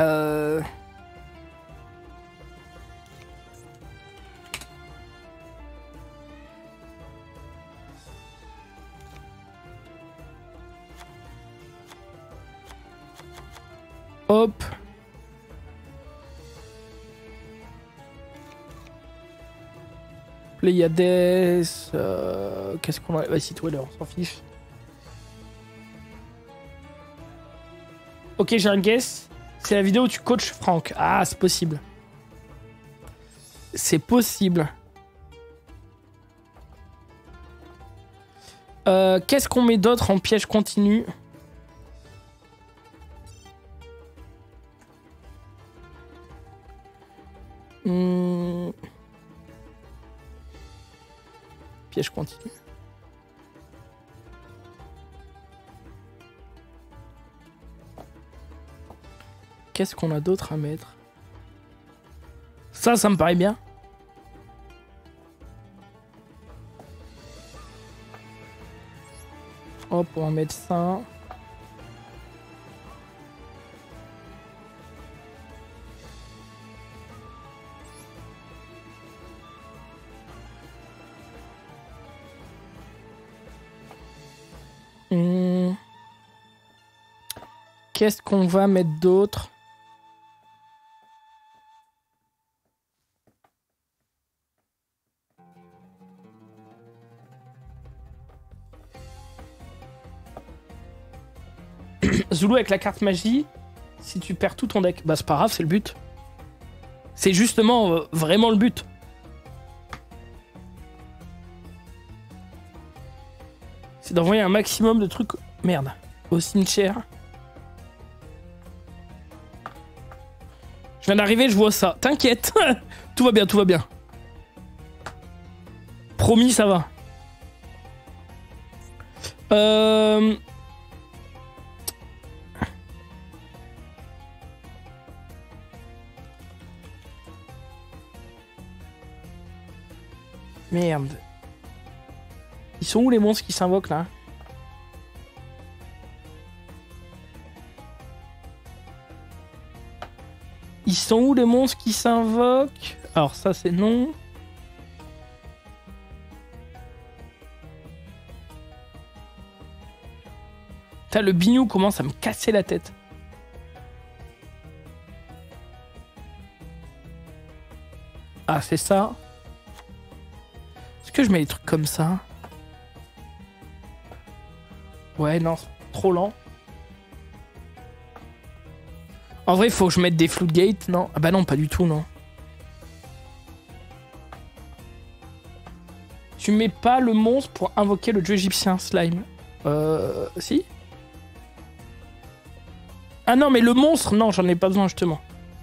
Hop. Pléiades. Qu'est-ce qu'on a? Vas-y, toi, on s'en fiche. Ok, j'ai un guess. C'est la vidéo où tu coaches Franck. Ah, c'est possible. C'est possible. Qu'est-ce qu'on met d'autre en piège continu? Piège continu. Qu'est-ce qu'on a d'autre à mettre? Ça me paraît bien. Hop, on va mettre ça. Qu'est-ce qu'on va mettre d'autre? Zoulou avec la carte magie, si tu perds tout ton deck, bah c'est pas grave, c'est le but. C'est justement vraiment le but. C'est d'envoyer un maximum de trucs... Merde, au cimetière. Je viens d'arriver, je vois ça. T'inquiète, tout va bien, tout va bien. Promis, ça va. Merde. Ils sont où les monstres qui s'invoquent là? Ils sont où les monstres qui s'invoquent? Alors ça c'est non. Putain, le bignou commence à me casser la tête. Ah c'est ça. Est-ce que je mets des trucs comme ça? Ouais, non, c'est trop lent. En vrai, il faut que je mette des floodgates, non? Ah bah non, pas du tout, non. Tu mets pas le monstre pour invoquer le dieu égyptien, slime. Si? Ah non, mais le monstre, non, j'en ai pas besoin, justement.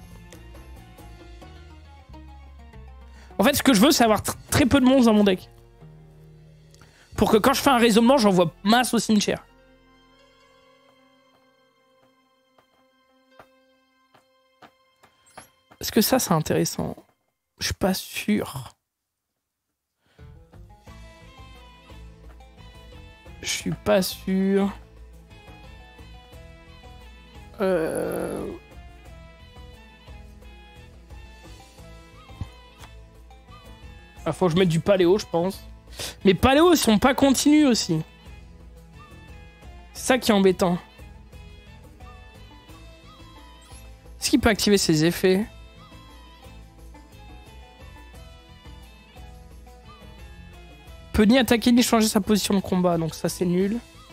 En fait, ce que je veux, c'est avoir très peu de monstres dans mon deck. Pour que quand je fais un raisonnement, j'envoie masse au cimetière. Est-ce que ça, c'est intéressant? Je suis pas sûr. Je suis pas sûr. Ah, faut que je mette du paléo, je pense. Mais paléo, ils sont pas continus aussi. C'est ça qui est embêtant. Est-ce qu'il peut activer ses effets? Peut ni attaquer ni changer sa position de combat, donc ça c'est nul.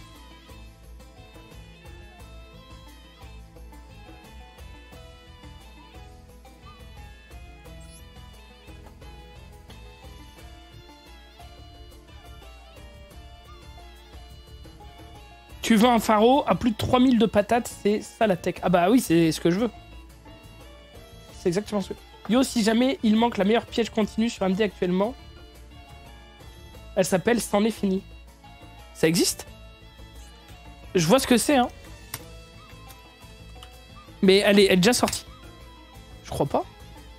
Tu veux un pharaon à plus de 3000 de patates, c'est ça la tech. Ah bah oui, c'est ce que je veux. C'est exactement ce que... Yo, si jamais il manque la meilleure piège continue sur MD actuellement, elle s'appelle C'en est fini. Ça existe? Je vois ce que c'est, hein. Mais elle est déjà sortie. Je crois pas.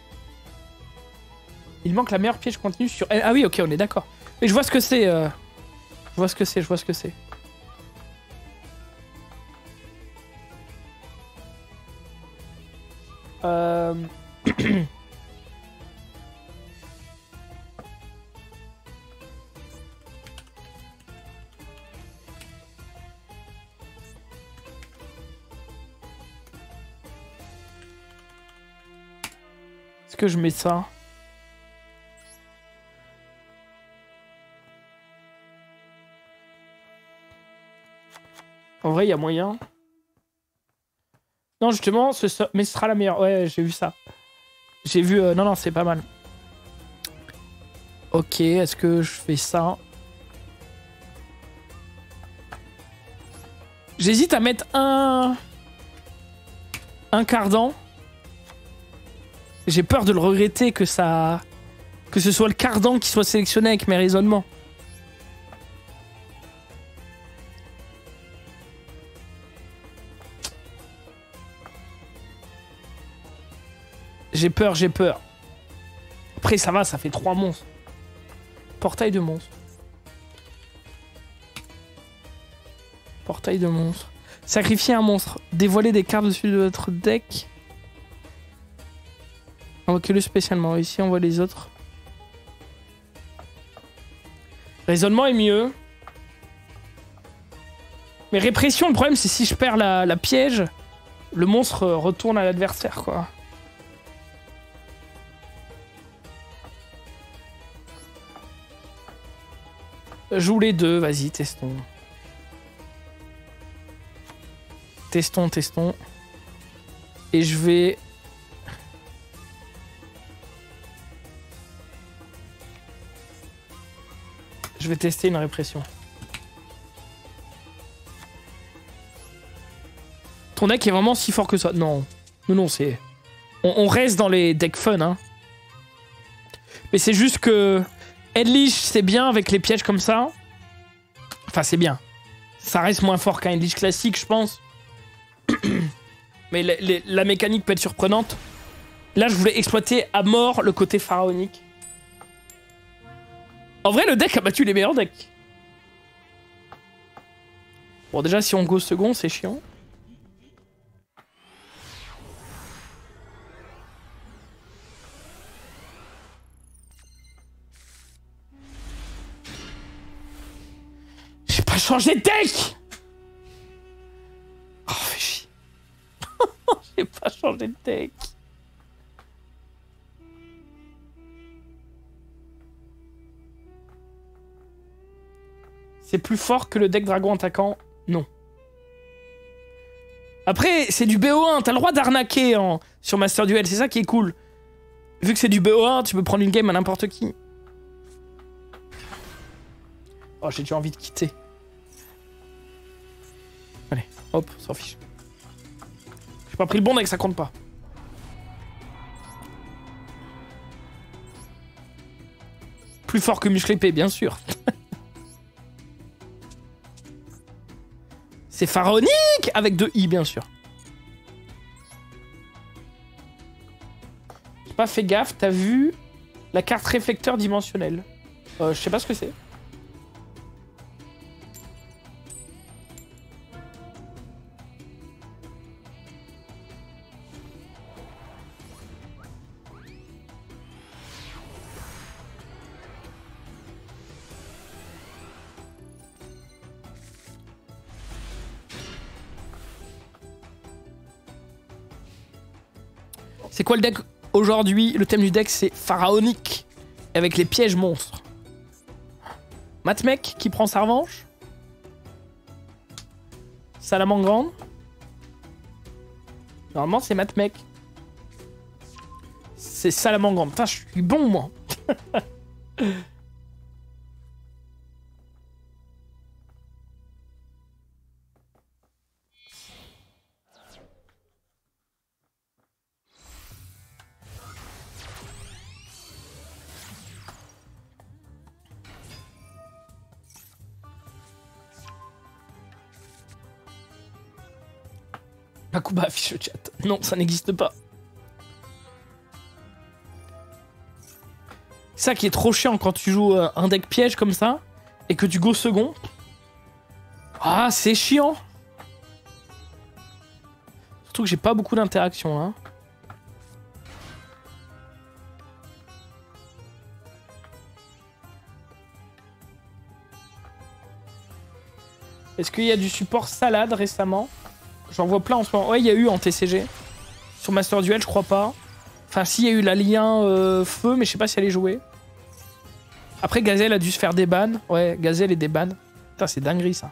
Il manque la meilleure piège continue sur... Ah oui, ok, on est d'accord. Mais je vois ce que c'est. Je vois ce que c'est, je vois ce que c'est. Est-ce que je mets ça? En vrai, il y a moyen. Non, justement, mais ce sera la meilleure. Ouais, j'ai vu ça. J'ai vu... Non, non, c'est pas mal. Ok, est-ce que je fais ça? J'hésite à mettre un cardan. J'ai peur de le regretter que ça... Que ce soit le cardan qui soit sélectionné avec mes raisonnements. J'ai peur, j'ai peur. Après, ça va, ça fait 3 monstres. Portail de monstres. Portail de monstres. Sacrifier un monstre. Dévoiler des cartes dessus de votre deck. Invoquez-le spécialement. Ici, on voit les autres. Raisonnement est mieux. Mais répression, le problème, c'est si je perds la piège, le monstre retourne à l'adversaire, quoi. Joue les deux, vas-y, testons. Testons, testons. Et je vais... Je vais tester une répression. Ton deck est vraiment si fort que ça? Non. Non, non, c'est... On reste dans les decks fun, hein. Mais c'est juste que... Endlich, c'est bien avec les pièges comme ça. Enfin, c'est bien. Ça reste moins fort qu'un Endlich classique, je pense. Mais la mécanique peut être surprenante. Là, je voulais exploiter à mort le côté pharaonique. En vrai, le deck a battu les meilleurs decks. Bon, déjà, si on go second, c'est chiant. J'ai pas changé de deck! Oh, fais chier. J'ai pas changé de deck. C'est plus fort que le deck dragon attaquant? Non. Après, c'est du BO1, t'as le droit d'arnaquer sur Master Duel, c'est ça qui est cool. Vu que c'est du BO1, tu peux prendre une game à n'importe qui. Oh, j'ai déjà envie de quitter. Allez, hop, on s'en fiche. J'ai pas pris le bon deck, ça compte pas. Plus fort que muscle épée, bien sûr. C'est pharaonique avec 2 i, bien sûr. J'ai pas fait gaffe, t'as vu la carte réflecteur dimensionnel. Je sais pas ce que c'est. C'est quoi le deck aujourd'hui? Le thème du deck, c'est pharaonique. Avec les pièges monstres. Matmec qui prend sa revanche. Salamangrande. Normalement, c'est Matmec. C'est Salamangrande. Putain, je suis bon, moi. Akuba affiche le chat. Non, ça n'existe pas. C'est ça qui est trop chiant quand tu joues un deck piège comme ça et que tu go second. Ah, c'est chiant. Surtout que j'ai pas beaucoup d'interaction, hein. Est-ce qu'il y a du support salade récemment? J'en vois plein en ce moment. Ouais, il y a eu en TCG. Sur Master Duel, je crois pas. Enfin, si, il y a eu la lien feu, mais je sais pas si elle est jouée. Après, Gazelle a dû se faire des bans. Ouais, Gazelle et des bans. Putain, c'est dinguerie, ça.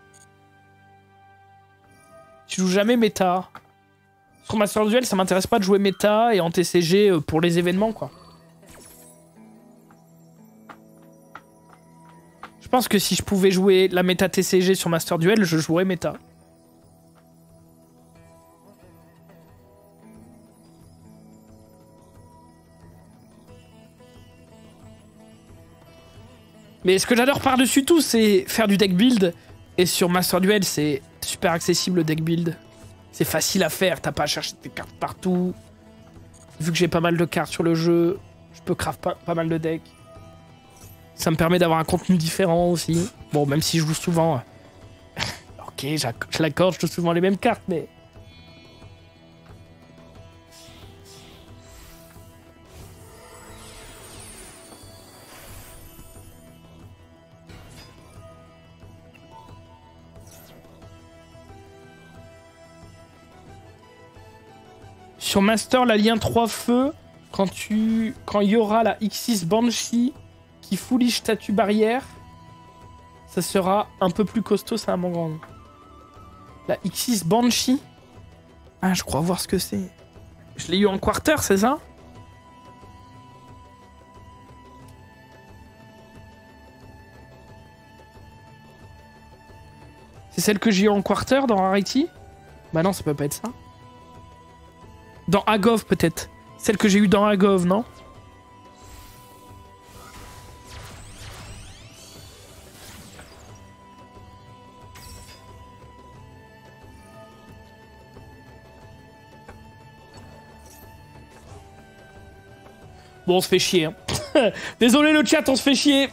Je joue jamais méta. Sur Master Duel, ça m'intéresse pas de jouer méta et en TCG pour les événements, quoi. Je pense que si je pouvais jouer la méta TCG sur Master Duel, je jouerais méta. Mais ce que j'adore par-dessus tout, c'est faire du deck build. Et sur Master Duel, c'est super accessible le deck build. C'est facile à faire, t'as pas à chercher tes cartes partout. Vu que j'ai pas mal de cartes sur le jeu, je peux craft pas mal de decks. Ça me permet d'avoir un contenu différent aussi. Bon, même si je joue souvent... ok, je l'accorde, je joue souvent les mêmes cartes, mais... Sur Master, la lien 3 feux, quand il y aura la X6 Banshee qui foolish statue barrière, ça sera un peu plus costaud, ça à mon grand. La X6 Banshee. Ah, je crois voir ce que c'est. Je l'ai eu en quarter, c'est ça? C'est celle que j'ai eu en quarter dans Rarity? Bah non, ça peut pas être ça. Dans Agov, peut-être. Celle que j'ai eue dans Agov, non? Bon, on se fait chier. Hein. Désolé le chat, on se fait chier.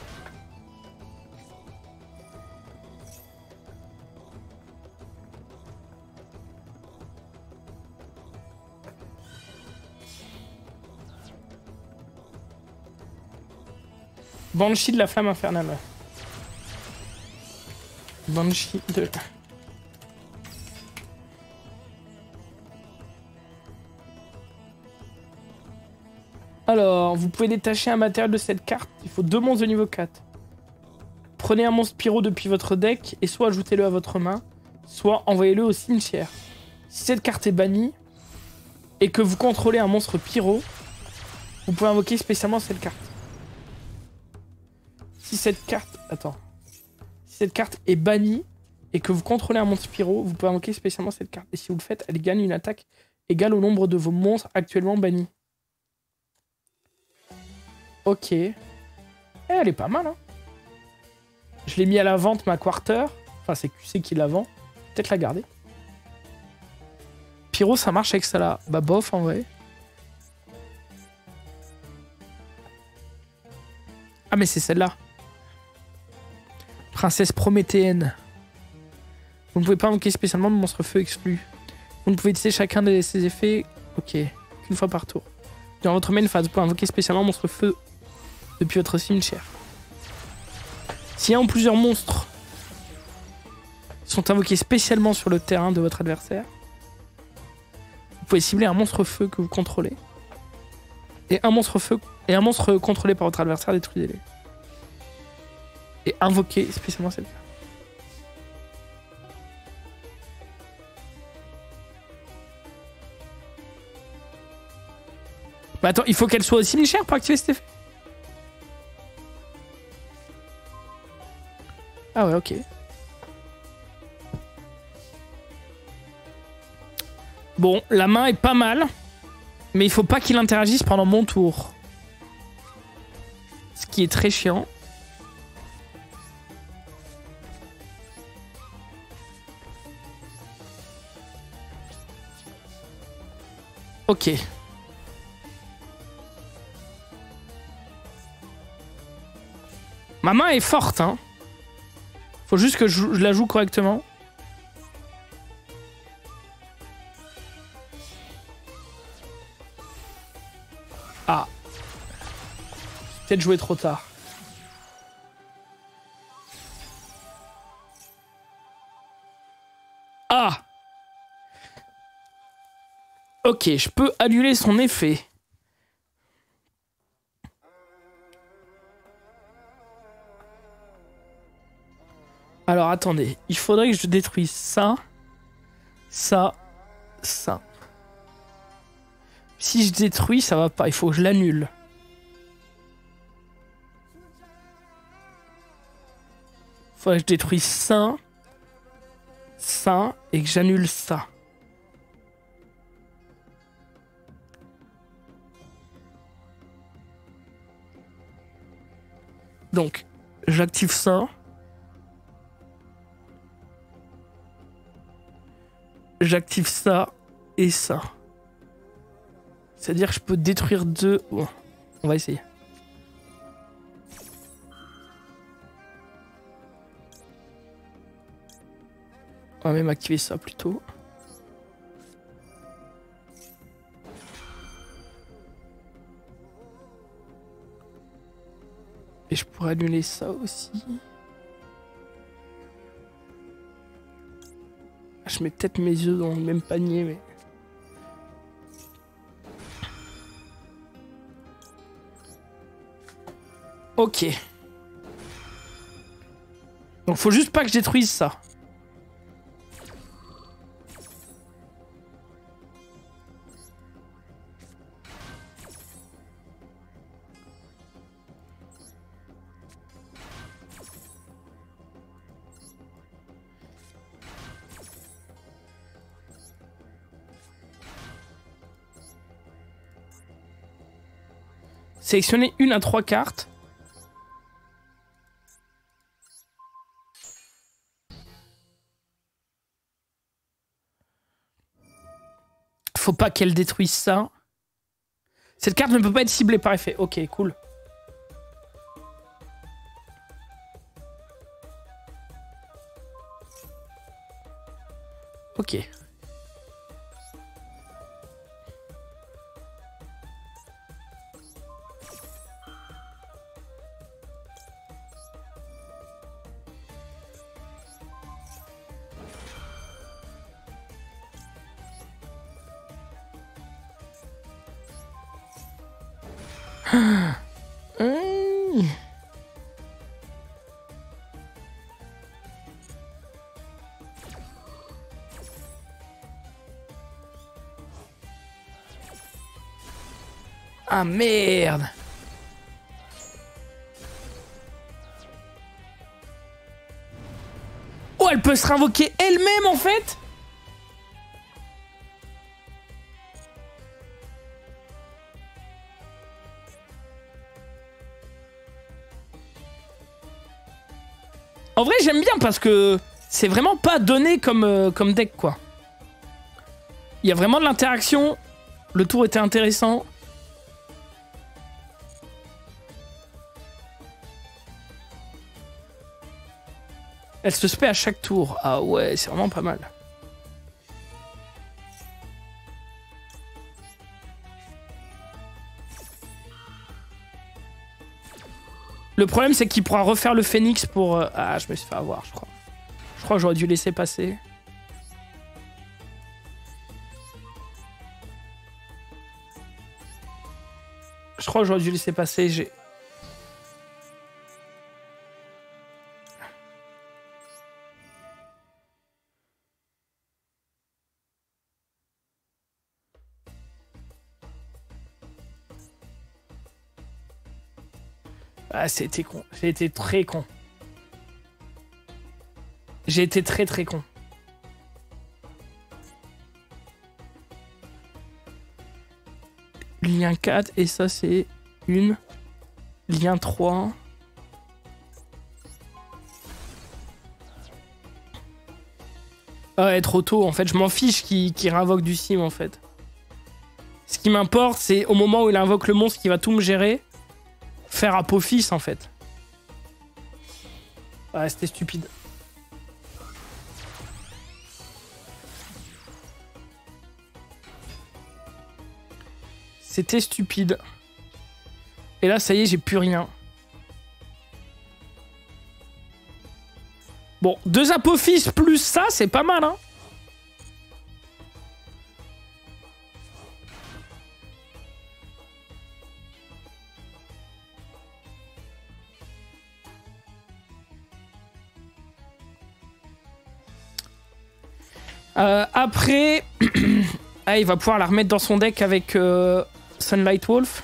Banshee de la flamme infernale. Ouais. Banshee de... Alors, vous pouvez détacher un matériel de cette carte. Il faut 2 monstres de niveau 4. Prenez un monstre pyro depuis votre deck et soit ajoutez-le à votre main, soit envoyez-le au cimetière. Si cette carte est bannie et que vous contrôlez un monstre pyro, vous pouvez invoquer spécialement cette carte. Si cette carte... Attends. Si cette carte est bannie et que vous contrôlez un monstre pyro, vous pouvez invoquer spécialement cette carte. Et si vous le faites, elle gagne une attaque égale au nombre de vos monstres actuellement bannis. Ok. Elle est pas mal, hein. Je l'ai mis à la vente, ma quarter. Enfin, c'est QC qui la vend. Peut-être la garder. Pyro, ça marche avec ça là. Bah bof, en vrai. Ah, mais c'est celle-là. Princesse prométhéenne. Vous ne pouvez pas invoquer spécialement de monstre feu exclu. Vous ne pouvez utiliser chacun de ces effets, ok, qu'une fois par tour. Dans votre main phase, vous pouvez invoquer spécialement monstre feu depuis votre cimetière. S'il y a en plusieurs monstres qui sont invoqués spécialement sur le terrain de votre adversaire, vous pouvez cibler un monstre feu que vous contrôlez. Et un monstre contrôlé par votre adversaire, détruisez-les. Et invoquer spécialement cette carte. Bah attends, il faut qu'elle soit au cimetière pour activer cet effet. Ah ouais, ok. Bon, la main est pas mal, mais il faut pas qu'il interagisse pendant mon tour. Ce qui est très chiant. Ok. Ma main est forte, hein. Faut juste que je la joue correctement. Ah. J'ai peut-être joué trop tard. Ok, je peux annuler son effet. Alors attendez, il faudrait que je détruise ça, ça, ça. Si je détruis, ça va pas, il faut que je l'annule. Il faudrait que je détruise ça, ça, et que j'annule ça. Donc, j'active ça. J'active ça et ça. C'est-à-dire que je peux détruire deux... Oh, on va essayer. On va même activer ça plutôt. Et je pourrais annuler ça aussi. Je mets peut-être mes œufs dans le même panier, mais... Ok. Donc faut juste pas que je détruise ça. Sélectionnez une à 3 cartes. Faut pas qu'elle détruise ça. Cette carte ne peut pas être ciblée par effet. Ok, cool. Ok. Ah merde. Oh, elle peut se réinvoquer elle-même en fait. En vrai, j'aime bien parce que c'est vraiment pas donné comme deck, quoi. Il y a vraiment de l'interaction. Le tour était intéressant. Elle se spé à chaque tour. Ah ouais, c'est vraiment pas mal. Le problème, c'est qu'il pourra refaire le phénix pour... Ah, je me suis fait avoir, je crois. Je crois que j'aurais dû laisser passer. Je crois que j'aurais dû laisser passer. J'ai... Ah, c'était con. J'ai été très con. J'ai été très con. Lien 4 et ça c'est une. Lien 3. Ah ouais, trop tôt en fait. Je m'en fiche qu'il réinvoque du sim en fait. Ce qui m'importe c'est au moment où il invoque le monstre qui va tout me gérer. Faire Apophis en fait. Ouais, c'était stupide. C'était stupide. Et là, ça y est, j'ai plus rien. Bon, 2 Apophis plus ça, c'est pas mal, hein. Après, ah, il va pouvoir la remettre dans son deck avec Sunlight Wolf.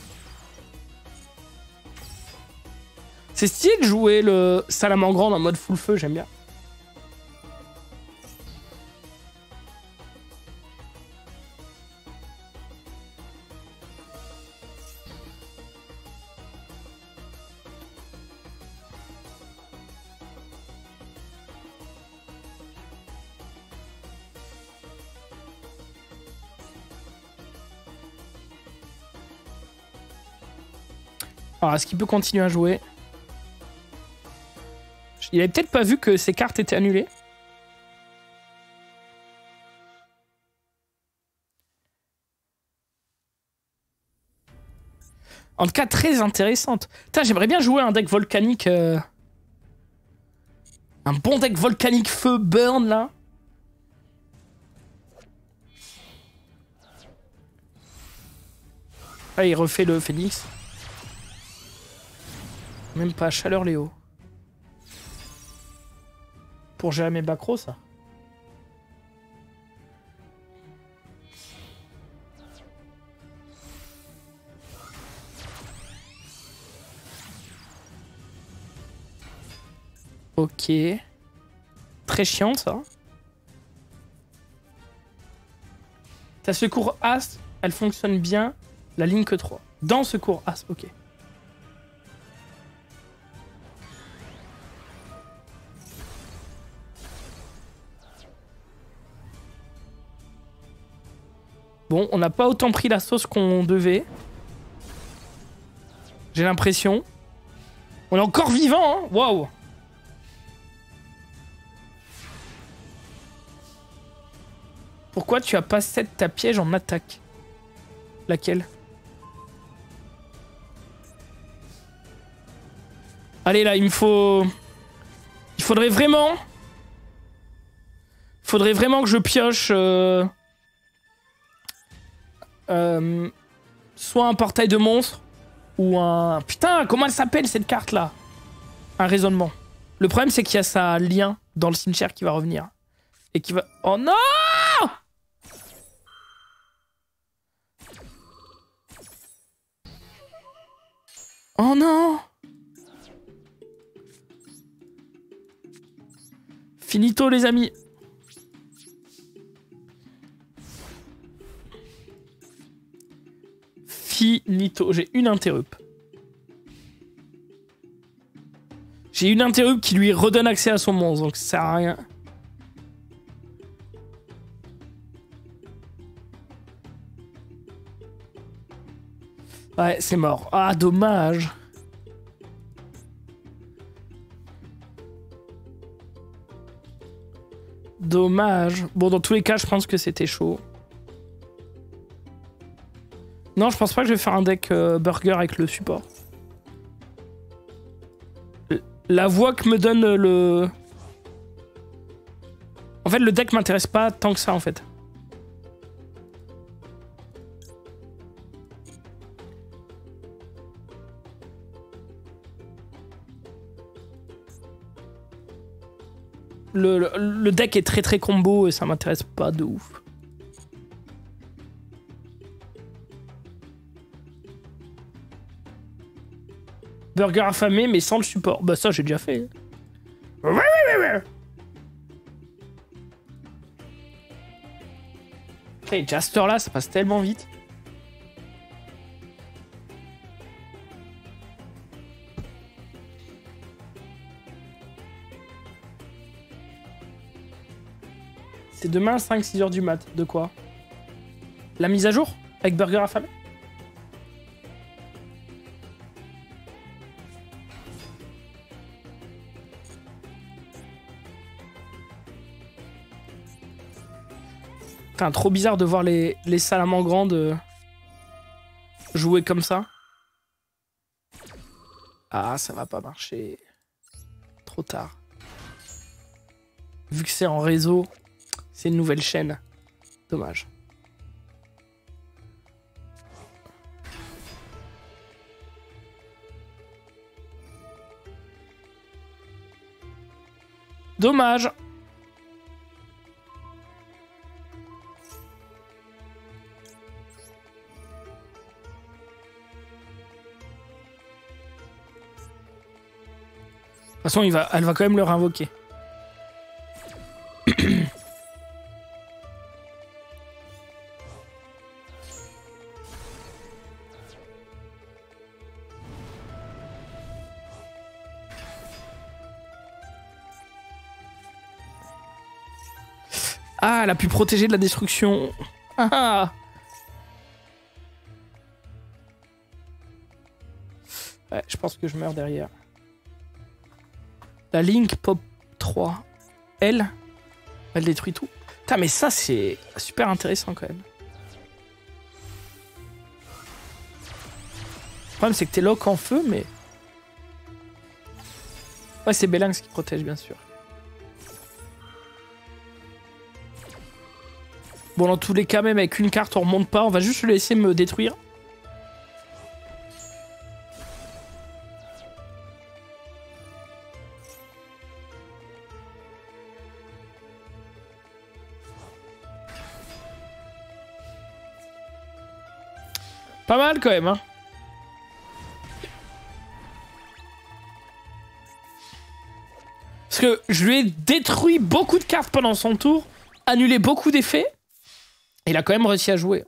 C'est stylé de jouer le Salamangreande en mode full feu, j'aime bien. Alors, est-ce qu'il peut continuer à jouer? Il avait peut-être pas vu que ses cartes étaient annulées. En tout cas, très intéressante. Putain, j'aimerais bien jouer un deck volcanique. Un bon deck volcanique feu burn, là. Ah, il refait le phénix. Même pas chaleur Léo. Pour gérer mes bacros, ça. Ok. Très chiant, ça. Ta secours As, elle fonctionne bien. La ligne que 3. Dans secours As, ok. Bon, on n'a pas autant pris la sauce qu'on devait. J'ai l'impression. On est encore vivant, hein. Waouh. Pourquoi tu as pas set ta piège en attaque? Laquelle? Allez là, il me faut... Il faudrait vraiment... Faudrait vraiment que je pioche... soit un portail de monstre ou un... Putain, comment elle s'appelle cette carte là? Un raisonnement. Le problème c'est qu'il y a sa lien dans le cimetière qui va revenir. Et qui va... Oh non! Oh non! Finito les amis. Finito. J'ai une interrupt. J'ai une interrupt qui lui redonne accès à son monstre, donc ça sert à rien. Ouais, c'est mort. Ah, dommage. Dommage. Bon, dans tous les cas, je pense que c'était chaud. Non, je pense pas que je vais faire un deck burger avec le support. La voix que me donne le... En fait, le deck m'intéresse pas tant que ça, en fait. Le deck est très combo et ça m'intéresse pas de ouf. Burger affamé mais sans le support. Bah ça j'ai déjà fait. Ok, Jaster là, ça passe tellement vite. C'est demain 5-6 heures du mat. De quoi? La mise à jour? Avec Burger affamé? Putain, trop bizarre de voir les salamangreandes jouer comme ça. Ah, ça va pas marcher. Trop tard. Vu que c'est en réseau, c'est une nouvelle chaîne. Dommage. Dommage. toute façon, elle va quand même le réinvoquer. Ah, elle a pu protéger de la destruction. Ah. Ouais, je pense que je meurs derrière. La Link Pop 3. Elle détruit tout. Putain, mais ça, c'est super intéressant quand même. Le problème, c'est que t'es lock en feu, mais... Ouais, c'est Belinx qui protège, bien sûr. Bon, dans tous les cas, même avec une carte, on remonte pas. On va juste le laisser me détruire. Pas mal quand même, hein. Parce que je lui ai détruit beaucoup de cartes pendant son tour, annulé beaucoup d'effets. Il a quand même réussi à jouer.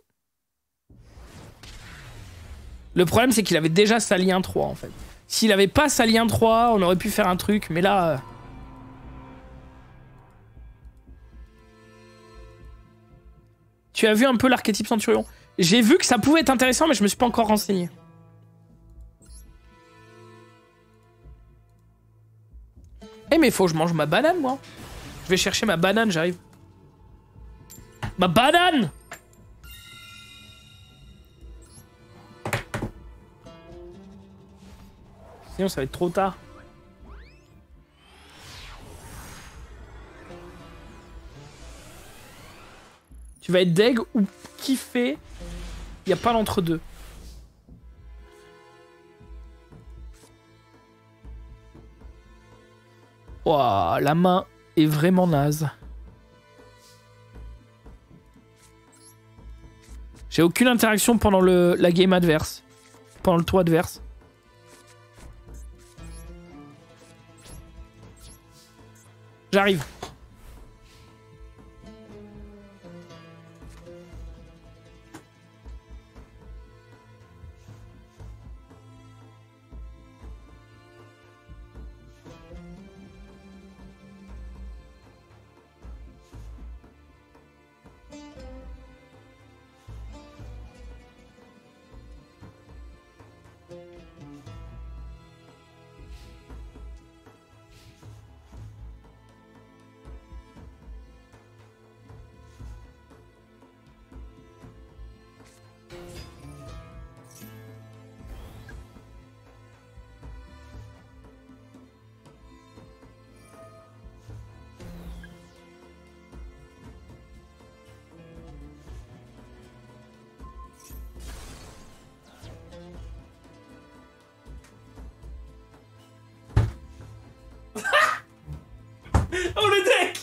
Le problème, c'est qu'il avait déjà sa lien 3, en fait. S'il avait pas sa lien 3, on aurait pu faire un truc, mais là... Tu as vu un peu l'archétype Centurion? J'ai vu que ça pouvait être intéressant, mais je me suis pas encore renseigné. Eh, mais faut que je mange ma banane, moi. Je vais chercher ma banane, j'arrive. Ma banane! Sinon, ça va être trop tard. Tu vas être deg ou kiffer. Il n'y a pas l'entre-deux. Ouah, la main est vraiment naze. J'ai aucune interaction pendant la game adverse. Pendant le tour adverse. J'arrive. Oh le deck!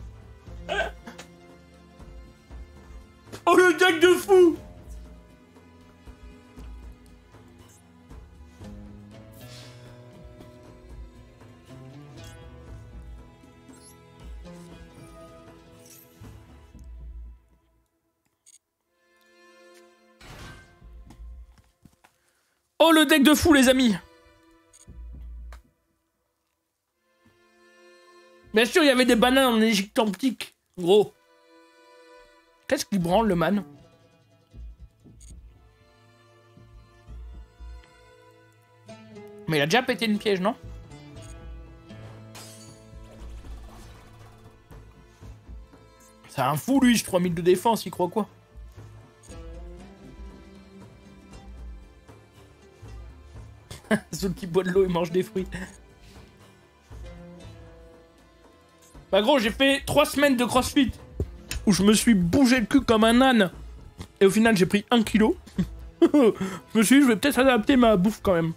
Oh le deck de fou! Oh le deck de fou les amis! Bien sûr, il y avait des bananes en Égypte antique, gros. Qu'est-ce qu'il branle, le man? Mais il a déjà pété une piège, non? C'est un fou, lui, 3000 de défense, il croit quoi? Soul qui boit de l'eau et mange des fruits. Bah gros, j'ai fait 3 semaines de crossfit où je me suis bougé le cul comme un âne. Et au final, j'ai pris 1 kilo. Je me suis dit, je vais peut-être adapter ma bouffe quand même.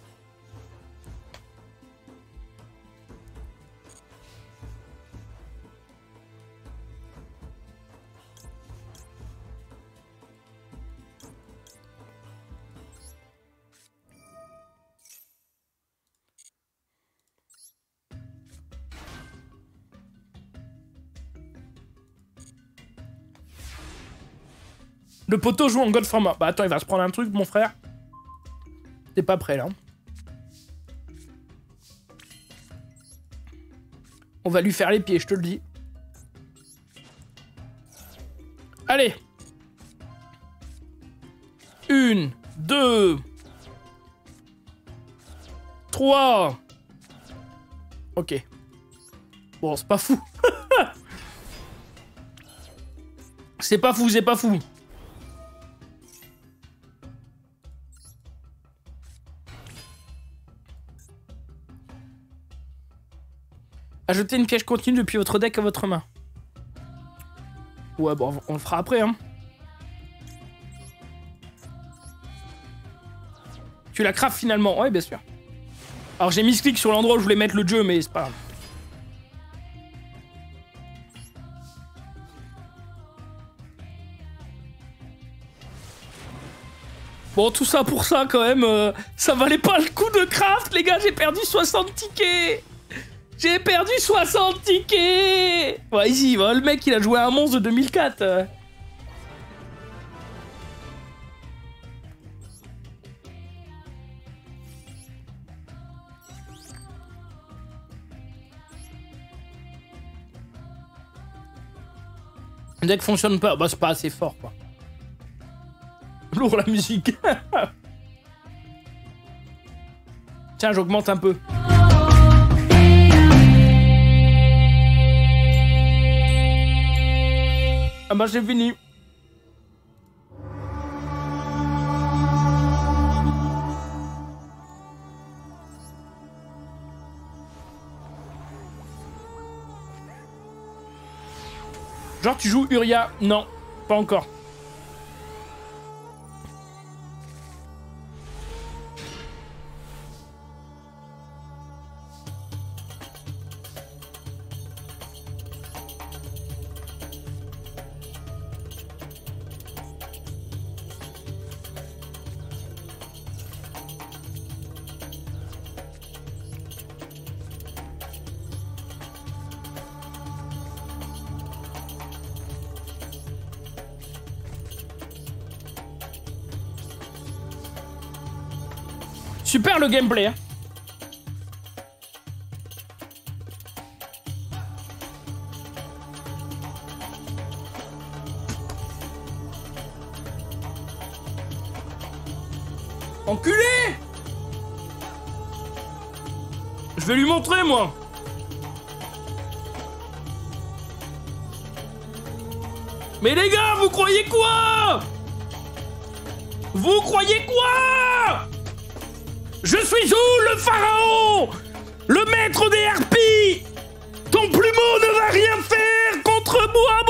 Le poteau joue en God Format. Bah attends, il va se prendre un truc, mon frère. T'es pas prêt, là. On va lui faire les pieds, je te le dis. Allez. 1, 2, 3. Ok. Bon, c'est pas fou. C'est pas fou, c'est pas fou. Ajoutez une piège continue depuis votre deck à votre main. Ouais, bon, on le fera après, hein. Tu la craftes finalement. Ouais, bien sûr. Alors, j'ai mis ce clic sur l'endroit où je voulais mettre le jeu, mais c'est pas grave. Bon, tout ça pour ça, quand même, ça valait pas le coup de craft, les gars. J'ai perdu 60 tickets. J'ai perdu 60 tickets. Ouais, ici, bah, le mec, il a joué à un monstre de 2004. Le deck fonctionne pas. Bah, c'est pas assez fort, quoi. Lourd, la musique. Tiens, j'augmente un peu. Ah bah, c'est fini. Genre, tu joues Uria? Non, pas encore. Super le gameplay, hein. Enculé! Je vais lui montrer, moi. Mais les gars, vous croyez quoi? Vous croyez quoi? Je suis Zoul, le pharaon, le maître des harpies. Ton plumeau ne va rien faire contre moi,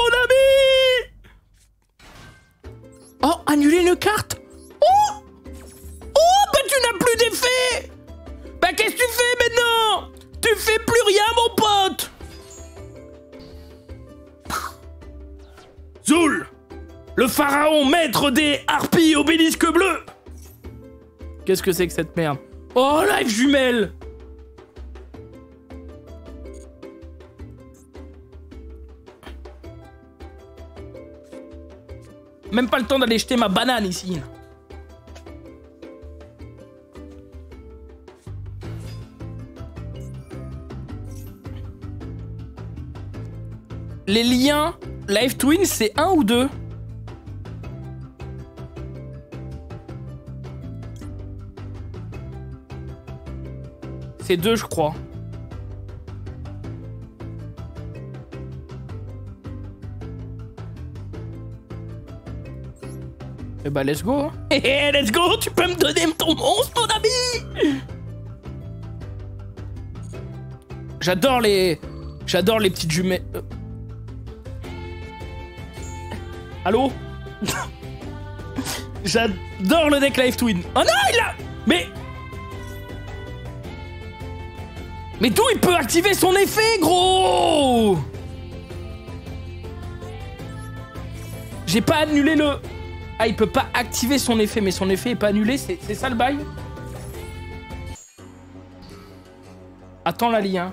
mon ami. Oh, annuler une carte. Oh, bah tu n'as plus d'effet. Bah qu'est-ce que tu fais maintenant? Tu fais plus rien, mon pote. Zoul, le pharaon, maître des harpies obélisque bleu. Qu'est-ce que c'est que cette merde? Oh, live jumelle! Même pas le temps d'aller jeter ma banane ici. Les liens Live Twin, c'est 1 ou 2? C'est 2, je crois. Eh bah, let's go. Hey, let's go. Tu peux me donner ton monstre, mon ami? J'adore les petites jumelles. Allô? J'adore le deck Live Twin. Oh non, il a... Mais d'où il peut activer son effet, gros? J'ai pas annulé le... Ah, il peut pas activer son effet, mais son effet est pas annulé, c'est ça le bail? Attends la lien.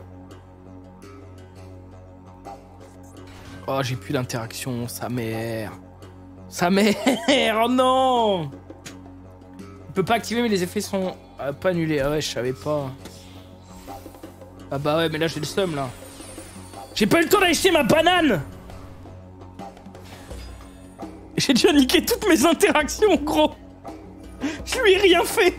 Oh, j'ai plus d'interaction, sa mère. Sa mère. Oh non. Il peut pas activer mais les effets sont pas annulés. Ah ouais, je savais pas. Ah bah ouais, mais là j'ai le seum là. J'ai pas eu le temps d'acheter ma banane. J'ai déjà niqué toutes mes interactions, gros. Je lui ai rien fait.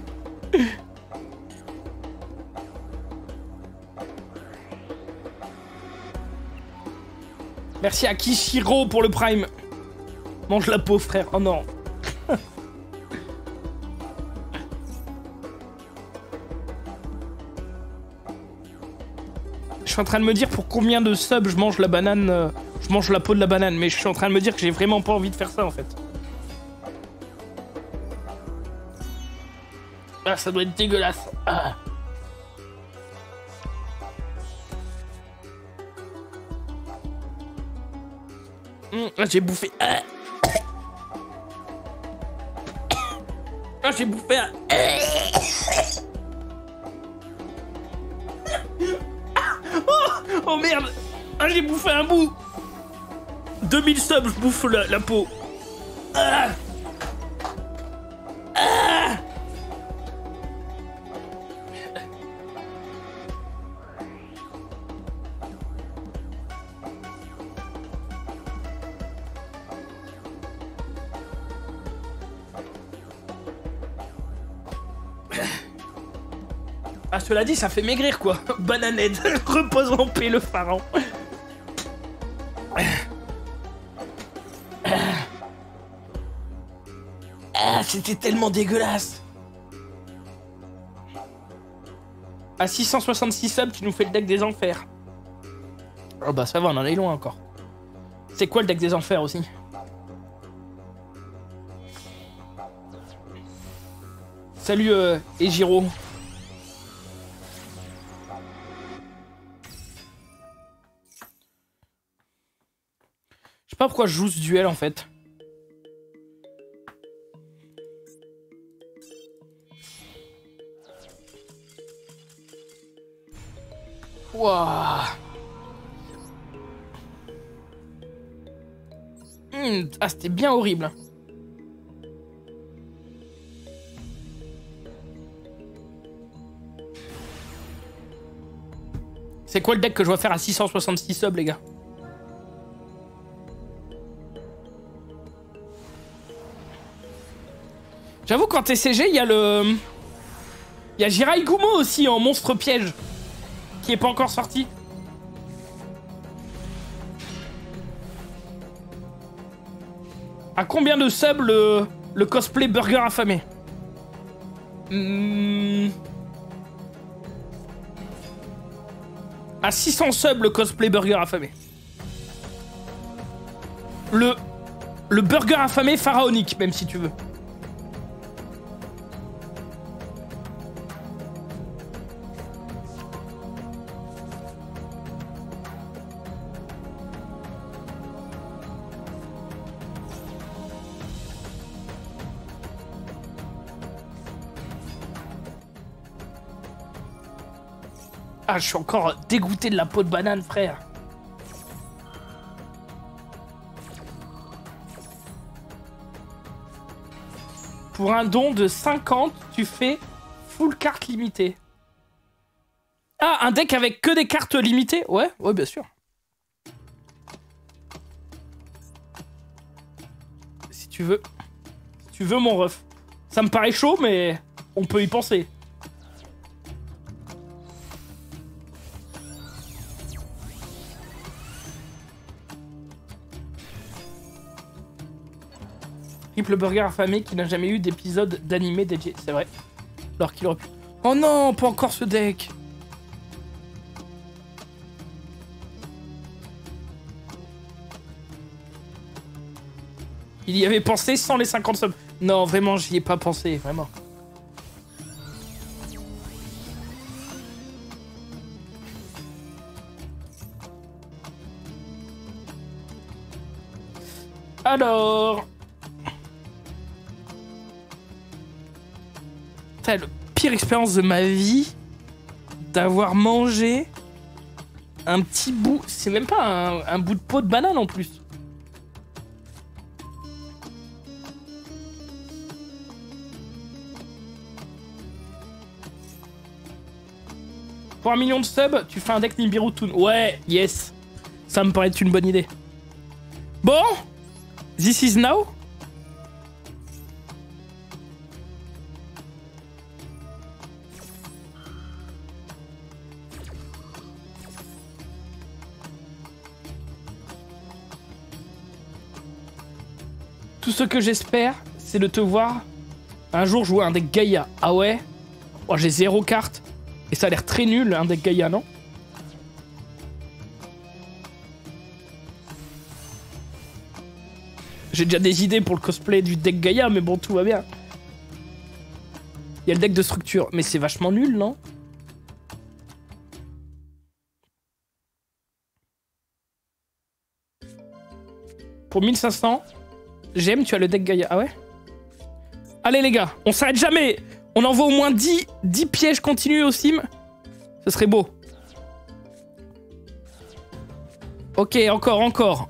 Merci à Kishiro pour le prime. Mange la peau, frère. Oh non. Je suis en train de me dire pour combien de subs je mange la banane. Je mange la peau de la banane, mais je suis en train de me dire que j'ai vraiment pas envie de faire ça en fait. Ah, ça doit être dégueulasse. Ah. J'ai bouffé. Ah, j'ai bouffé un. Oh merde. Ah, j'ai bouffé un bout. 2000 subs, je bouffe la peau. Ah. Ah. Ah, cela dit, ça fait maigrir quoi. Bananette, repose en paix le pharaon. Ah, c'était tellement dégueulasse. À 666 subs, tu nous fais le deck des enfers. Oh bah ça va, on en est loin encore. C'est quoi le deck des enfers aussi? Salut Ejiro. Je sais pas pourquoi je joue ce duel en fait. Wouah. Ah, c'était bien horrible. C'est quoi le deck que je dois faire à 666 subs, les gars? J'avoue, quand TCG, il y a le... Il y a Jirai Gumo aussi en monstre piège. Qui est pas encore sorti. À combien de subs le cosplay burger affamé? À 600 subs le cosplay burger affamé. Le burger affamé pharaonique, même si tu veux. Ah, je suis encore dégoûté de la peau de banane, frère. Pour un don de 50, tu fais full carte limitée. Ah, un deck avec que des cartes limitées? Ouais, ouais, bien sûr. Si tu veux. Si tu veux, mon ref. Ça me paraît chaud, mais on peut y penser. Triple burger affamé qui n'a jamais eu d'épisode d'animé dédié. C'est vrai. Alors qu'il aurait pu... Oh non, pas encore ce deck. Il y avait pensé sans les 50 subs. Non, vraiment, j'y ai pas pensé, vraiment. Alors... C'est la pire expérience de ma vie d'avoir mangé un petit bout. C'est même pas un bout de peau de banane en plus. Pour 1 million de subs, tu fais un deck Nibiru Toon. Ouais, yes. Ça me paraît être une bonne idée. Bon, this is now. Tout ce que j'espère, c'est de te voir un jour jouer un deck Gaïa. Ah ouais? Oh, j'ai 0 carte. Et ça a l'air très nul, un deck Gaïa, non? J'ai déjà des idées pour le cosplay du deck Gaïa, mais bon, tout va bien. Il y a le deck de structure, mais c'est vachement nul, non? Pour 1500, j'aime, tu as le deck Gaïa. Ah ouais? Allez les gars, on s'arrête jamais. On envoie au moins 10 pièges continus au sim. Ce serait beau. Ok, encore. Encore.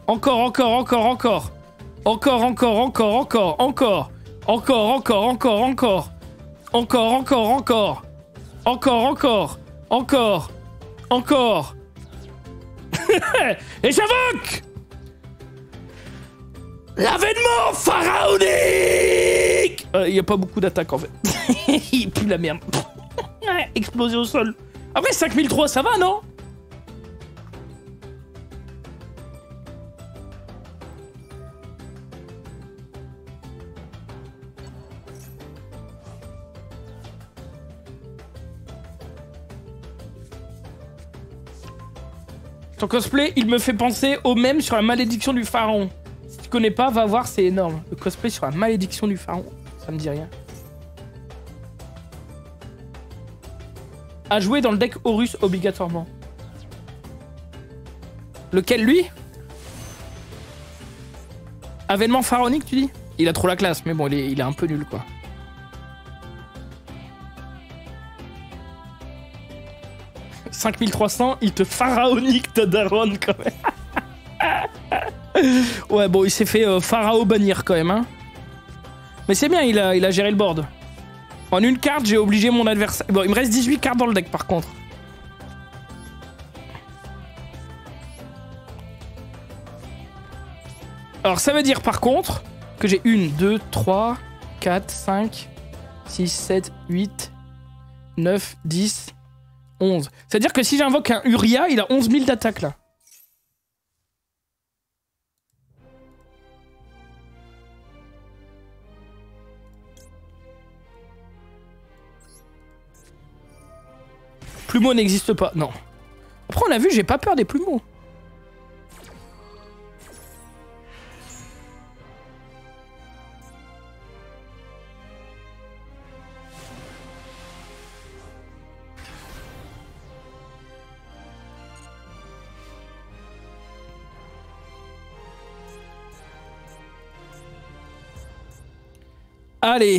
Et j'invoque l'avènement pharaonique. Il y a pas beaucoup d'attaques en fait. Il pue la merde. Explosé au sol. Après 5003 ça va non? Ton cosplay, il me fait penser au même sur la malédiction du pharaon. Si tu connais pas, va voir, c'est énorme. Le cosplay sur la malédiction du pharaon, ça me dit rien. À jouer dans le deck Horus obligatoirement. Lequel, lui? Avènement pharaonique, tu dis? Il a trop la classe, mais bon, il est un peu nul, quoi. « 5300, il te pharaonique ta daronne, quand même. » Ouais, bon, il s'est fait pharaon bannir, quand même, hein. Mais c'est bien, il a géré le board. En une carte, j'ai obligé mon adversaire... Bon, il me reste 18 cartes dans le deck, par contre. Alors, ça veut dire, par contre, que j'ai 1, 2, 3, 4, 5, 6, 7, 8, 9, 10, 11. C'est-à-dire que si j'invoque un Uria, il a 11 000 d'attaque, là. Plumeau n'existe pas, non. Après, on a vu, j'ai pas peur des plumeaux. Allez.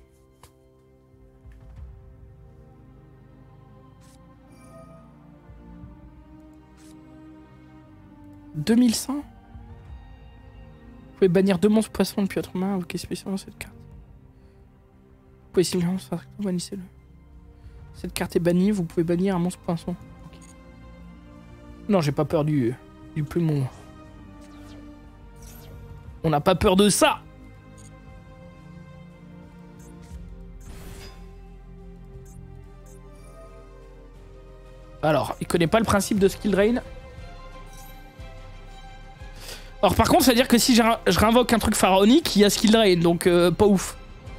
« 2100 » Vous pouvez bannir 2 monstres poissons depuis votre main, invoquez spécialement cette carte. Vous pouvez simplement bannissez-le. Cette carte est bannie, vous pouvez bannir un monstre poisson. Okay. Non, j'ai pas peur du plumeau. On n'a pas peur de ça. Alors, il connaît pas le principe de skill drain. Alors par contre, ça veut dire que si je réinvoque un truc pharaonique, il y a skill drain, donc pas ouf.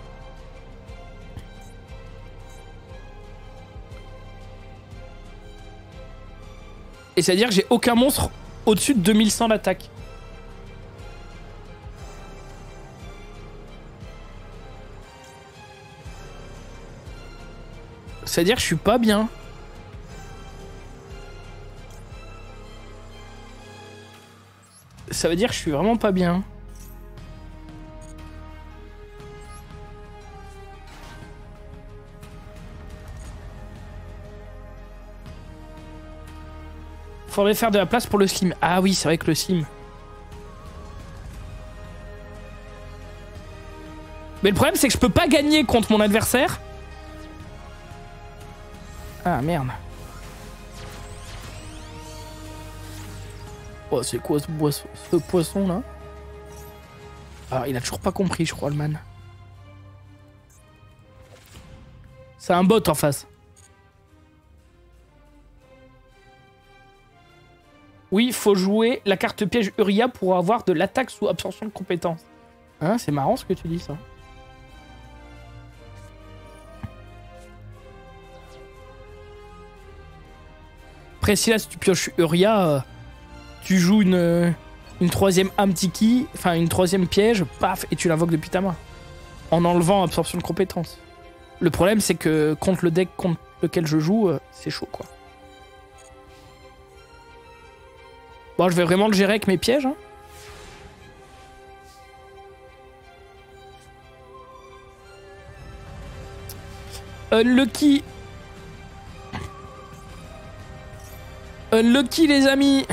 Et ça veut dire que j'ai aucun monstre au-dessus de 2100 d'attaque. Ça veut dire que je suis pas bien. Ça veut dire que je suis vraiment pas bien. Faudrait faire de la place pour le slim. Ah oui, c'est vrai que le slim. Mais le problème, c'est que je peux pas gagner contre mon adversaire. Ah merde. Oh, c'est quoi ce poisson là? Ah, il a toujours pas compris, je crois, le man. C'est un bot en face. Oui, faut jouer la carte piège Uria pour avoir de l'attaque sous absorption de compétences. Hein, c'est marrant ce que tu dis, ça. Après, si là, si tu pioches Uria, tu joues une troisième âme tiki, enfin une troisième piège, paf, et tu l'invoques depuis ta main. En enlevant absorption de compétences. Le problème, c'est que contre le deck contre lequel je joue, c'est chaud, quoi. Bon, je vais vraiment le gérer avec mes pièges, hein. Unlucky. Unlucky, les amis.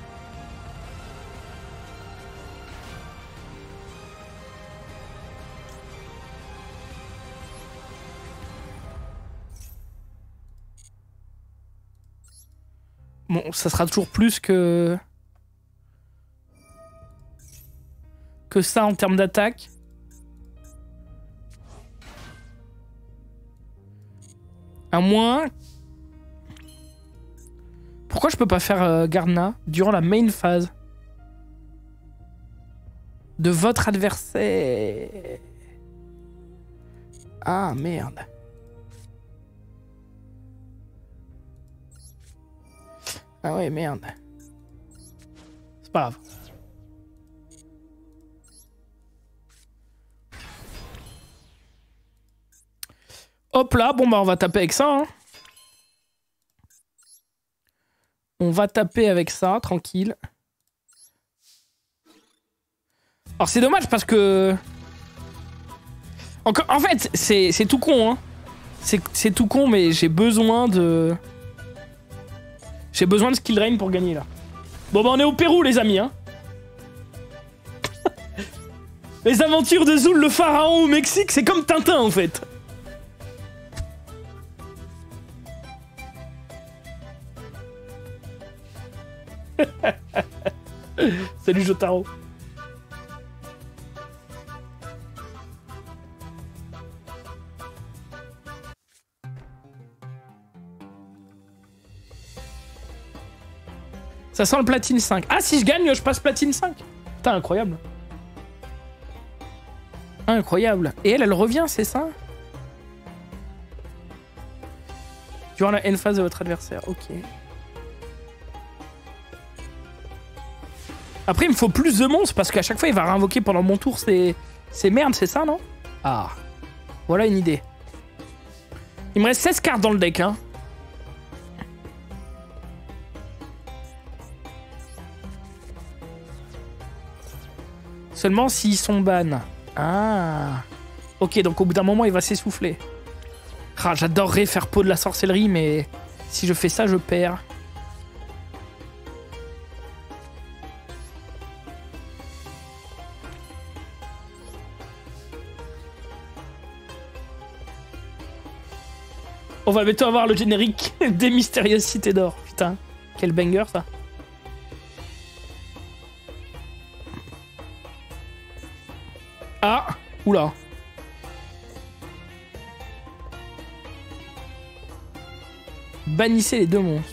Bon, ça sera toujours plus que ça en termes d'attaque. À moins... Pourquoi je peux pas faire Gardna durant la main phase de votre adversaire? Ah, merde. Ah ouais, merde. C'est pas grave. Hop là, bon bah on va taper avec ça. Hein. On va taper avec ça, tranquille. Alors c'est dommage parce que... Encore, en fait, c'est tout con. Hein. C'est tout con, mais j'ai besoin de... J'ai besoin de skill drain pour gagner là. Bon bah on est au Pérou les amis. Hein. Les aventures de Zul le pharaon au Mexique, c'est comme Tintin en fait. Salut Jotaro. Ça sent le platine 5. Ah, si je gagne, je passe platine 5. Putain, incroyable. Incroyable. Et elle revient, c'est ça? Durant la end phase de votre adversaire. Ok. Après, il me faut plus de monstres parce qu'à chaque fois, il va réinvoquer pendant mon tour ces merdes, c'est ça, non? Ah. Voilà une idée. Il me reste 16 cartes dans le deck, hein. Seulement s'ils sont ban. Ah. Ok, donc au bout d'un moment, il va s'essouffler. Ah, j'adorerais faire peau de la sorcellerie, mais si je fais ça, je perds. On va bientôt avoir le générique des mystérieuses cités d'or. Putain, quel banger ça. Ah, oula. Bannissez les deux monstres.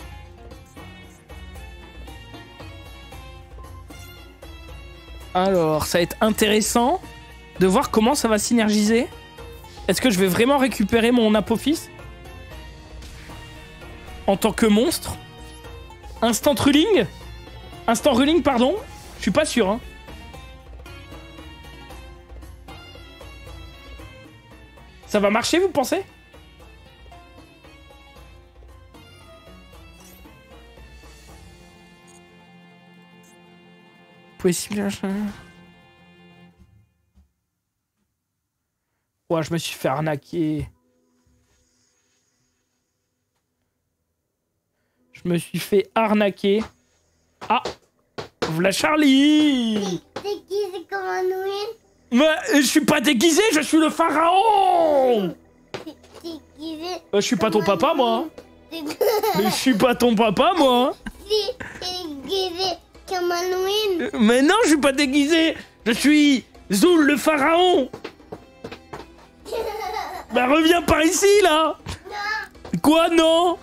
Alors, ça va être intéressant de voir comment ça va synergiser. Est-ce que je vais vraiment récupérer mon Apophis en tant que monstre? Instant ruling? Instant ruling, pardon? Je suis pas sûr, hein. Ça va marcher, vous pensez? Vous pouvez simuler un chat. Ouais, je me suis fait arnaquer. Je me suis fait arnaquer. Ah! V'là Charlie! Déguisé comme un Noël. Mais je suis pas déguisé, je suis le pharaon! Déguisé. Je suis pas ton papa, moi. Mais je suis pas ton papa, moi. Déguisé comme Halloween. Mais non, je suis pas déguisé. Je suis Zoul le pharaon. Bah reviens par ici là. Quoi non?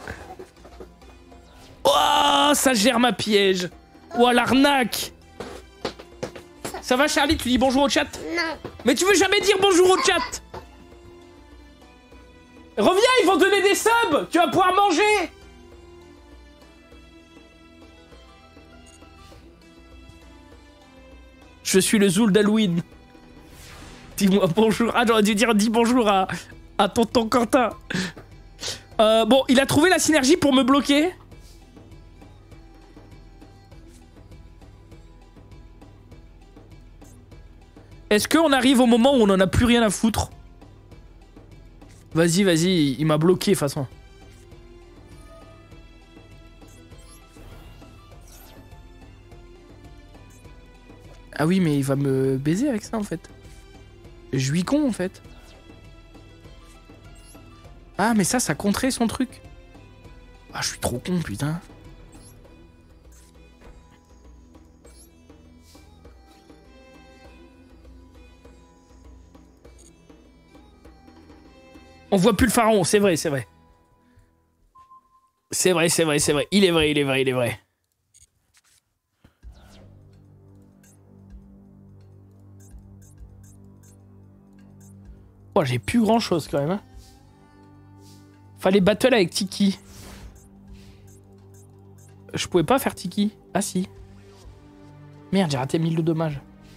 Oh, ça gère ma piège. Oh, l'arnaque. Ça va Charlie, tu dis bonjour au chat? Non. Mais tu veux jamais dire bonjour au chat? Reviens, ils vont donner des subs. Tu vas pouvoir manger. Je suis le Zoul d'Halloween. Dis-moi bonjour. Ah, j'aurais dû dire dis bonjour à tonton Quentin. Bon, il a trouvé la synergie pour me bloquer. Est-ce qu'on arrive au moment où on en a plus rien à foutre? Vas-y, vas-y, il m'a bloqué de toute façon. Ah oui, mais il va me baiser avec ça en fait. Je suis con en fait. Ah, mais ça compterait son truc. Ah, je suis trop con, putain. On voit plus le pharaon, c'est vrai, c'est vrai. C'est vrai, c'est vrai, c'est vrai. Il est vrai, il est vrai, il est vrai. Oh, j'ai plus grand chose quand même. Hein. Fallait battle avec Tiki. Je pouvais pas faire Tiki. Ah si. Merde, j'ai raté 1000 de dommages.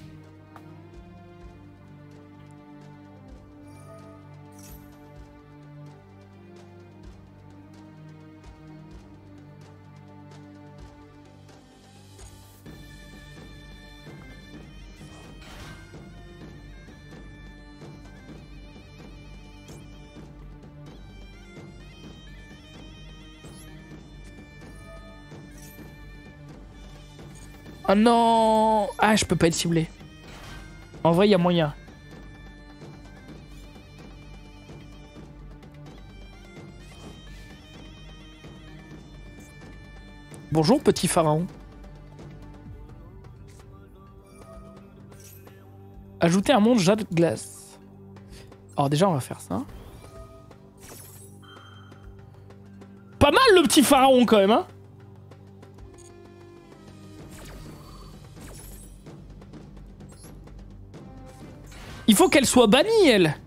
Oh non! Ah, je peux pas être ciblé. En vrai, il y a moyen. Bonjour, petit pharaon. Ajouter un monde jade glace. Alors déjà, on va faire ça. Pas mal, le petit pharaon, quand même, hein? Il faut qu'elle soit bannie, elle.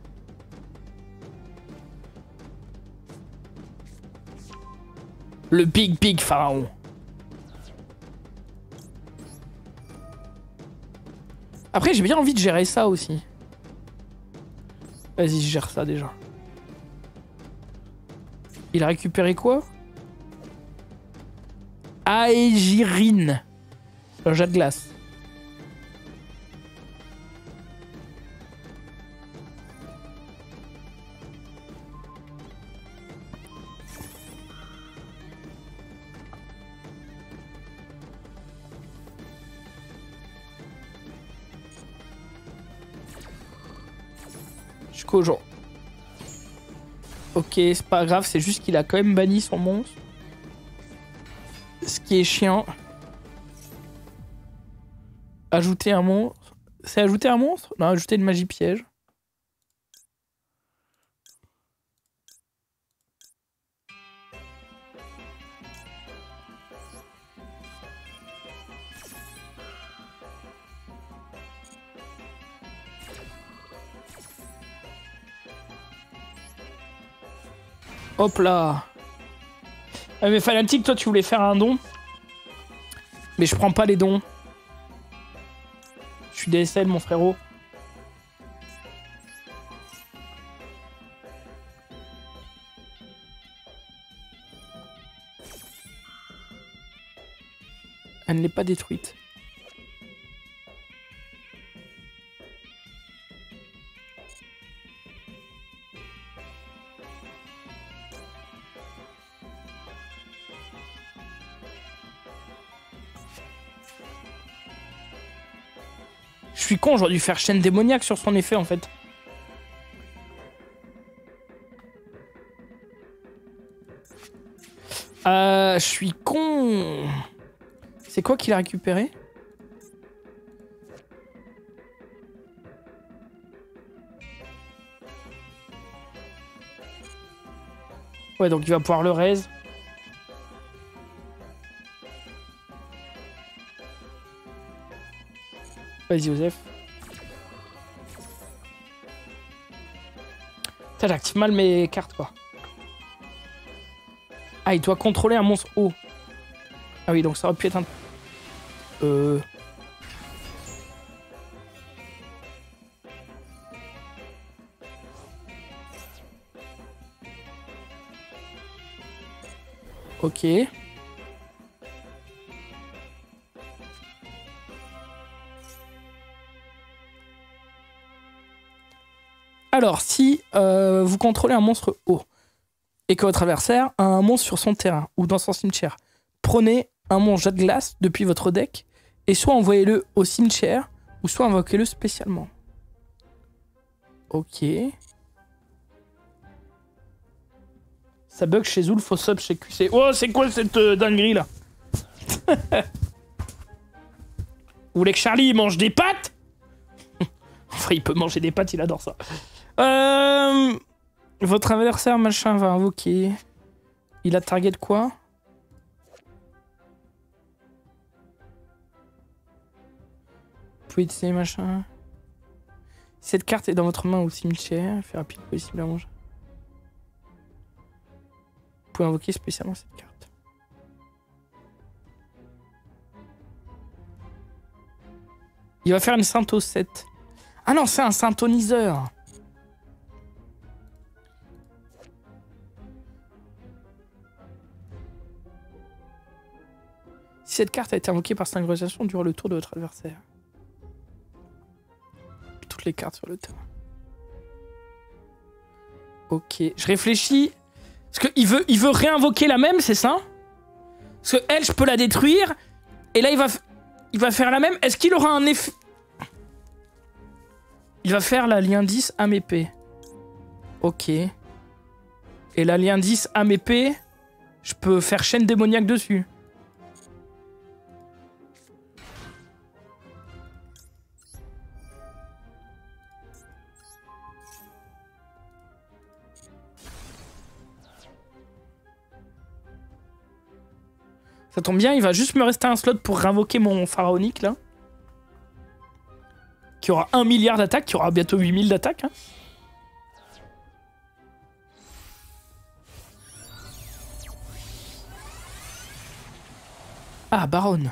Le big pharaon. Après, j'ai bien envie de gérer ça aussi. Vas-y, je gère ça déjà. Il a récupéré quoi? Aegirine. Le jet de glace. Jusqu'au jour. Ok, c'est pas grave, c'est juste qu'il a quand même banni son monstre. Ce qui est chiant. Ajouter un monstre. C'est ajouter un monstre? Non, ajouter une magie piège. Hop là. Ah mais Fanatic, toi tu voulais faire un don. Mais je prends pas les dons. Je suis DSL mon frérot. Elle n'est pas détruite. Je suis con, j'aurais dû faire chaîne démoniaque sur son effet en fait. Je suis con. C'est quoi qu'il a récupéré? Ouais, donc il va pouvoir le raise. Vas-y, Joseph. Putain, j'active mal mes cartes, quoi. Ah, il doit contrôler un monstre haut. Ah oui, donc ça aurait pu être un... Ok. Alors, si vous contrôlez un monstre haut et que votre adversaire a un monstre sur son terrain ou dans son cimetière, prenez un monstre jet de glace depuis votre deck et soit envoyez-le au cimetière ou soit invoquez-le spécialement. Ok. Ça bug chez Zoul, faut sub chez QC. Oh, c'est quoi cette dinguerie là? Vous voulez que Charlie mange des pâtes? Enfin, il peut manger des pâtes, il adore ça. Votre adversaire machin va invoquer. Il a target quoi? Vous pouvez utiliser machin. Cette carte est dans votre main au cimetière. Fait rapide possible à manger. Vous pouvez invoquer spécialement cette carte. Il va faire une syntho 7. Ah non, c'est un synthoniseur. Si cette carte a été invoquée par synchronisation durant le tour de votre adversaire. Toutes les cartes sur le terrain. Ok, je réfléchis. Parce qu'il veut réinvoquer la même, c'est ça? Parce que elle, je peux la détruire. Et là, il va faire la même. Est-ce qu'il aura un effet... Il va faire la lien 10 âme épée. Ok. Et la lien 10 âme épée, je peux faire chaîne démoniaque dessus. Ça tombe bien, il va juste me rester un slot pour réinvoquer mon pharaonique là. Qui aura 1 milliard d'attaques, qui aura bientôt 8000 d'attaques. Hein. Ah, Baronne.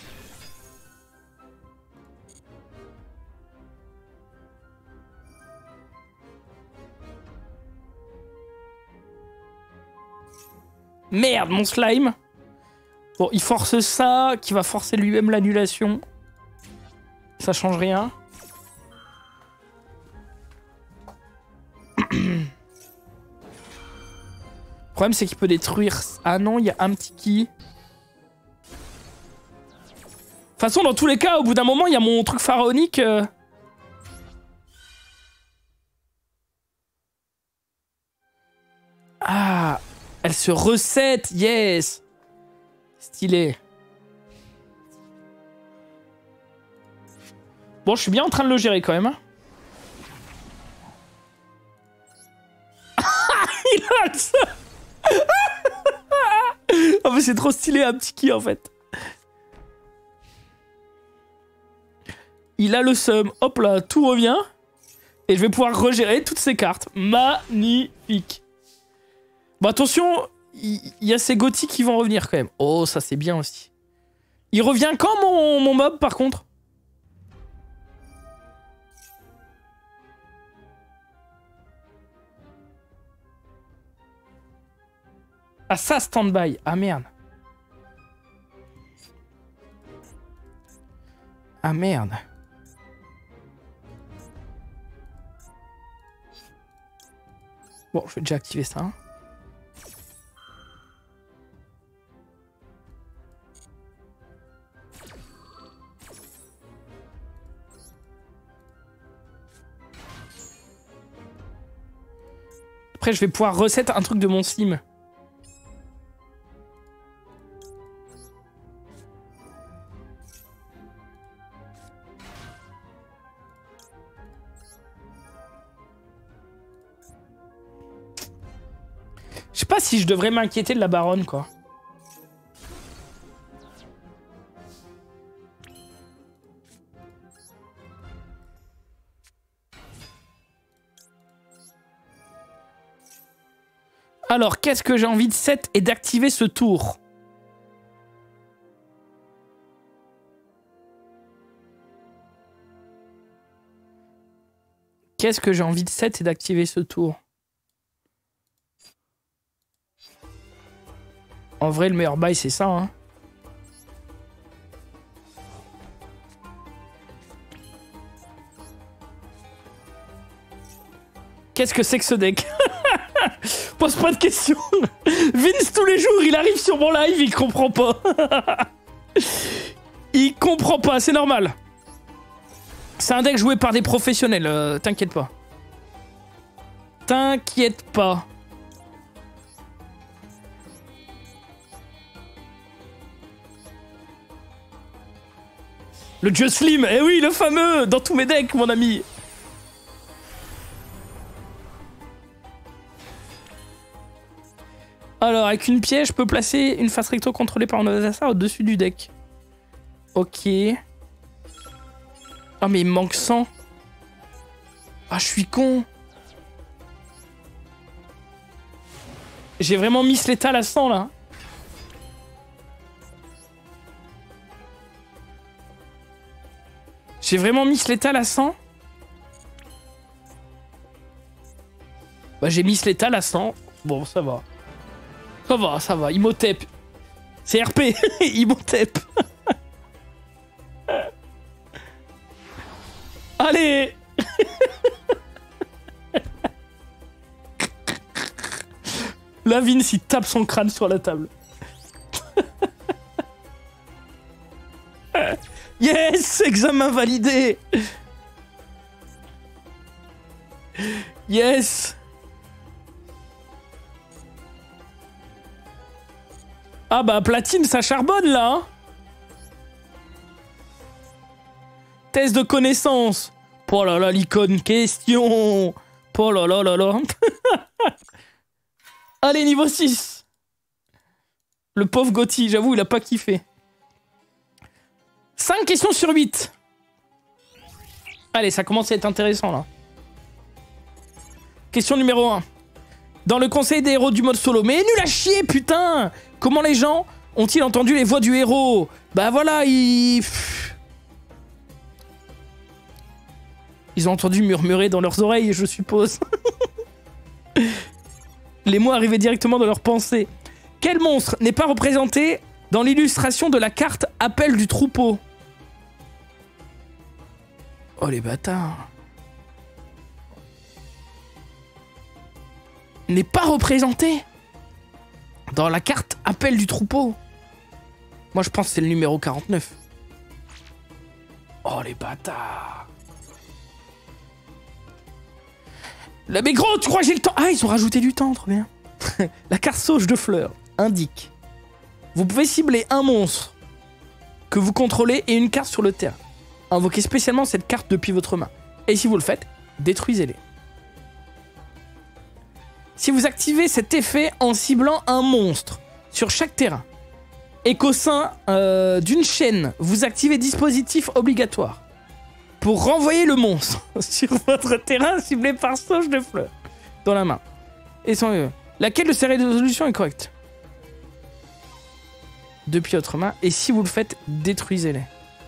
Merde, mon slime. Bon, il force ça, qui va forcer lui-même l'annulation. Ça change rien. Le problème, c'est qu'il peut détruire... Ah non, il y a un petit qui... De toute façon, dans tous les cas, au bout d'un moment, il y a mon truc pharaonique... Ah, elle se recette, yes. Stylé. Bon, je suis bien en train de le gérer quand même. Hein. Il a le seum. Oh, mais c'est trop stylé, un petit qui en fait. Il a le seum. Hop là, tout revient. Et je vais pouvoir regérer toutes ces cartes. Magnifique. Bon, attention, il y a ces gothiques qui vont revenir quand même. Oh, ça c'est bien aussi. Il revient quand mon mob par contre? Ah ça, stand-by. Ah merde. Ah merde. Bon, je vais déjà activer ça. Hein. Après, je vais pouvoir reset un truc de mon sim. sais pas si je devrais m'inquiéter de la baronne, quoi. Alors, qu'est-ce que j'ai envie de set et d'activer ce tour? Qu'est-ce que j'ai envie de set et d'activer ce tour? En vrai, le meilleur bail, c'est ça, hein. Qu'est-ce que c'est que ce deck? Pose pas de questions. Vince, tous les jours, il arrive sur mon live, il comprend pas. Il comprend pas, c'est normal. C'est un deck joué par des professionnels, t'inquiète pas. T'inquiète pas. Le dieu Slim, eh oui, le fameux, dans tous mes decks, mon ami. Alors, avec une pièce, je peux placer une face recto contrôlée par un adversaire au-dessus du deck. Ok. Oh, mais il me manque 100. Ah, je suis con. J'ai vraiment mis létal à 100, là. J'ai vraiment mis létal à 100. Bah, j'ai mis létal à 100. Bon, ça va. Ça va, ça va. Imhotep. C'est RP. Imhotep. Allez. Là, Vince, il tape son crâne sur la table. Yes, examen validé. Yes. Ah bah platine, ça charbonne là. Hein. Test de connaissance. Oh là là, l'icône question. Oh là là là là. Allez, niveau 6. Le pauvre Gotti, j'avoue, il a pas kiffé. 5 questions sur 8. Allez, ça commence à être intéressant là. Question numéro 1. Dans le conseil des héros du mode solo. Mais nul à chier, putain. Comment les gens ont-ils entendu les voix du héros? Bah voilà, ils ont entendu murmurer dans leurs oreilles, je suppose. Les mots arrivaient directement dans leurs pensées. Quel monstre n'est pas représenté dans l'illustration de la carte Appel du troupeau? Oh les bâtards. N'est pas représenté dans la carte Appel du troupeau. Moi je pense que c'est le numéro 49. Oh les bâtards. Là, mais gros, tu crois que j'ai le temps? Ah, ils ont rajouté du temps, trop bien. La carte sauge de fleurs indique: vous pouvez cibler un monstre que vous contrôlez et une carte sur le terrain. Invoquez spécialement cette carte depuis votre main. Et si vous le faites, détruisez-les. Si vous activez cet effet en ciblant un monstre sur chaque terrain et qu'au sein d'une chaîne, vous activez dispositif obligatoire pour renvoyer le monstre sur votre terrain ciblé par sauge de fleurs dans la main. Et laquelle de ces résolutions est correcte? Depuis votre main. Et si vous le faites, détruisez-les.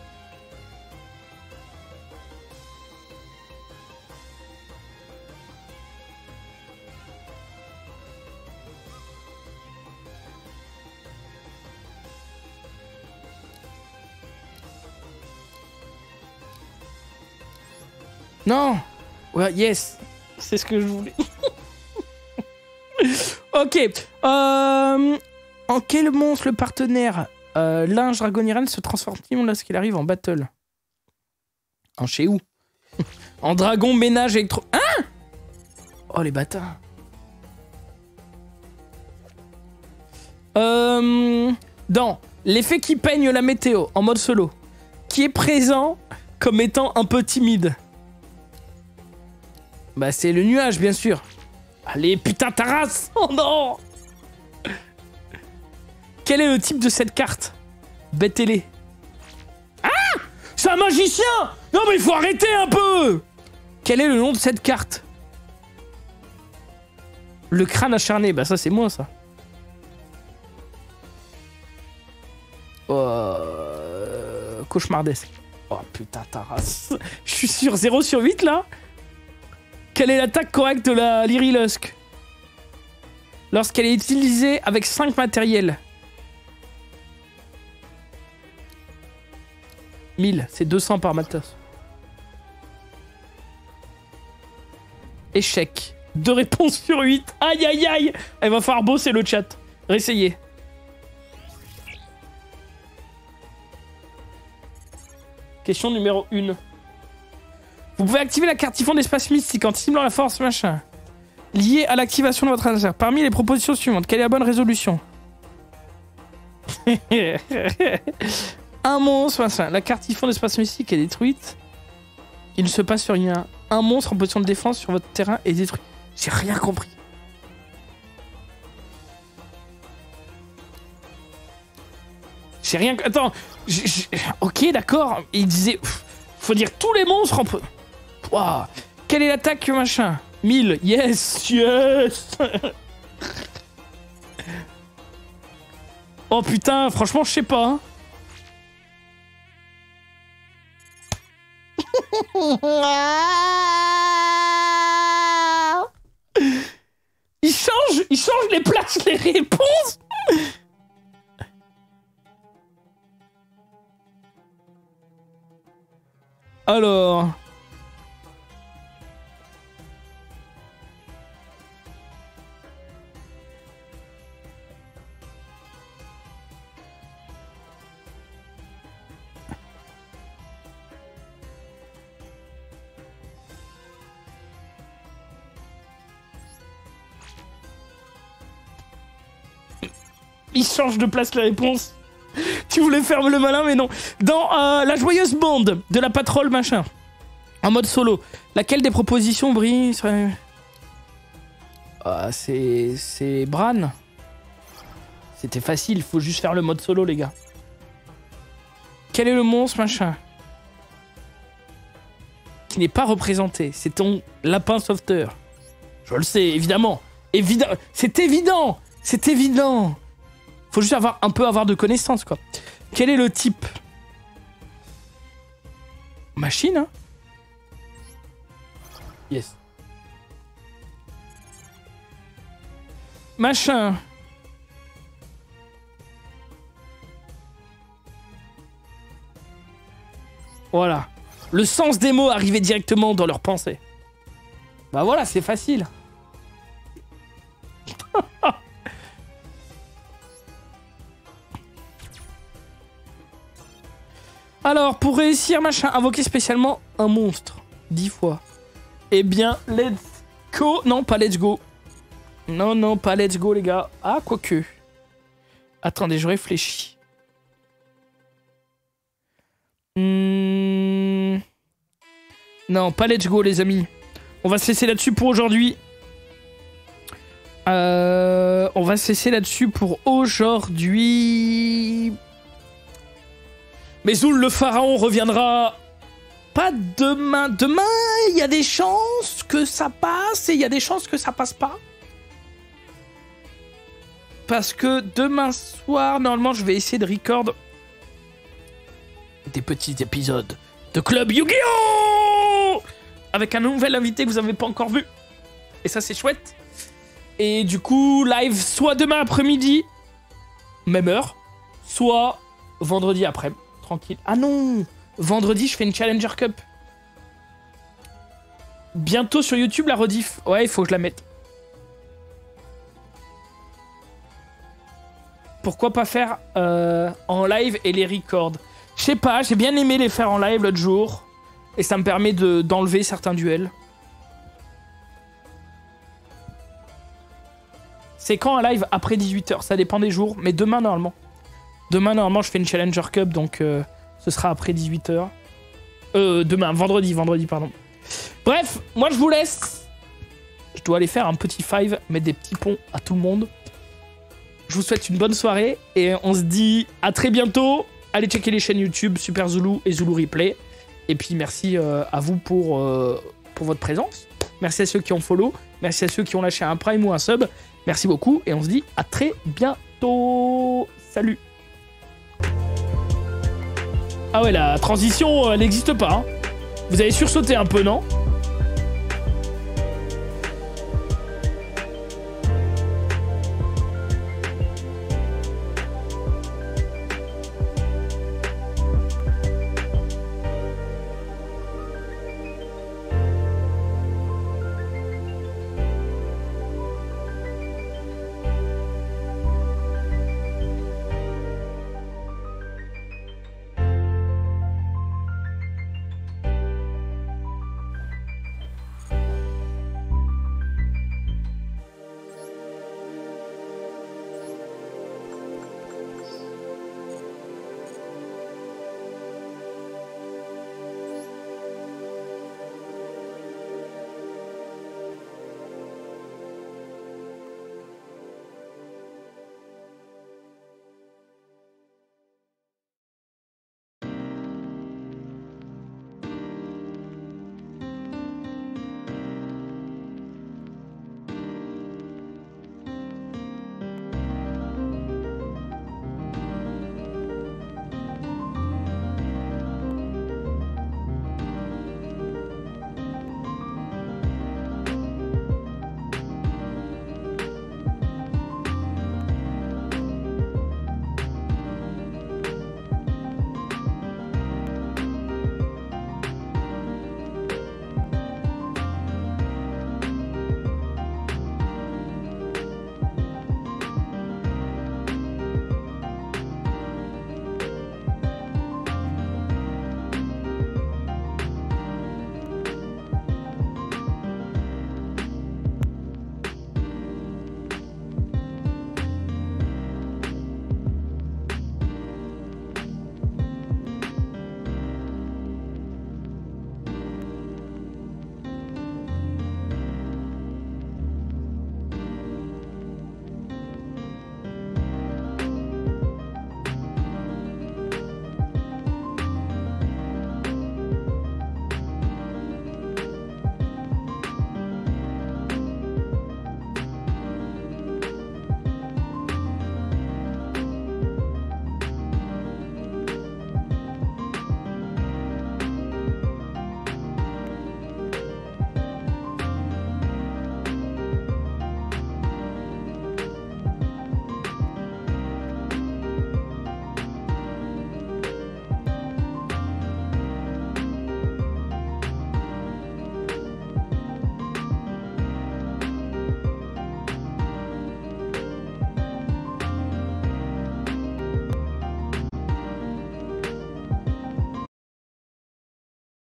Non. Ouais, yes. C'est ce que je voulais. Ok. En quel monstre le partenaire linge Dragoniran se transforme-t-il lorsqu'il arrive en battle? En chez où? En dragon ménage électro... Hein? Oh les bâtards. Dans l'effet qui peigne la météo en mode solo, qui est présent comme étant un peu timide. Bah c'est le nuage bien sûr. Allez putain ta race. Oh non. Quel est le type de cette carte? Bête-télé. Ah! C'est un magicien! Non mais il faut arrêter un peu! Quel est le nom de cette carte? Le crâne acharné. Bah ça c'est moi ça. Cauchemardesque. Oh putain ta race. Je suis sur 0 sur 8 là. Quelle est l'attaque correcte de la Lyrilusc? Lorsqu'elle est utilisée avec 5 matériels. 1000, c'est 200 par matos. Échec. 2 réponses sur 8. Aïe aïe aïe. Elle va falloir bosser le chat. Réessayez. Question numéro 1. Vous pouvez activer la carte Typhon d'espace mystique en ciblant la force machin. Liée à l'activation de votre adversaire. Parmi les propositions suivantes, quelle est la bonne résolution? Un monstre, machin. La carte Typhon d'espace mystique est détruite. Il ne se passe rien. Un monstre en position de défense sur votre terrain est détruit. J'ai rien compris. J'ai rien... Attends. Ok, d'accord. Il disait... Faut dire tous les monstres en... Wow. Quelle est l'attaque, machin? 1000. Yes, yes. Oh putain, franchement, je sais pas. Hein. Il change les places, les réponses. Alors... Il change de place, la réponse. Tu voulais faire le malin, mais non. Dans la joyeuse bande de la patrole, machin. En mode solo. Laquelle des propositions brille serait... C'est Bran. C'était facile, faut juste faire le mode solo, les gars. Quel est le monstre, machin? Qui n'est pas représenté. C'est ton lapin sauveteur. Je le sais, évidemment. C'est évident. C'est évident. Faut juste un peu avoir de connaissances, quoi. Quel est le type? Machine, hein? Yes. Machin. Voilà. Le sens des mots arrivait directement dans leur pensée. Bah voilà, c'est facile. Alors, pour réussir, machin, invoquer spécialement un monstre. 10 fois. Eh bien, let's go. Non, pas let's go. Non, non, pas let's go, les gars. Ah, quoique. Attendez, je réfléchis. Non, pas let's go, les amis. On va se laisser là-dessus pour aujourd'hui. On va se laisser là-dessus pour aujourd'hui. Mais Zoul le pharaon reviendra pas demain. Demain, il y a des chances que ça passe et il y a des chances que ça passe pas. Parce que demain soir, normalement, je vais essayer de record des petits épisodes de Club Yu-Gi-Oh! Avec un nouvel invité que vous n'avez pas encore vu. Et ça, c'est chouette. Et du coup, live soit demain après-midi, même heure, soit vendredi après. Tranquille. Ah non! Vendredi, je fais une Challenger Cup. Bientôt sur YouTube, la rediff. Ouais, il faut que je la mette. Pourquoi pas faire en live et les records? Je sais pas, j'ai bien aimé les faire en live l'autre jour. Et ça me permet d'enlever certains duels. C'est quand un live? Après 18h, ça dépend des jours. Mais demain, normalement. Demain, normalement, je fais une Challenger Cup, donc ce sera après 18h. Demain, vendredi, pardon. Bref, moi, je vous laisse. Je dois aller faire un petit 5, mettre des petits ponts à tout le monde. Je vous souhaite une bonne soirée et on se dit à très bientôt. Allez checker les chaînes YouTube Super Zulu et Zulu Replay. Et puis merci à vous pour votre présence. Merci à ceux qui ont follow. Merci à ceux qui ont lâché un prime ou un sub. Merci beaucoup et on se dit à très bientôt. Salut. Ah ouais, la transition, elle n'existe pas. Hein. Vous avez sursauté un peu, non ?